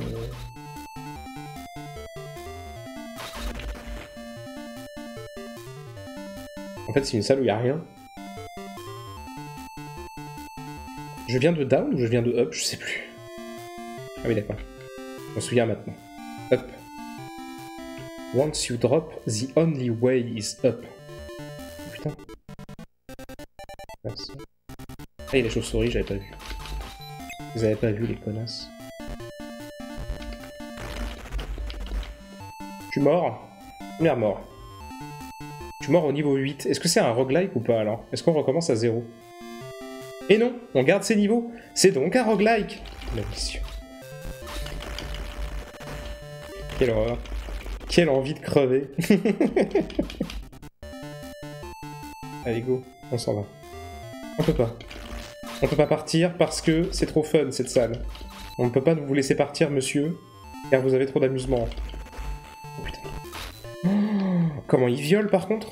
En fait, c'est une salle où il n'y a rien. Je viens de down ou je viens de up? Je sais plus. Ah oui, d'accord. Je me souviens maintenant. Up. Once you drop, the only way is up. Oh, putain. Merci. Ah, il y a les chauves-souris, j'avais pas vu. Vous avez pas vu, les connasses. Je suis mort. Première mort. Je suis mort au niveau huit. Est-ce que c'est un roguelike ou pas, alors? Est-ce qu'on recommence à zéro? Et non, on garde ces niveaux. C'est donc un roguelike. Malicieux. Quelle horreur. Quelle envie de crever. Allez, go. On s'en va. On peut pas. On peut pas partir parce que c'est trop fun, cette salle. On ne peut pas vous laisser partir, monsieur, car vous avez trop d'amusement. Oh putain. Oh, comment il viole, par contre?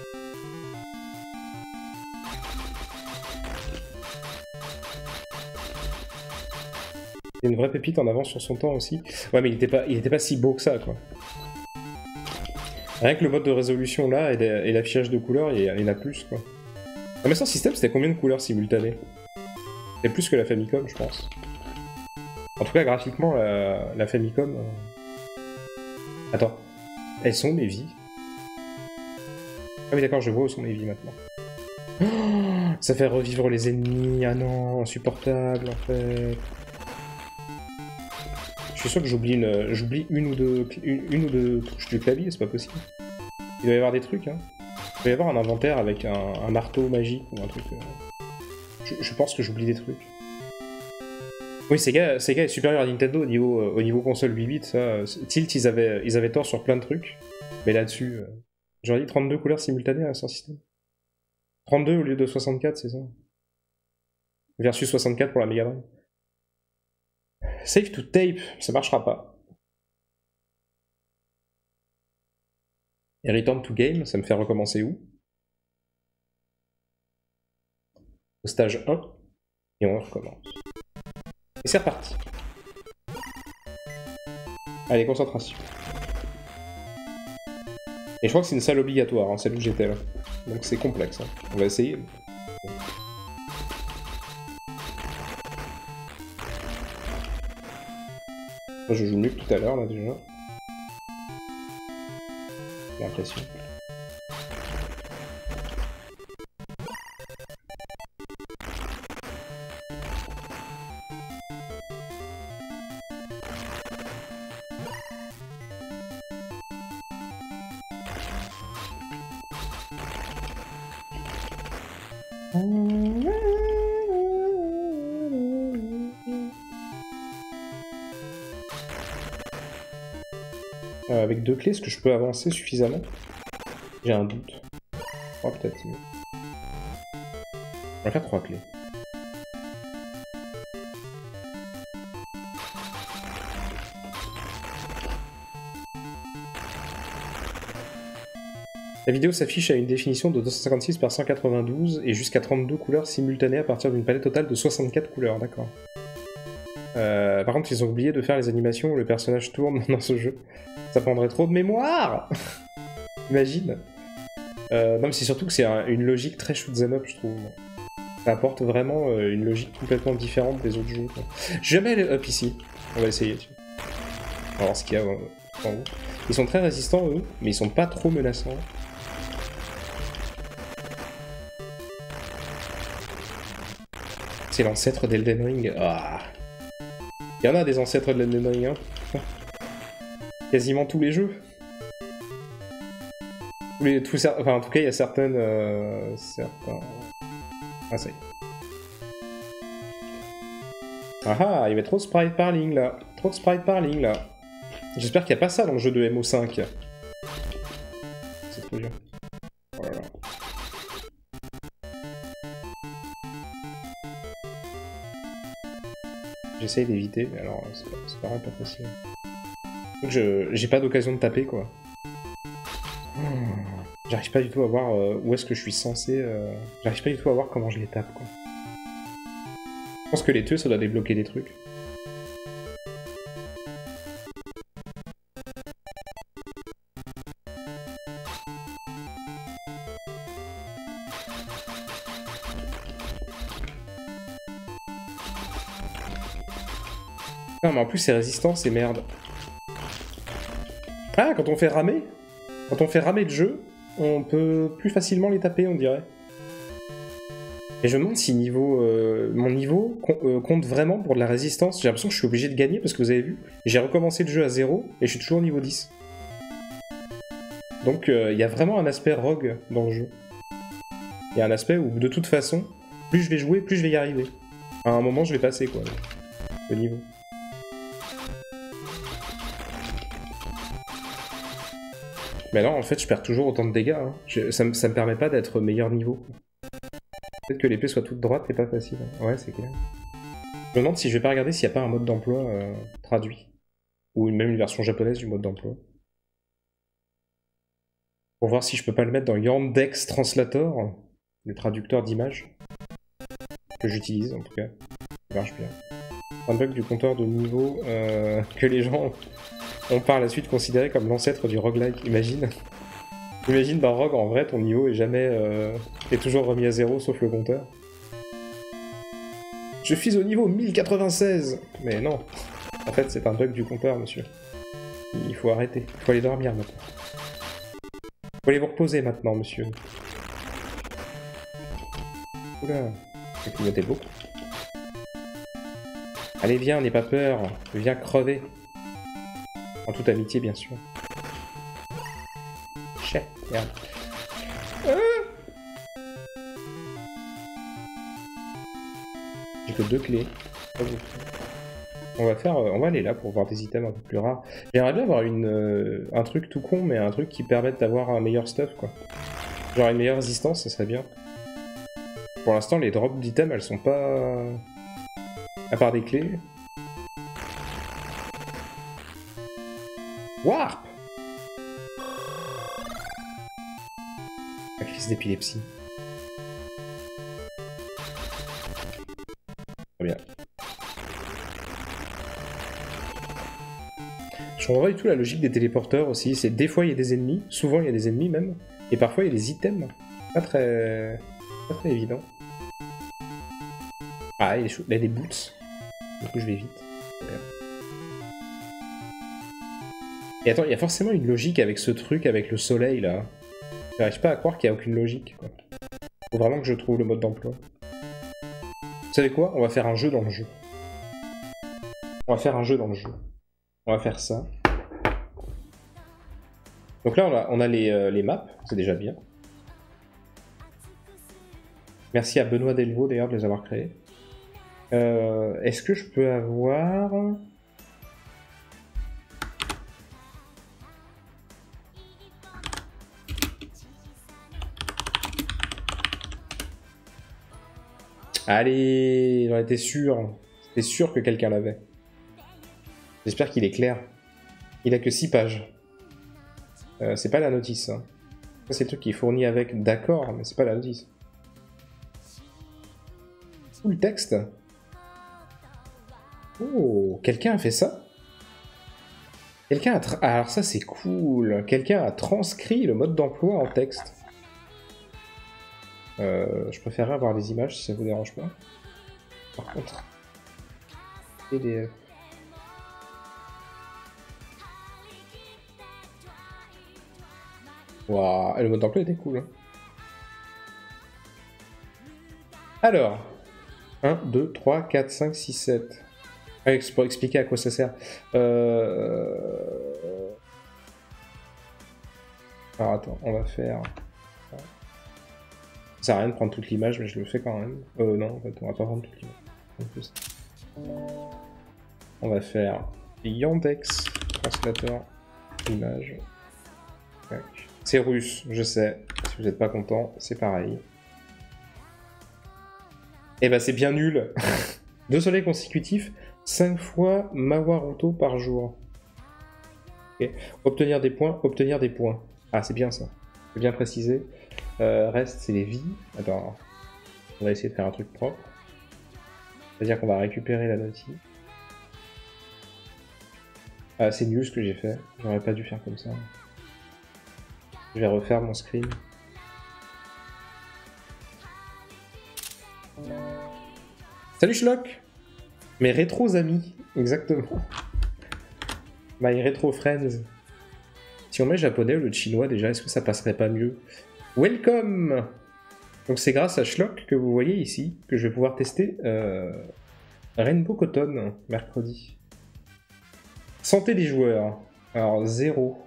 Il y a une vraie pépite en avance sur son temps aussi. Ouais, mais il était pas, il était pas si beau que ça, quoi. Rien que le mode de résolution là et l'affichage de couleurs, il y en a plus, quoi. Ah, mais sans système, c'était combien de couleurs simultanées? C'était plus que la Famicom, je pense. En tout cas, graphiquement, la, la Famicom... Euh... Attends. Elles sont mes vies? Ah oui, d'accord, je vois où sont mes vies maintenant. Oh, ça fait revivre les ennemis. Ah non, insupportable, en fait. Je suis sûr que j'oublie une, j'oublie une ou deux, une, une ou deux touches du clavier, c'est pas possible. Il doit y avoir des trucs, hein. Il doit y avoir un inventaire avec un, un marteau magique ou un truc. Euh... Je, je pense que j'oublie des trucs. Oui, Sega, Sega est supérieur à Nintendo au niveau, euh, au niveau console huit bits, ça. Tilt, ils avaient, ils avaient tort sur plein de trucs. Mais là-dessus, euh... j'aurais dit trente-deux couleurs simultanées à sans système. trente-deux au lieu de soixante-quatre, c'est ça. Versus soixante-quatre pour la Mega Drive. Save to tape, ça marchera pas. Et return to game, ça me fait recommencer où? au stage un, et on recommence. Et c'est reparti. Allez, concentration. Et je crois que c'est une salle obligatoire, hein, celle où j'étais là. Donc c'est complexe. Hein. On va essayer. Moi, je joue mieux que tout à l'heure, là, déjà. J'ai l'impression. Euh, avec deux clés, est-ce que je peux avancer suffisamment? J'ai un doute. Trois peut-être. Mais... on va faire trois clés. La vidéo s'affiche à une définition de deux cent cinquante-six par cent quatre-vingt-douze et jusqu'à trente-deux couleurs simultanées à partir d'une palette totale de soixante-quatre couleurs, d'accord. Euh, par contre, ils ont oublié de faire les animations où le personnage tourne dans ce jeu. Ça prendrait trop de mémoire. Imagine. Euh, non mais c'est surtout que c'est un, une logique très shoot'em up, je trouve. Ça apporte vraiment euh, une logique complètement différente des autres jeux. Quoi. Jamais aller up ici. On va essayer. Tu vois. On va voir ce qu'il y a en, en haut. Ils sont très résistants eux, mais ils sont pas trop menaçants. C'est l'ancêtre d'Elden Ring. Ah. Il y en a des ancêtres de l'Elden Ring, hein. Quasiment tous les jeux. Tous les, tous, enfin, en tout cas, il y a certaines... Euh, certains... Ah, ça y est. Ah ah, il y avait trop de sprite parling, là. Trop de sprite parling, là. J'espère qu'il n'y a pas ça dans le jeu de M O cinq. C'est trop dur. Oh là là. J'essaye d'éviter, mais alors c'est pas, pas facile. Donc je j'ai pas d'occasion de taper, quoi. J'arrive pas du tout à voir euh, où est-ce que je suis censé... Euh... J'arrive pas du tout à voir comment je les tape, quoi. Je pense que les tuer, ça doit débloquer des trucs. Non, mais en plus, c'est résistant, c'est merde. Ah, quand on fait ramer, quand on fait ramer le jeu, on peut plus facilement les taper, on dirait. Et je me demande si niveau, euh, mon niveau euh, compte vraiment pour de la résistance. J'ai l'impression que je suis obligé de gagner parce que vous avez vu, j'ai recommencé le jeu à zéro et je suis toujours au niveau dix. Donc il euh, y a vraiment un aspect rogue dans le jeu. Il y a un aspect où de toute façon, plus je vais jouer, plus je vais y arriver. À un moment, je vais passer, quoi, le niveau. Mais non, en fait, je perds toujours autant de dégâts. Hein. Je, ça, ça me permet pas d'être meilleur niveau. Peut-être que l'épée soit toute droite, c'est pas facile. Hein. Ouais, c'est clair. Je me demande si je vais pas regarder s'il n'y a pas un mode d'emploi euh, traduit. Ou même une version japonaise du mode d'emploi. Pour voir si je peux pas le mettre dans Yandex Translator, le traducteur d'images. Que j'utilise, en tout cas. Ça marche bien. Un bug du compteur de niveau euh, que les gens ont par la suite considéré comme l'ancêtre du roguelike. Imagine. Imagine dans Rogue, en vrai, ton niveau est jamais... Euh, est toujours remis à zéro, sauf le compteur. Je suis au niveau mille quatre-vingt-seize. Mais non. En fait, c'est un bug du compteur, monsieur. Il faut arrêter. Il faut aller dormir, maintenant. Il faut aller vous reposer, maintenant, monsieur. Oula. J'ai clignoté beaucoup. Allez, viens, n'aie pas peur. Viens crever. En toute amitié, bien sûr. Chais, merde. Ah, j'ai que deux clés. On va faire, on va aller là pour voir des items un peu plus rares. J'aimerais bien avoir une, euh, un truc tout con, mais un truc qui permette d'avoir un meilleur stuff, quoi. Genre une meilleure résistance, ça serait bien. Pour l'instant, les drops d'items, elles sont pas... À part des clés. Warp! La crise d'épilepsie. bien. Je comprends pas du tout la logique des téléporteurs aussi. C'est des fois il y a des ennemis, souvent il y a des ennemis même, et parfois il y a des items. Pas très, pas très évident. Ah, il y a des, il y a des boots. Du coup je vais vite. Et attends, il y a forcément une logique avec ce truc, avec le soleil là. J'arrive pas à croire qu'il n'y a aucune logique, quoi. Faut vraiment que je trouve le mode d'emploi. Vous savez quoi? On va faire un jeu dans le jeu. On va faire un jeu dans le jeu. On va faire ça. Donc là, on a, on a les, euh, les maps, c'est déjà bien. Merci à Benoît Delvaux, d'ailleurs, de les avoir créés. Euh, Est-ce que je peux avoir... Allez, j'en étais sûr. J'étais sûr que quelqu'un l'avait. J'espère qu'il est clair. Il a que six pages. Euh, c'est pas la notice. Hein. Ça, c'est le truc qui est fourni avec, d'accord, mais c'est pas la notice. Tout le texte. Oh, quelqu'un a fait ça? Quelqu'un a... Tra... Alors ça, c'est cool. Quelqu'un a transcrit le mode d'emploi en texte. Euh, je préférerais avoir les images si ça vous dérange pas. Par contre, P D F. Waouh, le mode d'emploi était cool. Hein. Alors, un, deux, trois, quatre, cinq, six, sept. Ah, c'est pour expliquer à quoi ça sert. Euh... Alors attends, on va faire... Ça sert à rien de prendre toute l'image, mais je le fais quand même. Euh, non, en fait, on va pas prendre toute l'image. On va faire Yandex, translator, image. C'est russe, je sais. Si vous n'êtes pas content, c'est pareil. Eh ben, c'est bien nul. Deux soleils consécutifs, cinq fois Mawaruto par jour. Okay. Obtenir des points, obtenir des points. Ah, c'est bien ça. C'est bien précisé. Euh, reste, c'est les vies. Attends, on va essayer de faire un truc propre. C'est-à-dire qu'on va récupérer la notice. Ah, c'est nul ce que j'ai fait. J'aurais pas dû faire comme ça. Je vais refaire mon screen. Salut Schlock! Mes rétros amis, exactement. My retro friends. Si on met japonais ou le chinois déjà, est-ce que ça passerait pas mieux? Welcome! Donc c'est grâce à Schlock que vous voyez ici que je vais pouvoir tester euh, Rainbow Cotton mercredi. Santé des joueurs. Alors zéro.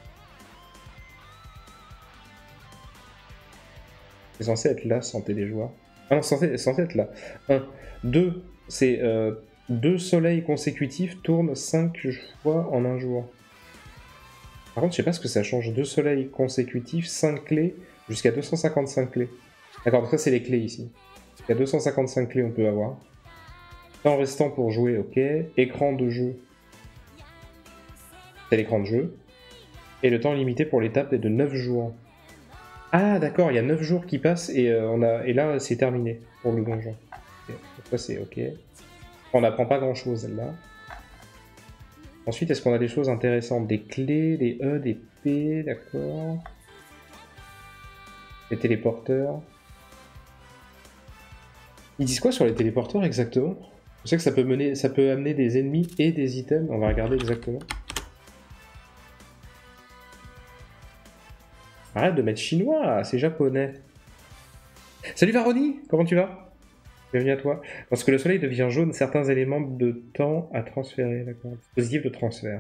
C'est censé être là, santé des joueurs. Ah non, censé, censé être là. un. deux. C'est euh, deux soleils consécutifs tournent cinq fois en un jour. Par contre, je sais pas ce que ça change. deux soleils consécutifs, cinq clés, jusqu'à deux cent cinquante-cinq clés. D'accord, donc ça c'est les clés ici. Jusqu'à deux cent cinquante-cinq clés on peut avoir. Temps restant pour jouer, ok. Écran de jeu. C'est l'écran de jeu. Et le temps limité pour l'étape est de neuf jours. Ah d'accord, il y a neuf jours qui passent et, euh, on a... et là c'est terminé pour le donjon. Okay. Donc ça c'est ok. On n'apprend pas grand chose là. Ensuite, est-ce qu'on a des choses intéressantes? Des clés, des E, des P, d'accord. Les téléporteurs. Ils disent quoi sur les téléporteurs exactement? Je sais que ça peut, mener, ça peut amener des ennemis et des items. On va regarder exactement. Arrête de mettre chinois, c'est japonais. Salut Varoni, comment tu vas? Bienvenue à toi. Lorsque le soleil devient jaune, certains éléments de temps à transférer, d'accord. Dispositif de transfert.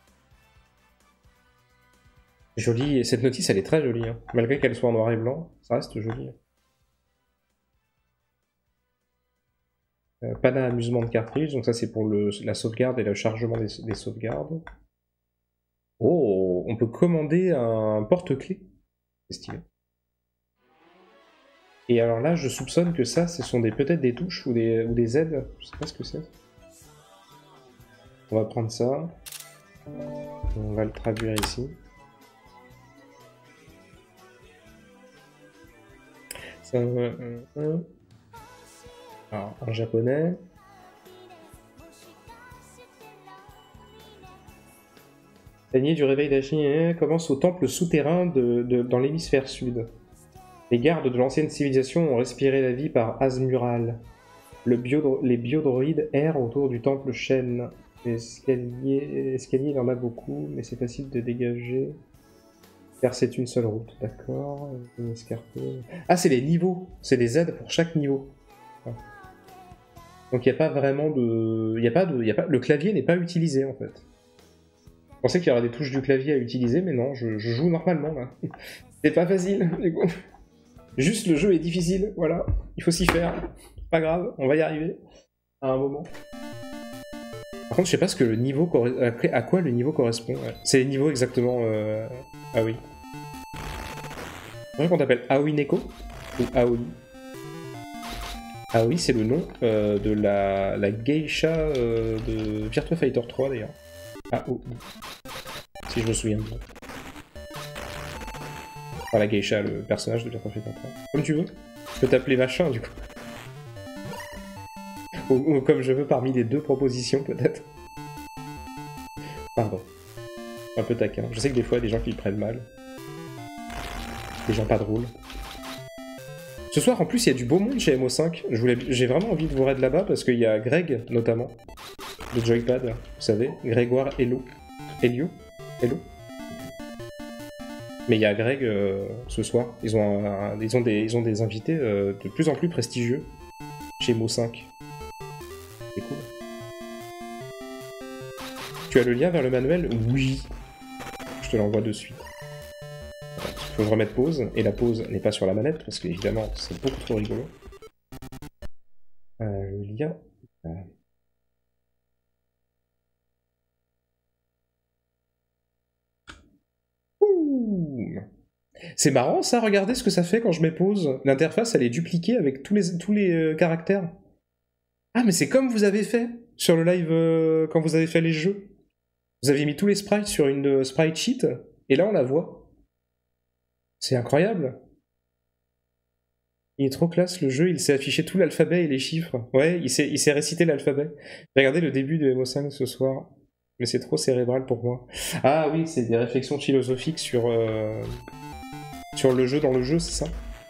Joli, et cette notice elle est très jolie, hein. Malgré qu'elle soit en noir et blanc, ça reste joli. Euh, pas d'amusement de cartridge, donc ça c'est pour le, la sauvegarde et le chargement des, des sauvegardes. Oh, on peut commander un porte-clés. C'est stylé. Et alors là, je soupçonne que ça, ce sont des peut-être des touches ou des, ou des aides. Je sais pas ce que c'est. On va prendre ça. On va le traduire ici. Ça, euh, euh. Alors, en japonais. La lignée du réveil d'Achille commence au temple souterrain de, de, dans l'hémisphère sud. Les gardes de l'ancienne civilisation ont respiré la vie par Azmural. Le bio, les biodroïdes errent autour du temple Shen. L'escalier, il y en a beaucoup, mais c'est facile de dégager. Car c'est une seule route, d'accord. Ah, c'est les niveaux. C'est des aides pour chaque niveau. Donc il n'y a pas vraiment de... Y a pas de... Y a pas... Le clavier n'est pas utilisé, en fait. Je pensais qu'il y aurait des touches du clavier à utiliser, mais non, je, je joue normalement, là. C'est pas facile, du coup. Juste, le jeu est difficile, voilà. Il faut s'y faire. Pas grave, on va y arriver. À un moment. Par contre, je sais pas ce que le niveau... À quoi le niveau correspond. Ouais. C'est les niveaux exactement... Euh... Ah oui. C'est vrai qu'on t'appelle Aoi Neko ou Aoi. Aoi, c'est le nom euh, de la, la geisha euh, de Virtua Fighter trois d'ailleurs. Aoi. Si je me souviens bien. Enfin, la geisha, le personnage de Virtua Fighter trois. Comme tu veux. Je peux t'appeler machin du coup. Ou, ou comme je veux parmi les deux propositions peut-être. Pardon. Un peu taquin. Je sais que des fois il y a des gens qui le prennent mal. Des gens pas drôles. Ce soir en plus il y a du beau monde chez M O cinq. J'ai vraiment envie de vous raid là-bas parce qu'il y a Greg notamment. De Joypad, vous savez. Grégoire Hello. Helio Hello. Mais il y a Greg euh, ce soir. Ils ont, un, ils ont, des, ils ont des invités euh, de plus en plus prestigieux chez M O cinq. C'est cool. Tu as le lien vers le manuel? Oui. Je te l'envoie de suite. Il faut que je remette pause, et la pause n'est pas sur la manette, parce que évidemment c'est beaucoup trop rigolo. Euh, le lien... C'est marrant ça, regardez ce que ça fait quand je mets pause. L'interface elle est dupliquée avec tous les, tous les euh, caractères. Ah mais c'est comme vous avez fait sur le live euh, quand vous avez fait les jeux. Vous aviez mis tous les sprites sur une euh, sprite sheet, et là on la voit. C'est incroyable. Il est trop classe le jeu, il s'est affiché tout l'alphabet et les chiffres. Ouais, il s'est récité l'alphabet. Regardez le début de M O cinq ce soir. Mais c'est trop cérébral pour moi. Ah oui, c'est des réflexions philosophiques sur, euh, sur le jeu dans le jeu, c'est ça?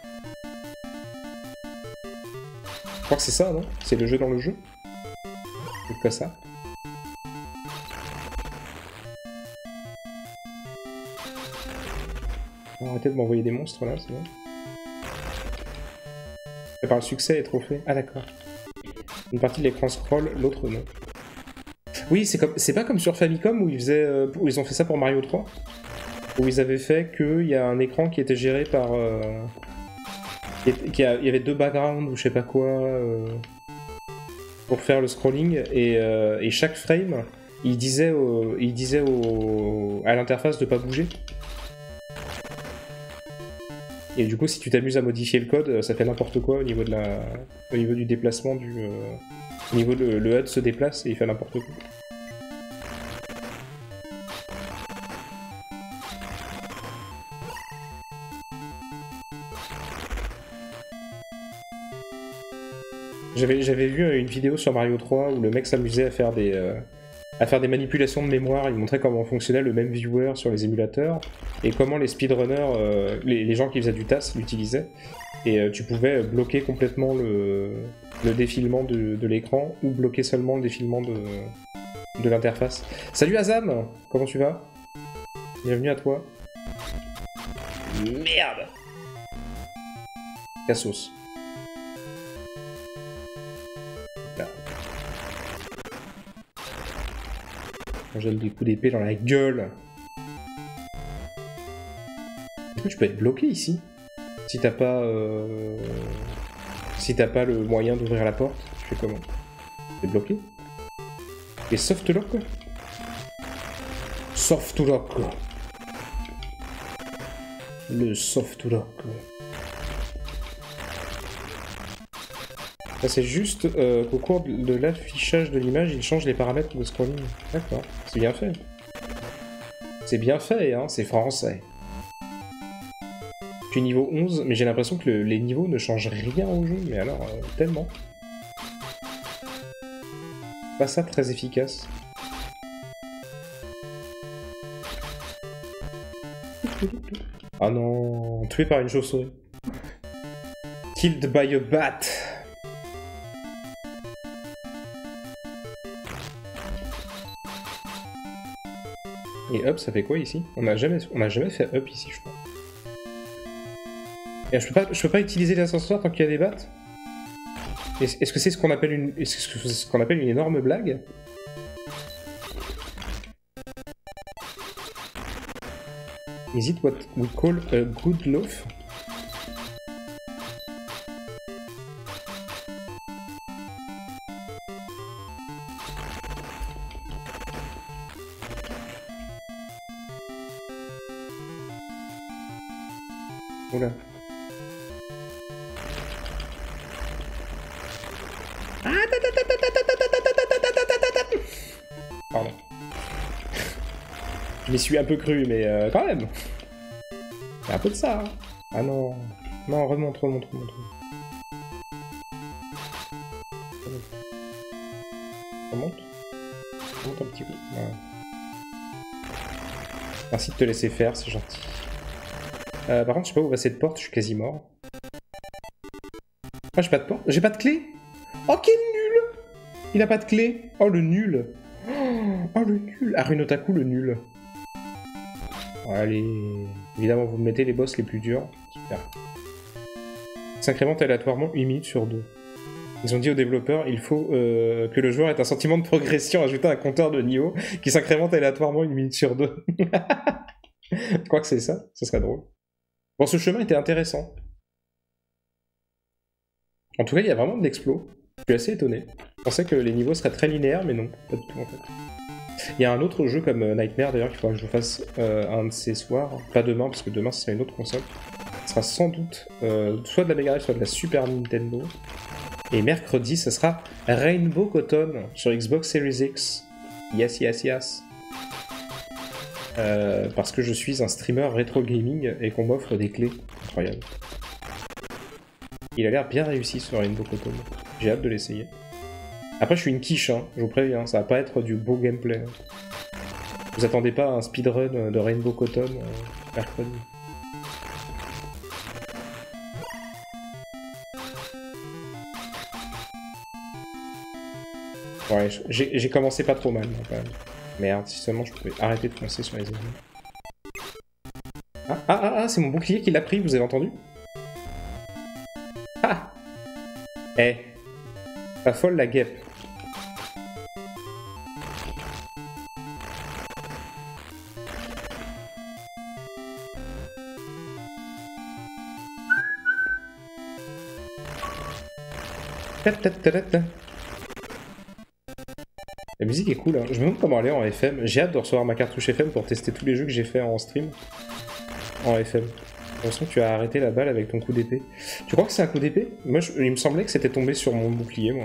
Je crois que c'est ça, non? C'est le jeu dans le jeu? C'est quoi ça? Arrêtez de m'envoyer des monstres là, c'est bon. Et par le succès et trophée. Ah d'accord. Une partie de l'écran scroll, l'autre non. Oui, c'est comme, c'est pas comme sur Famicom où ils faisaient, euh, où ils ont fait ça pour Mario trois, où ils avaient fait qu'il y a un écran qui était géré par, euh, qui a, il y avait deux backgrounds ou je sais pas quoi euh, pour faire le scrolling et, euh, et chaque frame, il disait, au, il disait au, à l'interface de pas bouger. Et du coup, si tu t'amuses à modifier le code, ça fait n'importe quoi au niveau de la, au niveau du déplacement du, euh... au niveau de le H U D se déplace et il fait n'importe quoi. J'avais j'avais vu une vidéo sur Mario trois où le mec s'amusait à faire des euh, à faire des manipulations de mémoire. Il montrait comment fonctionnait le même viewer sur les émulateurs et comment les speedrunners, euh, les, les gens qui faisaient du T A S l'utilisaient. Et euh, tu pouvais bloquer complètement le, le défilement de, de l'écran ou bloquer seulement le défilement de, de l'interface. Salut Azam, comment tu vas? Bienvenue à toi. Merde! Cassos. Là. J'ai des coups d'épée dans la gueule. Est-ce que tu peux être bloqué ici? Si t'as pas... Euh... Si t'as pas le moyen d'ouvrir la porte, tu fais comment? T'es bloqué? Et soft lock? Soft lock. Le soft lock. Ça c'est juste euh, qu'au cours de l'affichage de l'image, il change les paramètres de scrolling. D'accord, c'est bien fait. C'est bien fait, hein, c'est français. Je suis niveau onze, mais j'ai l'impression que le, les niveaux ne changent rien au jeu, mais alors, euh, tellement. Pas ça très efficace. Ah non, tué par une chauve-souris. Killed by a bat. Et up, ça fait quoi ici? On n'a jamais, on a jamais fait up ici, je crois. Et je peux pas, je peux pas utiliser l'ascenseur tant qu'il y a des battes? Est-ce que c'est ce qu'on appelle une, est-ce que c'est ce qu'on appelle une énorme blague? Is it what we call a good loaf? Oula. Pardon. Je m'y suis un peu cru, mais euh, quand même. Il y a un peu de ça. Hein. Ah non. Non, remonte, remonte, remonte. Remonte. Remonte un petit peu. Ouais. Merci de te laisser faire, c'est gentil. Euh, par contre, je sais pas où va cette porte, je suis quasi mort. Ah, j'ai pas de porte. J'ai pas de clé. Oh, quel nul! Il a pas de clé. Oh, le nul. Oh, le nul. Arunotaku, le nul. Allez. Évidemment, vous mettez les boss les plus durs. Super. S'incrémente aléatoirement une minute sur deux. Ils ont dit aux développeurs, il faut euh, que le joueur ait un sentiment de progression, ajoutant un compteur de niveau qui s'incrémente aléatoirement une minute sur deux. Je crois que c'est ça. Ça serait drôle. Bon, ce chemin était intéressant. En tout cas, il y a vraiment de l'explo. Je suis assez étonné. Je pensais que les niveaux seraient très linéaires, mais non, pas du tout en fait. Il y a un autre jeu comme Nightmare d'ailleurs qu'il faudra que je fasse euh, un de ces soirs. Pas demain, parce que demain ce sera une autre console. Ce sera sans doute euh, soit de la Mega Drive, soit de la Super Nintendo. Et mercredi, ce sera Rainbow Cotton sur Xbox Series X. Yes, yes, yes. Euh, parce que je suis un streamer rétro gaming et qu'on m'offre des clés. Incroyable. Il a l'air bien réussi ce Rainbow Cotton. J'ai hâte de l'essayer. Après, je suis une quiche, hein, je vous préviens, ça va pas être du beau gameplay. Vous attendez pas à un speedrun de Rainbow Cotton euh, mercredi. Ouais, j'ai commencé pas trop mal, hein, quand même. Merde, si seulement je pouvais arrêter de foncer sur les ennemis. Ah, ah, ah, ah c'est mon bouclier qui l'a pris, vous avez entendu? Ah! Eh! Pas folle la guêpe. Ta ta ta ta ta. La musique est cool, hein. Je me demande comment aller en F M. J'ai hâte de recevoir ma cartouche F M pour tester tous les jeux que j'ai fait en stream. En F M. J'ai l'impression que tu as arrêté la balle avec ton coup d'épée. Tu crois que c'est un coup d'épée? Moi, je... il me semblait que c'était tombé sur mon bouclier, moi.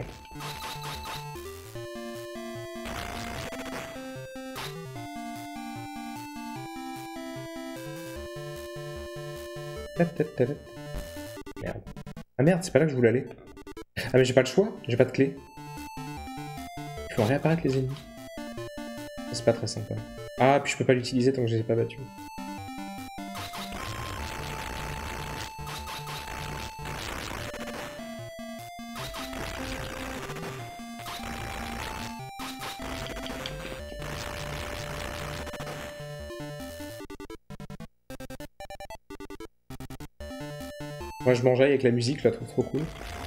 Merde. Ah merde, c'est pas là que je voulais aller. Ah mais j'ai pas le choix, j'ai pas de clé. Il faut réapparaître les ennemis. C'est pas très sympa. Ah, puis je peux pas l'utiliser tant que je les ai pas battus. Moi je mangeais avec la musique, je la trouve trop cool.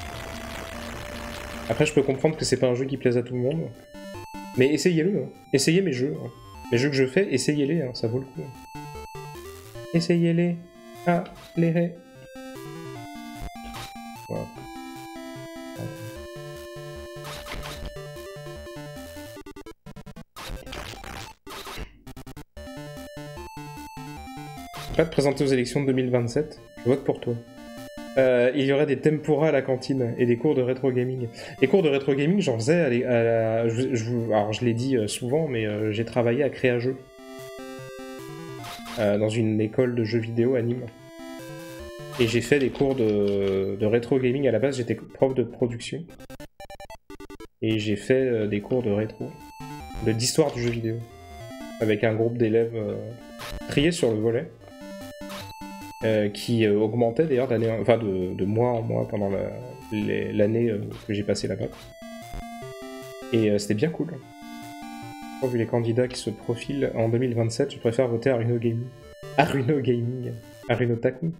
Après je peux comprendre que c'est pas un jeu qui plaise à tout le monde. Mais essayez-le, hein. Essayez mes jeux. Hein. Les jeux que je fais, essayez-les, hein. Ça vaut le coup. Essayez-les. Ah, les ré. Voilà. Pas te présenter aux élections de deux mille vingt-sept, je vote pour toi. Euh, il y aurait des tempura à la cantine et des cours de rétro gaming. Les cours de rétro gaming, j'en faisais à, la, à la, je, je, alors je l'ai dit souvent, mais euh, j'ai travaillé à Créa-Jeux euh, dans une école de jeux vidéo à Nîmes. Et j'ai fait des cours de, de rétro gaming. À la base, j'étais prof de production et j'ai fait euh, des cours de rétro, de d'histoire du jeu vidéo, avec un groupe d'élèves euh, triés sur le volet. euh, qui euh, augmentait d'ailleurs d'année, enfin de, de mois en mois pendant l'année euh, que j'ai passé là-bas. Et euh, c'était bien cool. Vu les candidats qui se profilent en deux mille vingt-sept, je préfère voter à Runo Gaming. À Runo Gaming. À Runo Taku.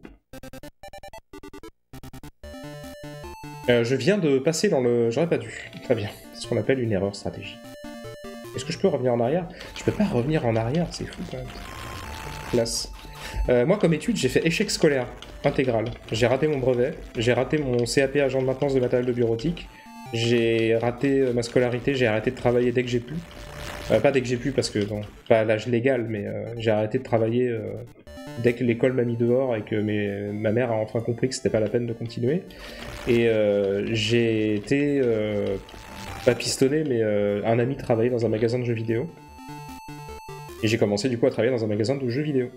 Euh, je viens de passer dans le... J'aurais pas dû. Très bien. C'est ce qu'on appelle une erreur stratégique. Est-ce que je peux revenir en arrière? Je peux pas revenir en arrière, c'est fou quand même. Classe. Euh, moi, comme étude, j'ai fait échec scolaire intégral. J'ai raté mon brevet, j'ai raté mon C A P agent de maintenance de matériel de bureautique, j'ai raté ma scolarité, j'ai arrêté de travailler dès que j'ai pu. Euh, pas dès que j'ai pu, parce que, bon, pas à l'âge légal, mais euh, j'ai arrêté de travailler euh, dès que l'école m'a mis dehors et que mes, ma mère a enfin compris que c'était pas la peine de continuer. Et euh, j'ai été, euh, pas pistonné, mais euh, un ami travaillait dans un magasin de jeux vidéo. Et j'ai commencé du coup à travailler dans un magasin de jeux vidéo.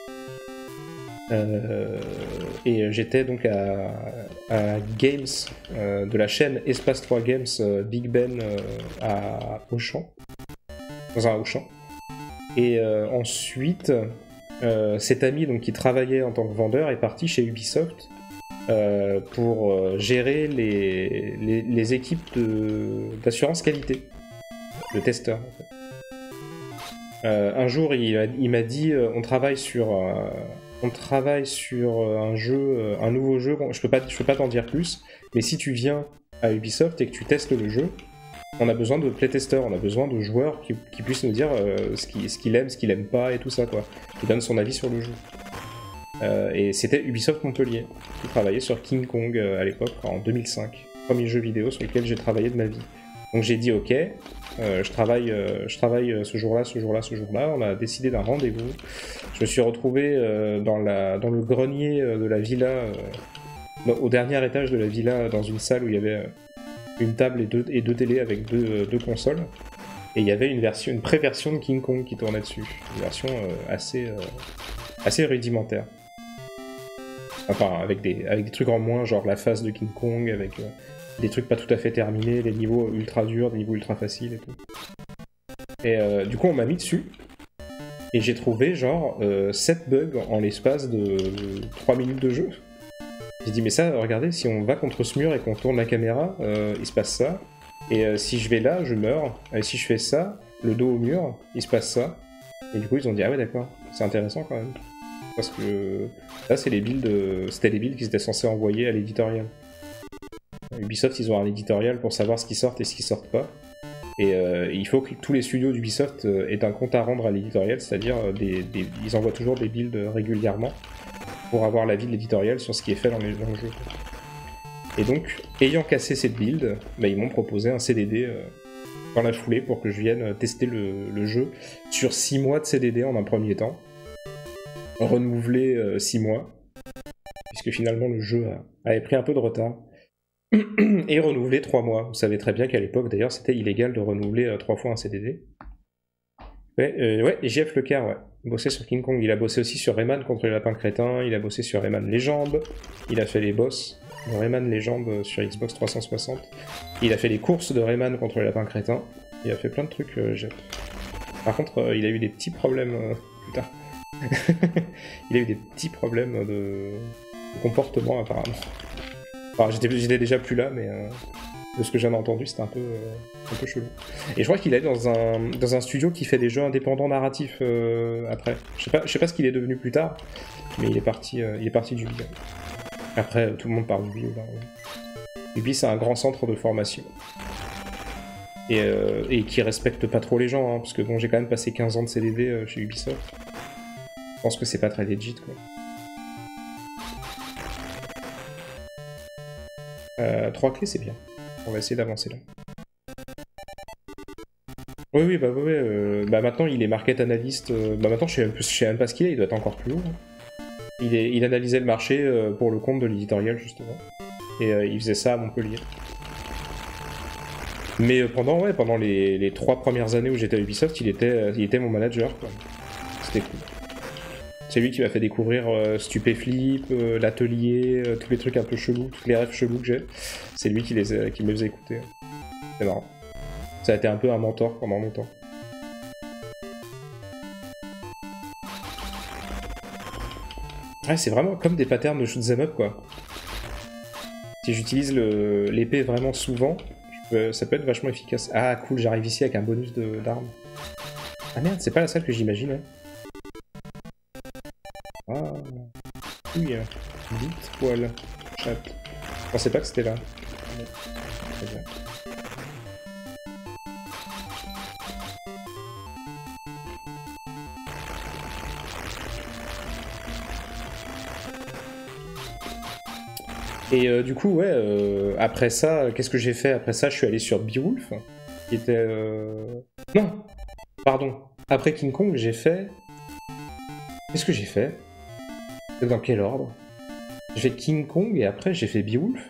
Euh, et j'étais donc à, à Games, euh, de la chaîne Espace trois Games, euh, Big Ben euh, à Auchan. Dans un Auchan. Et euh, ensuite, euh, cet ami donc, qui travaillait en tant que vendeur est parti chez Ubisoft euh, pour euh, gérer les, les, les équipes d'assurance qualité, de testeurs. En fait. euh, un jour, il, il m'a dit euh, on travaille sur, euh, on travaille sur un jeu, euh, un nouveau jeu. Je peux pas, je peux pas t'en dire plus, mais si tu viens à Ubisoft et que tu testes le jeu, on a besoin de playtesters, on a besoin de joueurs qui, qui puissent nous dire euh, ce qu'il ce qu'il aime, ce qu'il aime pas et tout ça, quoi. Qui donne son avis sur le jeu. Euh, et c'était Ubisoft Montpellier, qui travaillait sur King Kong euh, à l'époque, en deux mille cinq. Premier jeu vidéo sur lequel j'ai travaillé de ma vie. Donc j'ai dit ok, euh, je travaille, euh, je travaille ce jour-là, ce jour-là, ce jour-là. On a décidé d'un rendez-vous. Je me suis retrouvé euh, dans, la, dans le grenier de la villa, euh, au dernier étage de la villa, dans une salle où il y avait... Euh, une table et deux, et deux télés avec deux, deux consoles, et il y avait une version, une pré-version de King Kong qui tournait dessus, une version euh, assez, euh, assez rudimentaire. Enfin, avec des, avec des trucs en moins, genre la face de King Kong, avec euh, des trucs pas tout à fait terminés, des niveaux ultra durs, des niveaux ultra faciles et tout. Et euh, du coup, on m'a mis dessus, et j'ai trouvé genre euh, sept bugs en l'espace de trois minutes de jeu. J'ai dit mais ça, regardez, si on va contre ce mur et qu'on tourne la caméra, euh, il se passe ça. Et euh, si je vais là, je meurs. Et si je fais ça, le dos au mur, il se passe ça. Et du coup ils ont dit ah ouais d'accord, c'est intéressant quand même. Parce que là c'est les builds, c'était les builds qu'ils étaient censés envoyer à l'éditorial. Ubisoft ils ont un éditorial pour savoir ce qui sort et ce qui sort pas. Et euh, il faut que tous les studios d'Ubisoft aient un compte à rendre à l'éditorial, c'est-à-dire des, des, ils envoient toujours des builds régulièrement pour avoir l'avis de l'éditorial sur ce qui est fait dans, les, dans le jeu. Et donc, ayant cassé cette build, bah, ils m'ont proposé un C D D euh, dans la foulée pour que je vienne tester le, le jeu sur six mois de C D D en un premier temps, renouvelé euh, six mois, puisque finalement le jeu a, avait pris un peu de retard, et renouvelé trois mois. Vous savez très bien qu'à l'époque, d'ailleurs, c'était illégal de renouveler euh, trois fois un C D D. Ouais, euh, ouais, et J F Leclerc, ouais. Il bossait sur King Kong, il a bossé aussi sur Rayman contre les lapins crétins, il a bossé sur Rayman Légende, il a fait les boss de Rayman Légende sur Xbox trois cent soixante, il a fait les courses de Rayman contre les lapins crétins, il a fait plein de trucs, euh, Jeff. Par contre, euh, il a eu des petits problèmes... Euh... Putain. Il a eu des petits problèmes de, de comportement, apparemment. Enfin, j'étais déjà plus là, mais... Euh... De ce que j'en ai entendu, c'était un peu, euh, un peu chelou. Et je crois qu'il est dans un, dans un studio qui fait des jeux indépendants narratifs euh, après. Je sais pas, je sais pas ce qu'il est devenu plus tard, mais il est parti, euh, il est parti d'Ubi. Après, tout le monde parle d'Ubi. Ubi, c'est un grand centre de formation. Et, euh, et qui respecte pas trop les gens, hein, parce que bon, j'ai quand même passé quinze ans de C D D euh, chez Ubisoft. Je pense que c'est pas très legit, quoi. Euh, trois clés, c'est bien. On va essayer d'avancer là. Oui, oui, bah, ouais, euh, bah maintenant il est market analyst. Euh, bah maintenant je sais, même, je sais même pas ce qu'il est, il doit être encore plus haut. Hein. Il, est, il analysait le marché euh, pour le compte de l'éditorial justement. Et euh, il faisait ça à Montpellier. Mais euh, pendant, ouais, pendant les, les trois premières années où j'étais à Ubisoft, il était, il était mon manager. C'était cool. C'est lui qui m'a fait découvrir euh, Stupéflip, euh, l'atelier, euh, tous les trucs un peu chelous, tous les rêves chelous que j'ai. C'est lui qui, les a, qui me les faisait écouter. C'est marrant. Ça a été un peu un mentor pendant longtemps. Ouais, c'est vraiment comme des patterns de shoot'em up, quoi. Si j'utilise l'épée vraiment souvent, je peux, ça peut être vachement efficace. Ah, cool, j'arrive ici avec un bonus d'armes. Ah merde, c'est pas la salle que j'imaginais. Ah, oui, vite, poil, chat. Je pensais pas que c'était là. Très bien. Et euh, du coup, ouais, euh, après ça, qu'est-ce que j'ai fait? Après ça, je suis allé sur Beowulf, qui était... Euh... Non, pardon. Après King Kong, j'ai fait... Qu'est-ce que j'ai fait? Dans quel ordre? J'ai fait King Kong et après j'ai fait Beowulf.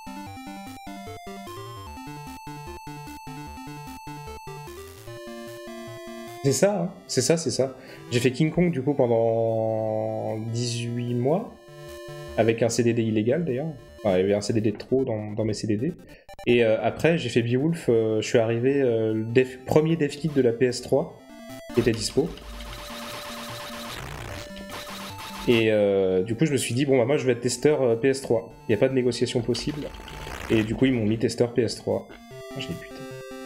C'est ça, hein, c'est ça, c'est ça. J'ai fait King Kong du coup pendant dix-huit mois, avec un C D D illégal d'ailleurs. Enfin, il y avait un C D D de trop dans, dans mes C D D. Et euh, après j'ai fait Beowulf, euh, je suis arrivé euh, le dev, premier dev kit de la P S trois qui était dispo. Et euh, du coup, je me suis dit, bon, bah, moi, je vais être testeur euh, P S trois. Il n'y a pas de négociation possible. Et du coup, ils m'ont mis testeur P S trois. Ah, je l'ai buté.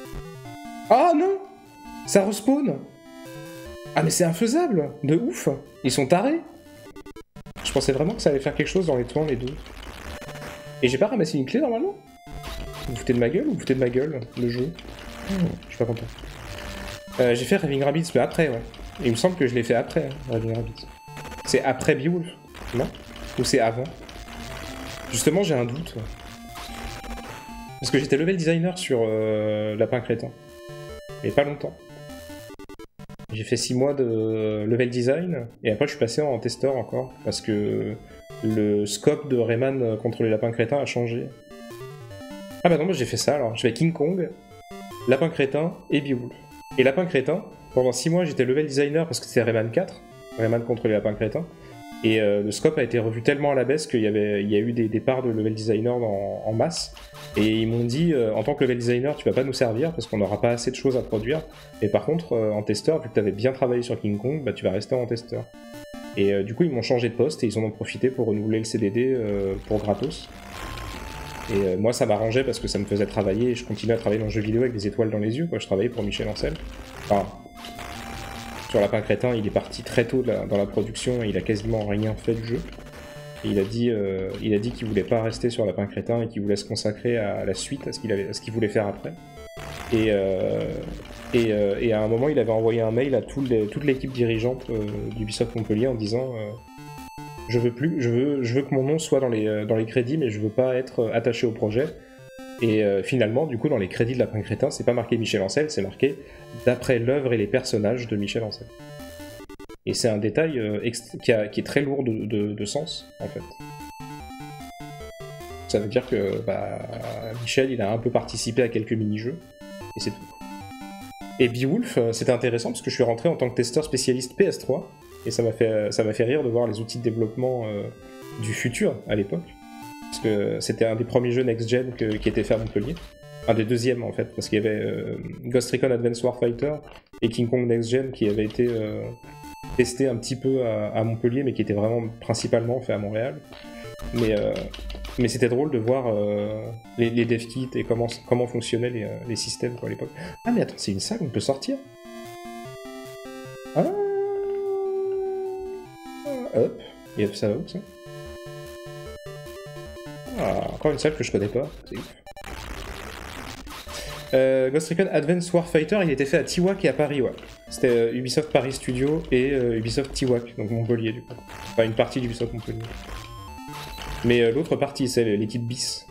Ah, non! Ça respawn! Ah, mais c'est infaisable! De ouf! Ils sont tarés! Je pensais vraiment que ça allait faire quelque chose dans les toits, les deux. Et j'ai pas ramassé une clé, normalement? Vous vous foutez de ma gueule ou vous vous foutez de ma gueule, le jeu? mmh, Je suis pas content. Euh, j'ai fait Raving Rabbids, mais après, ouais. Et il me semble que je l'ai fait après, hein, Raving Rabbids. C'est après Beowulf, non? Ou c'est avant? Justement, j'ai un doute. Parce que j'étais level designer sur euh, Lapin Crétin. Mais pas longtemps. J'ai fait six mois de level design, et après je suis passé en testeur encore, parce que le scope de Rayman contre les Lapins Crétins a changé. Ah bah non, moi j'ai fait ça alors. J'ai fait King Kong, Lapin Crétin et Beowulf. Et Lapin Crétin, pendant six mois j'étais level designer parce que c'était Rayman quatre. Rayman contre les Lapins Crétins. Et euh, le scope a été revu tellement à la baisse qu'il y, avait, il y a eu des départs de level designer dans, en masse. Et ils m'ont dit, euh, en tant que level designer, tu vas pas nous servir parce qu'on n'aura pas assez de choses à produire. Mais par contre, euh, en testeur, vu que tu avais bien travaillé sur King Kong, bah, tu vas rester en testeur. Et euh, du coup, ils m'ont changé de poste et ils en ont profité pour renouveler le C D D euh, pour gratos. Et euh, moi, ça m'arrangeait parce que ça me faisait travailler et je continuais à travailler dans le jeu vidéo avec des étoiles dans les yeux. Quoi. Je travaillais pour Michel Ancel. Enfin, sur Lapin Crétin, il est parti très tôt la, dans la production et il a quasiment rien fait du jeu. Et il a dit, euh, il a dit qu'il voulait pas rester sur Lapin Crétin et qu'il voulait se consacrer à la suite, à ce qu'il avait, à ce qu'il voulait faire après. Et, euh, et, euh, et à un moment, il avait envoyé un mail à tout les, toute l'équipe dirigeante euh, d'Ubisoft Montpellier en disant euh, je veux plus, je veux, je veux que mon nom soit dans les, dans les crédits, mais je veux pas être attaché au projet. Et euh, finalement, du coup, dans les crédits de Lapin Crétin, c'est pas marqué Michel Ancel, c'est marqué d'après l'œuvre et les personnages de Michel Ancel. Et c'est un détail euh, qui, a, qui est très lourd de, de, de sens, en fait. Ça veut dire que bah, Michel, il a un peu participé à quelques mini-jeux, et c'est tout. Et Beowulf, c'était intéressant parce que je suis rentré en tant que testeur spécialiste P S trois, et ça m'a fait, ça m'a fait rire de voir les outils de développement euh, du futur à l'époque. Parce que c'était un des premiers jeux next-gen qui était fait à Montpellier. Un des deuxièmes en fait, parce qu'il y avait euh, Ghost Recon Advance Warfighter et King Kong Next Gen qui avaient été euh, testés un petit peu à, à Montpellier, mais qui étaient vraiment principalement faits à Montréal. Mais, euh, mais c'était drôle de voir euh, les, les dev kits et comment, comment fonctionnaient les, les systèmes quoi, à l'époque. Ah mais attends, c'est une salle où on peut sortir? Ah, hop, et ça va où ça? Ah, encore une salle que je connais pas, c'est ouf. Euh, Ghost Recon Advance Warfighter, il était fait à Tiwak et à Paris, ouais. C'était euh, Ubisoft Paris Studio et euh, Ubisoft Tiwak, donc Montpellier du coup. Enfin, une partie d'Ubisoft Montpellier. Mais euh, l'autre partie, c'est l'équipe bis.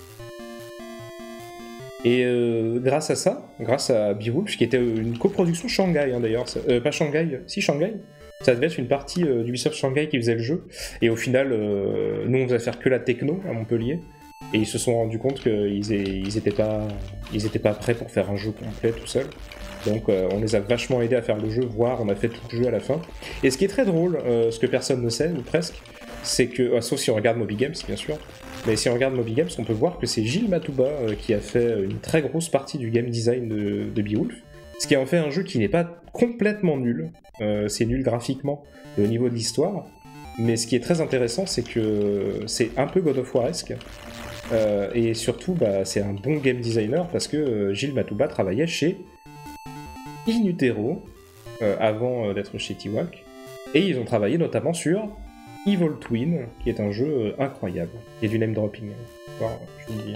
Et euh, grâce à ça, grâce à Beowulf, qui était une coproduction Shanghai hein, d'ailleurs, euh, pas Shanghai, si Shanghai. Ça devait être une partie euh, d'Ubisoft Shanghai qui faisait le jeu. Et au final, euh, nous on devait faire que la techno à Montpellier. Et ils se sont rendus compte qu'ils ils étaient pas, ils étaient pas prêts pour faire un jeu complet tout seul. Donc euh, on les a vachement aidés à faire le jeu, voire on a fait tout le jeu à la fin. Et ce qui est très drôle, euh, ce que personne ne sait, ou presque, c'est que, euh, sauf si on regarde Moby Games bien sûr, mais si on regarde Moby Games, on peut voir que c'est Gilles Matouba euh, qui a fait une très grosse partie du game design de, de Beowulf. Ce qui en fait un jeu qui n'est pas complètement nul, euh, c'est nul graphiquement et au niveau de l'histoire, Mais ce qui est très intéressant, c'est que c'est un peu God of War-esque. Euh, et surtout, bah, c'est un bon game designer parce que euh, Gilles Matouba travaillait chez In Utero euh, avant euh, d'être chez T-Walk. Et ils ont travaillé notamment sur Evil Twin, qui est un jeu euh, incroyable. Il y a du name dropping, hein. Enfin, je vous le dis.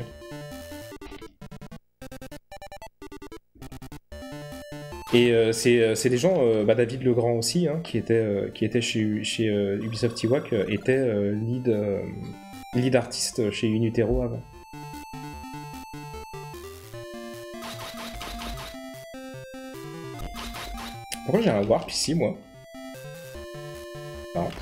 Et euh, c'est des gens, euh, bah David Legrand aussi, hein, qui était, euh, qui était chez, chez euh, Ubisoft T-Walk, euh, était euh, lead, euh, lead artiste chez In Utero avant. Pourquoi j'ai un warp ici, moi? Non.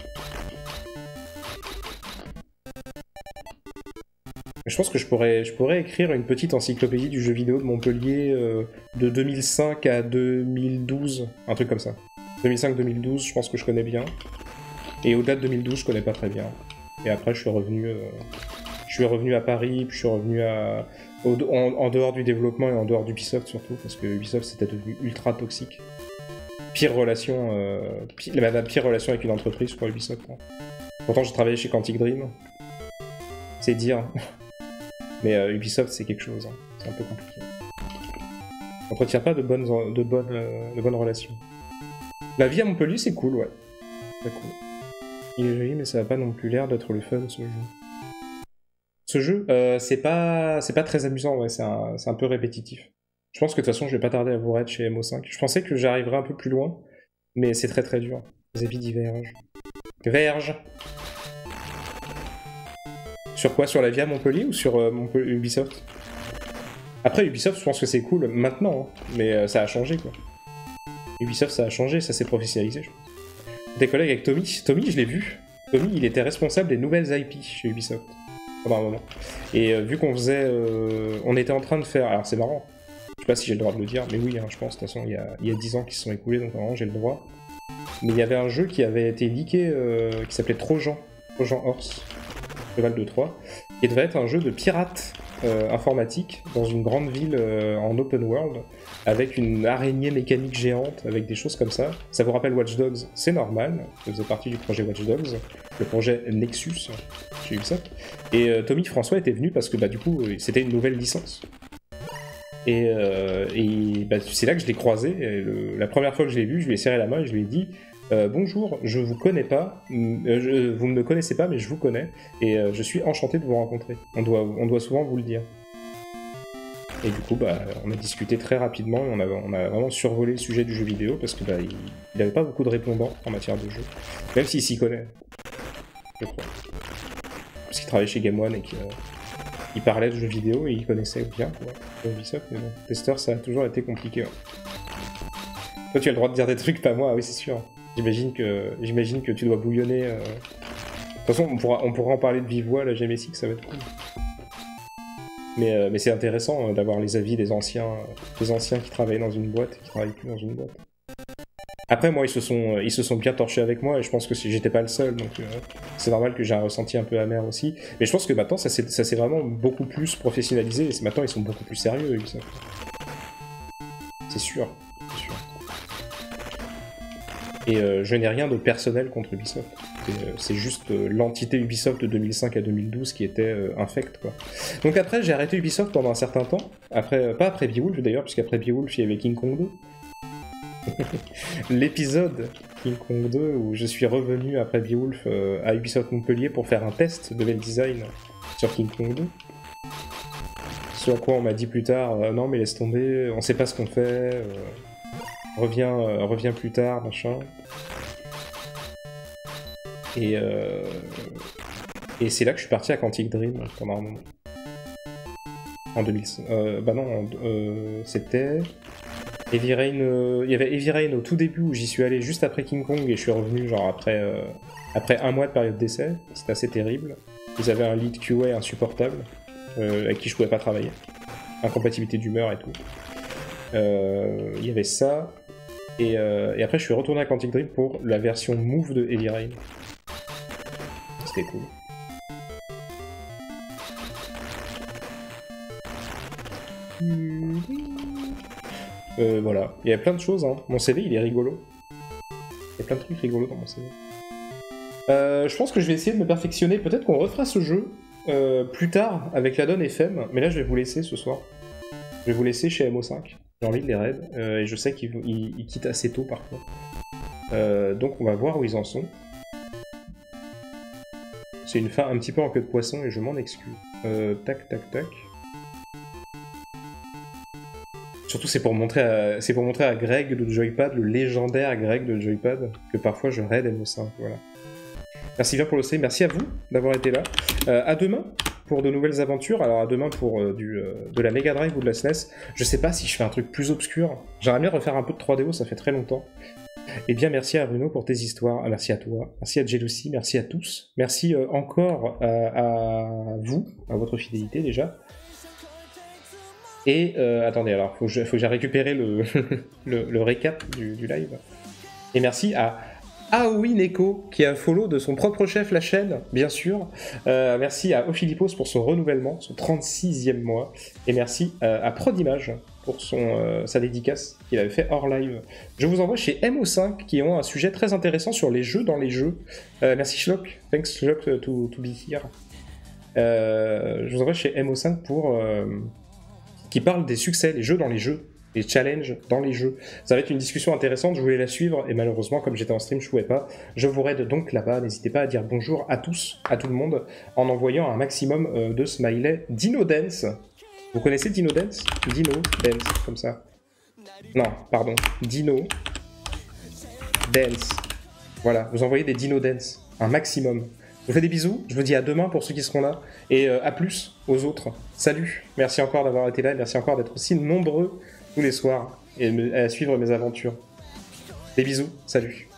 Je pense que je pourrais, je pourrais écrire une petite encyclopédie du jeu vidéo de Montpellier euh, de deux mille cinq à deux mille douze, un truc comme ça. deux mille cinq deux mille douze, je pense que je connais bien. Et au-delà de deux mille douze, je connais pas très bien. Et après, je suis revenu, euh, je suis revenu à Paris, puis je suis revenu à, au, en, en dehors du développement et en dehors d'Ubisoft surtout, parce que Ubisoft c'était devenu ultra toxique. Pire relation, euh, pire, la pire relation avec une entreprise pour Ubisoft. Hein. Pourtant, j'ai travaillé chez Quantic Dream. C'est dire. Mais euh, Ubisoft, c'est quelque chose. Hein. C'est un peu compliqué. On n'entretient pas de bonnes, de, bonnes, euh, de bonnes relations. La vie à Montpellier, c'est cool, ouais. C'est cool. Il est joli, mais ça n'a pas non plus l'air d'être le fun, ce jeu. Ce jeu, euh, c'est pas, c'est pas très amusant, ouais. C'est un, un peu répétitif. Je pense que de toute façon, je vais pas tarder à vous raid chez M O cinq. Je pensais que j'arriverais un peu plus loin, mais c'est très très dur. Les habits divergent. Verge. Sur quoi? Sur la vie à Montpellier ou sur euh, Montpellier, Ubisoft? Après, Ubisoft, je pense que c'est cool maintenant, hein, mais euh, ça a changé, quoi. Ubisoft, ça a changé, ça s'est professionnalisé, je pense. Des collègues avec Tommy. Tommy, je l'ai vu. Tommy, il était responsable des nouvelles I P chez Ubisoft, pendant un moment. Et euh, vu qu'on faisait... Euh, on était en train de faire... Alors, c'est marrant. Je sais pas si j'ai le droit de le dire, mais oui, hein, je pense. De toute façon, il y a, il y a dix ans qui se sont écoulés, donc vraiment, j'ai le droit. Mais il y avait un jeu qui avait été leaké, euh, qui s'appelait Trojan. Trojan Horse. Cheval de Troie, qui devait être un jeu de pirate euh, informatique dans une grande ville euh, en open world, avec une araignée mécanique géante, avec des choses comme ça. Ça vous rappelle Watch Dogs? C'est normal, ça faisait partie du projet Watch Dogs, le projet Nexus chez Ubisoft. Et euh, Tommy François était venu parce que bah, du coup, c'était une nouvelle licence. Et, euh, et bah, c'est là que je l'ai croisé. Et le, la première fois que je l'ai vu, je lui ai serré la main et je lui ai dit euh, bonjour, je vous connais pas, euh, je, vous ne me connaissez pas, mais je vous connais, et euh, je suis enchanté de vous rencontrer. On doit, on doit souvent vous le dire. Et du coup, bah, on a discuté très rapidement, et on a, on a vraiment survolé le sujet du jeu vidéo, parce que bah, il n'avait pas beaucoup de répondants en matière de jeu, même s'il s'y connaît, je crois. Parce qu'il travaillait chez Game One et qu'il euh, parlait de jeux vidéo, et il connaissait bien, quoi, Ubisoft, mais bon, testeur, ça a toujours été compliqué. Ouais. Toi, tu as le droit de dire des trucs, pas moi, oui, c'est sûr. J'imagine que, j'imagine que tu dois bouillonner. Euh... De toute façon, on pourra, on pourra en parler de vive voix, la G M S X, ça va être cool. Mais, euh, mais c'est intéressant euh, d'avoir les avis des anciens, euh, des anciens qui travaillaient dans une boîte et qui travaillent plus dans une boîte. Après, moi, ils se sont, ils se sont bien torchés avec moi et je pense que j'étais pas le seul, donc euh, c'est normal que j'ai un ressenti un peu amer aussi. Mais je pense que maintenant, ça s'est vraiment beaucoup plus professionnalisé et maintenant, ils sont beaucoup plus sérieux, Ubisoft. C'est sûr. Et euh, je n'ai rien de personnel contre Ubisoft. C'est euh, juste euh, l'entité Ubisoft de deux mille cinq à deux mille douze qui était euh, infecte, quoi. Donc après, j'ai arrêté Ubisoft pendant un certain temps. Après, euh, pas après Beowulf d'ailleurs, puisqu'après Beowulf, il y avait King Kong deux. L'épisode King Kong deux, où je suis revenu après Beowulf euh, à Ubisoft Montpellier pour faire un test de level design sur King Kong deux. Ce à quoi on m'a dit plus tard, euh, non mais laisse tomber, on sait pas ce qu'on fait... Euh... Reviens, euh, reviens plus tard, machin. Et, euh... et c'est là que je suis parti à Quantic Dream pendant un moment. En deux mille cinq. Euh, bah non, euh, c'était... Heavy Rain... Euh... Il y avait Heavy Rain au tout début où j'y suis allé juste après King Kong et je suis revenu genre après, euh... après un mois de période d'essai. C'était assez terrible. Ils avaient un lead Q A insupportable euh, avec qui je pouvais pas travailler. Incompatibilité d'humeur et tout. Euh... Il y avait ça... Et, euh, et après, je suis retourné à Quantic Dream pour la version Move de Heavy Rain. C'était cool. Euh, voilà. Il y a plein de choses, hein. Mon C V, il est rigolo. Il y a plein de trucs rigolos dans mon C V. Euh, je pense que je vais essayer de me perfectionner. Peut-être qu'on refera ce jeu euh, plus tard avec la donne F M. Mais là, je vais vous laisser ce soir. Je vais vous laisser chez M O cinq. J'ai envie de les raids. Euh, et je sais qu'ils ils, ils quittent assez tôt parfois. Euh, donc on va voir où ils en sont. C'est une fin un petit peu en queue de poisson et je m'en excuse. Euh, tac, tac, tac. Surtout c'est pour montrer à, c'est pour montrer à Greg de Joypad, le légendaire Greg de Joypad, que parfois je raid M O cinq, voilà. Merci bien pour le stream, merci à vous d'avoir été là. Euh, à demain pour de nouvelles aventures, alors à demain pour euh, du, euh, de la Mega Drive ou de la S N E S. Je sais pas si je fais un truc plus obscur, j'aimerais bien refaire un peu de trois D O, ça fait très longtemps. Eh bien, merci à Bruno pour tes histoires, ah, merci à toi, merci à Jealousy, merci à tous, merci euh, encore à, à vous, à votre fidélité déjà. Et, euh, attendez, alors, faut que, je, faut que j'ai récupéré le, le, le récap du, du live. Et merci à Aoi Neko, qui a follow de son propre chef la chaîne, bien sûr. Euh, merci à Ophilippos pour son renouvellement, son trente-sixième mois. Et merci euh, à Prodimage pour son, euh, sa dédicace qu'il avait fait hors live. Je vous envoie chez M O cinq, qui ont un sujet très intéressant sur les jeux dans les jeux. Euh, merci Shlock, thanks Shlock to, to be here. Euh, je vous envoie chez M O cinq pour... Euh, qui parle des succès, les jeux dans les jeux, les challenges dans les jeux. Ça va être une discussion intéressante, je voulais la suivre, et malheureusement, comme j'étais en stream, je ne pouvais pas. Je vous raide donc là-bas, n'hésitez pas à dire bonjour à tous, à tout le monde, en envoyant un maximum euh, de smileys Dino Dance. Vous connaissez Dino Dance? Dino Dance, comme ça. Non, pardon, Dino Dance. Voilà, vous envoyez des Dino Dance, un maximum. Je vous fais des bisous, je vous dis à demain pour ceux qui seront là, et euh, à plus aux autres. Salut, merci encore d'avoir été là, et merci encore d'être aussi nombreux tous les soirs, et à suivre mes aventures. Des bisous, salut.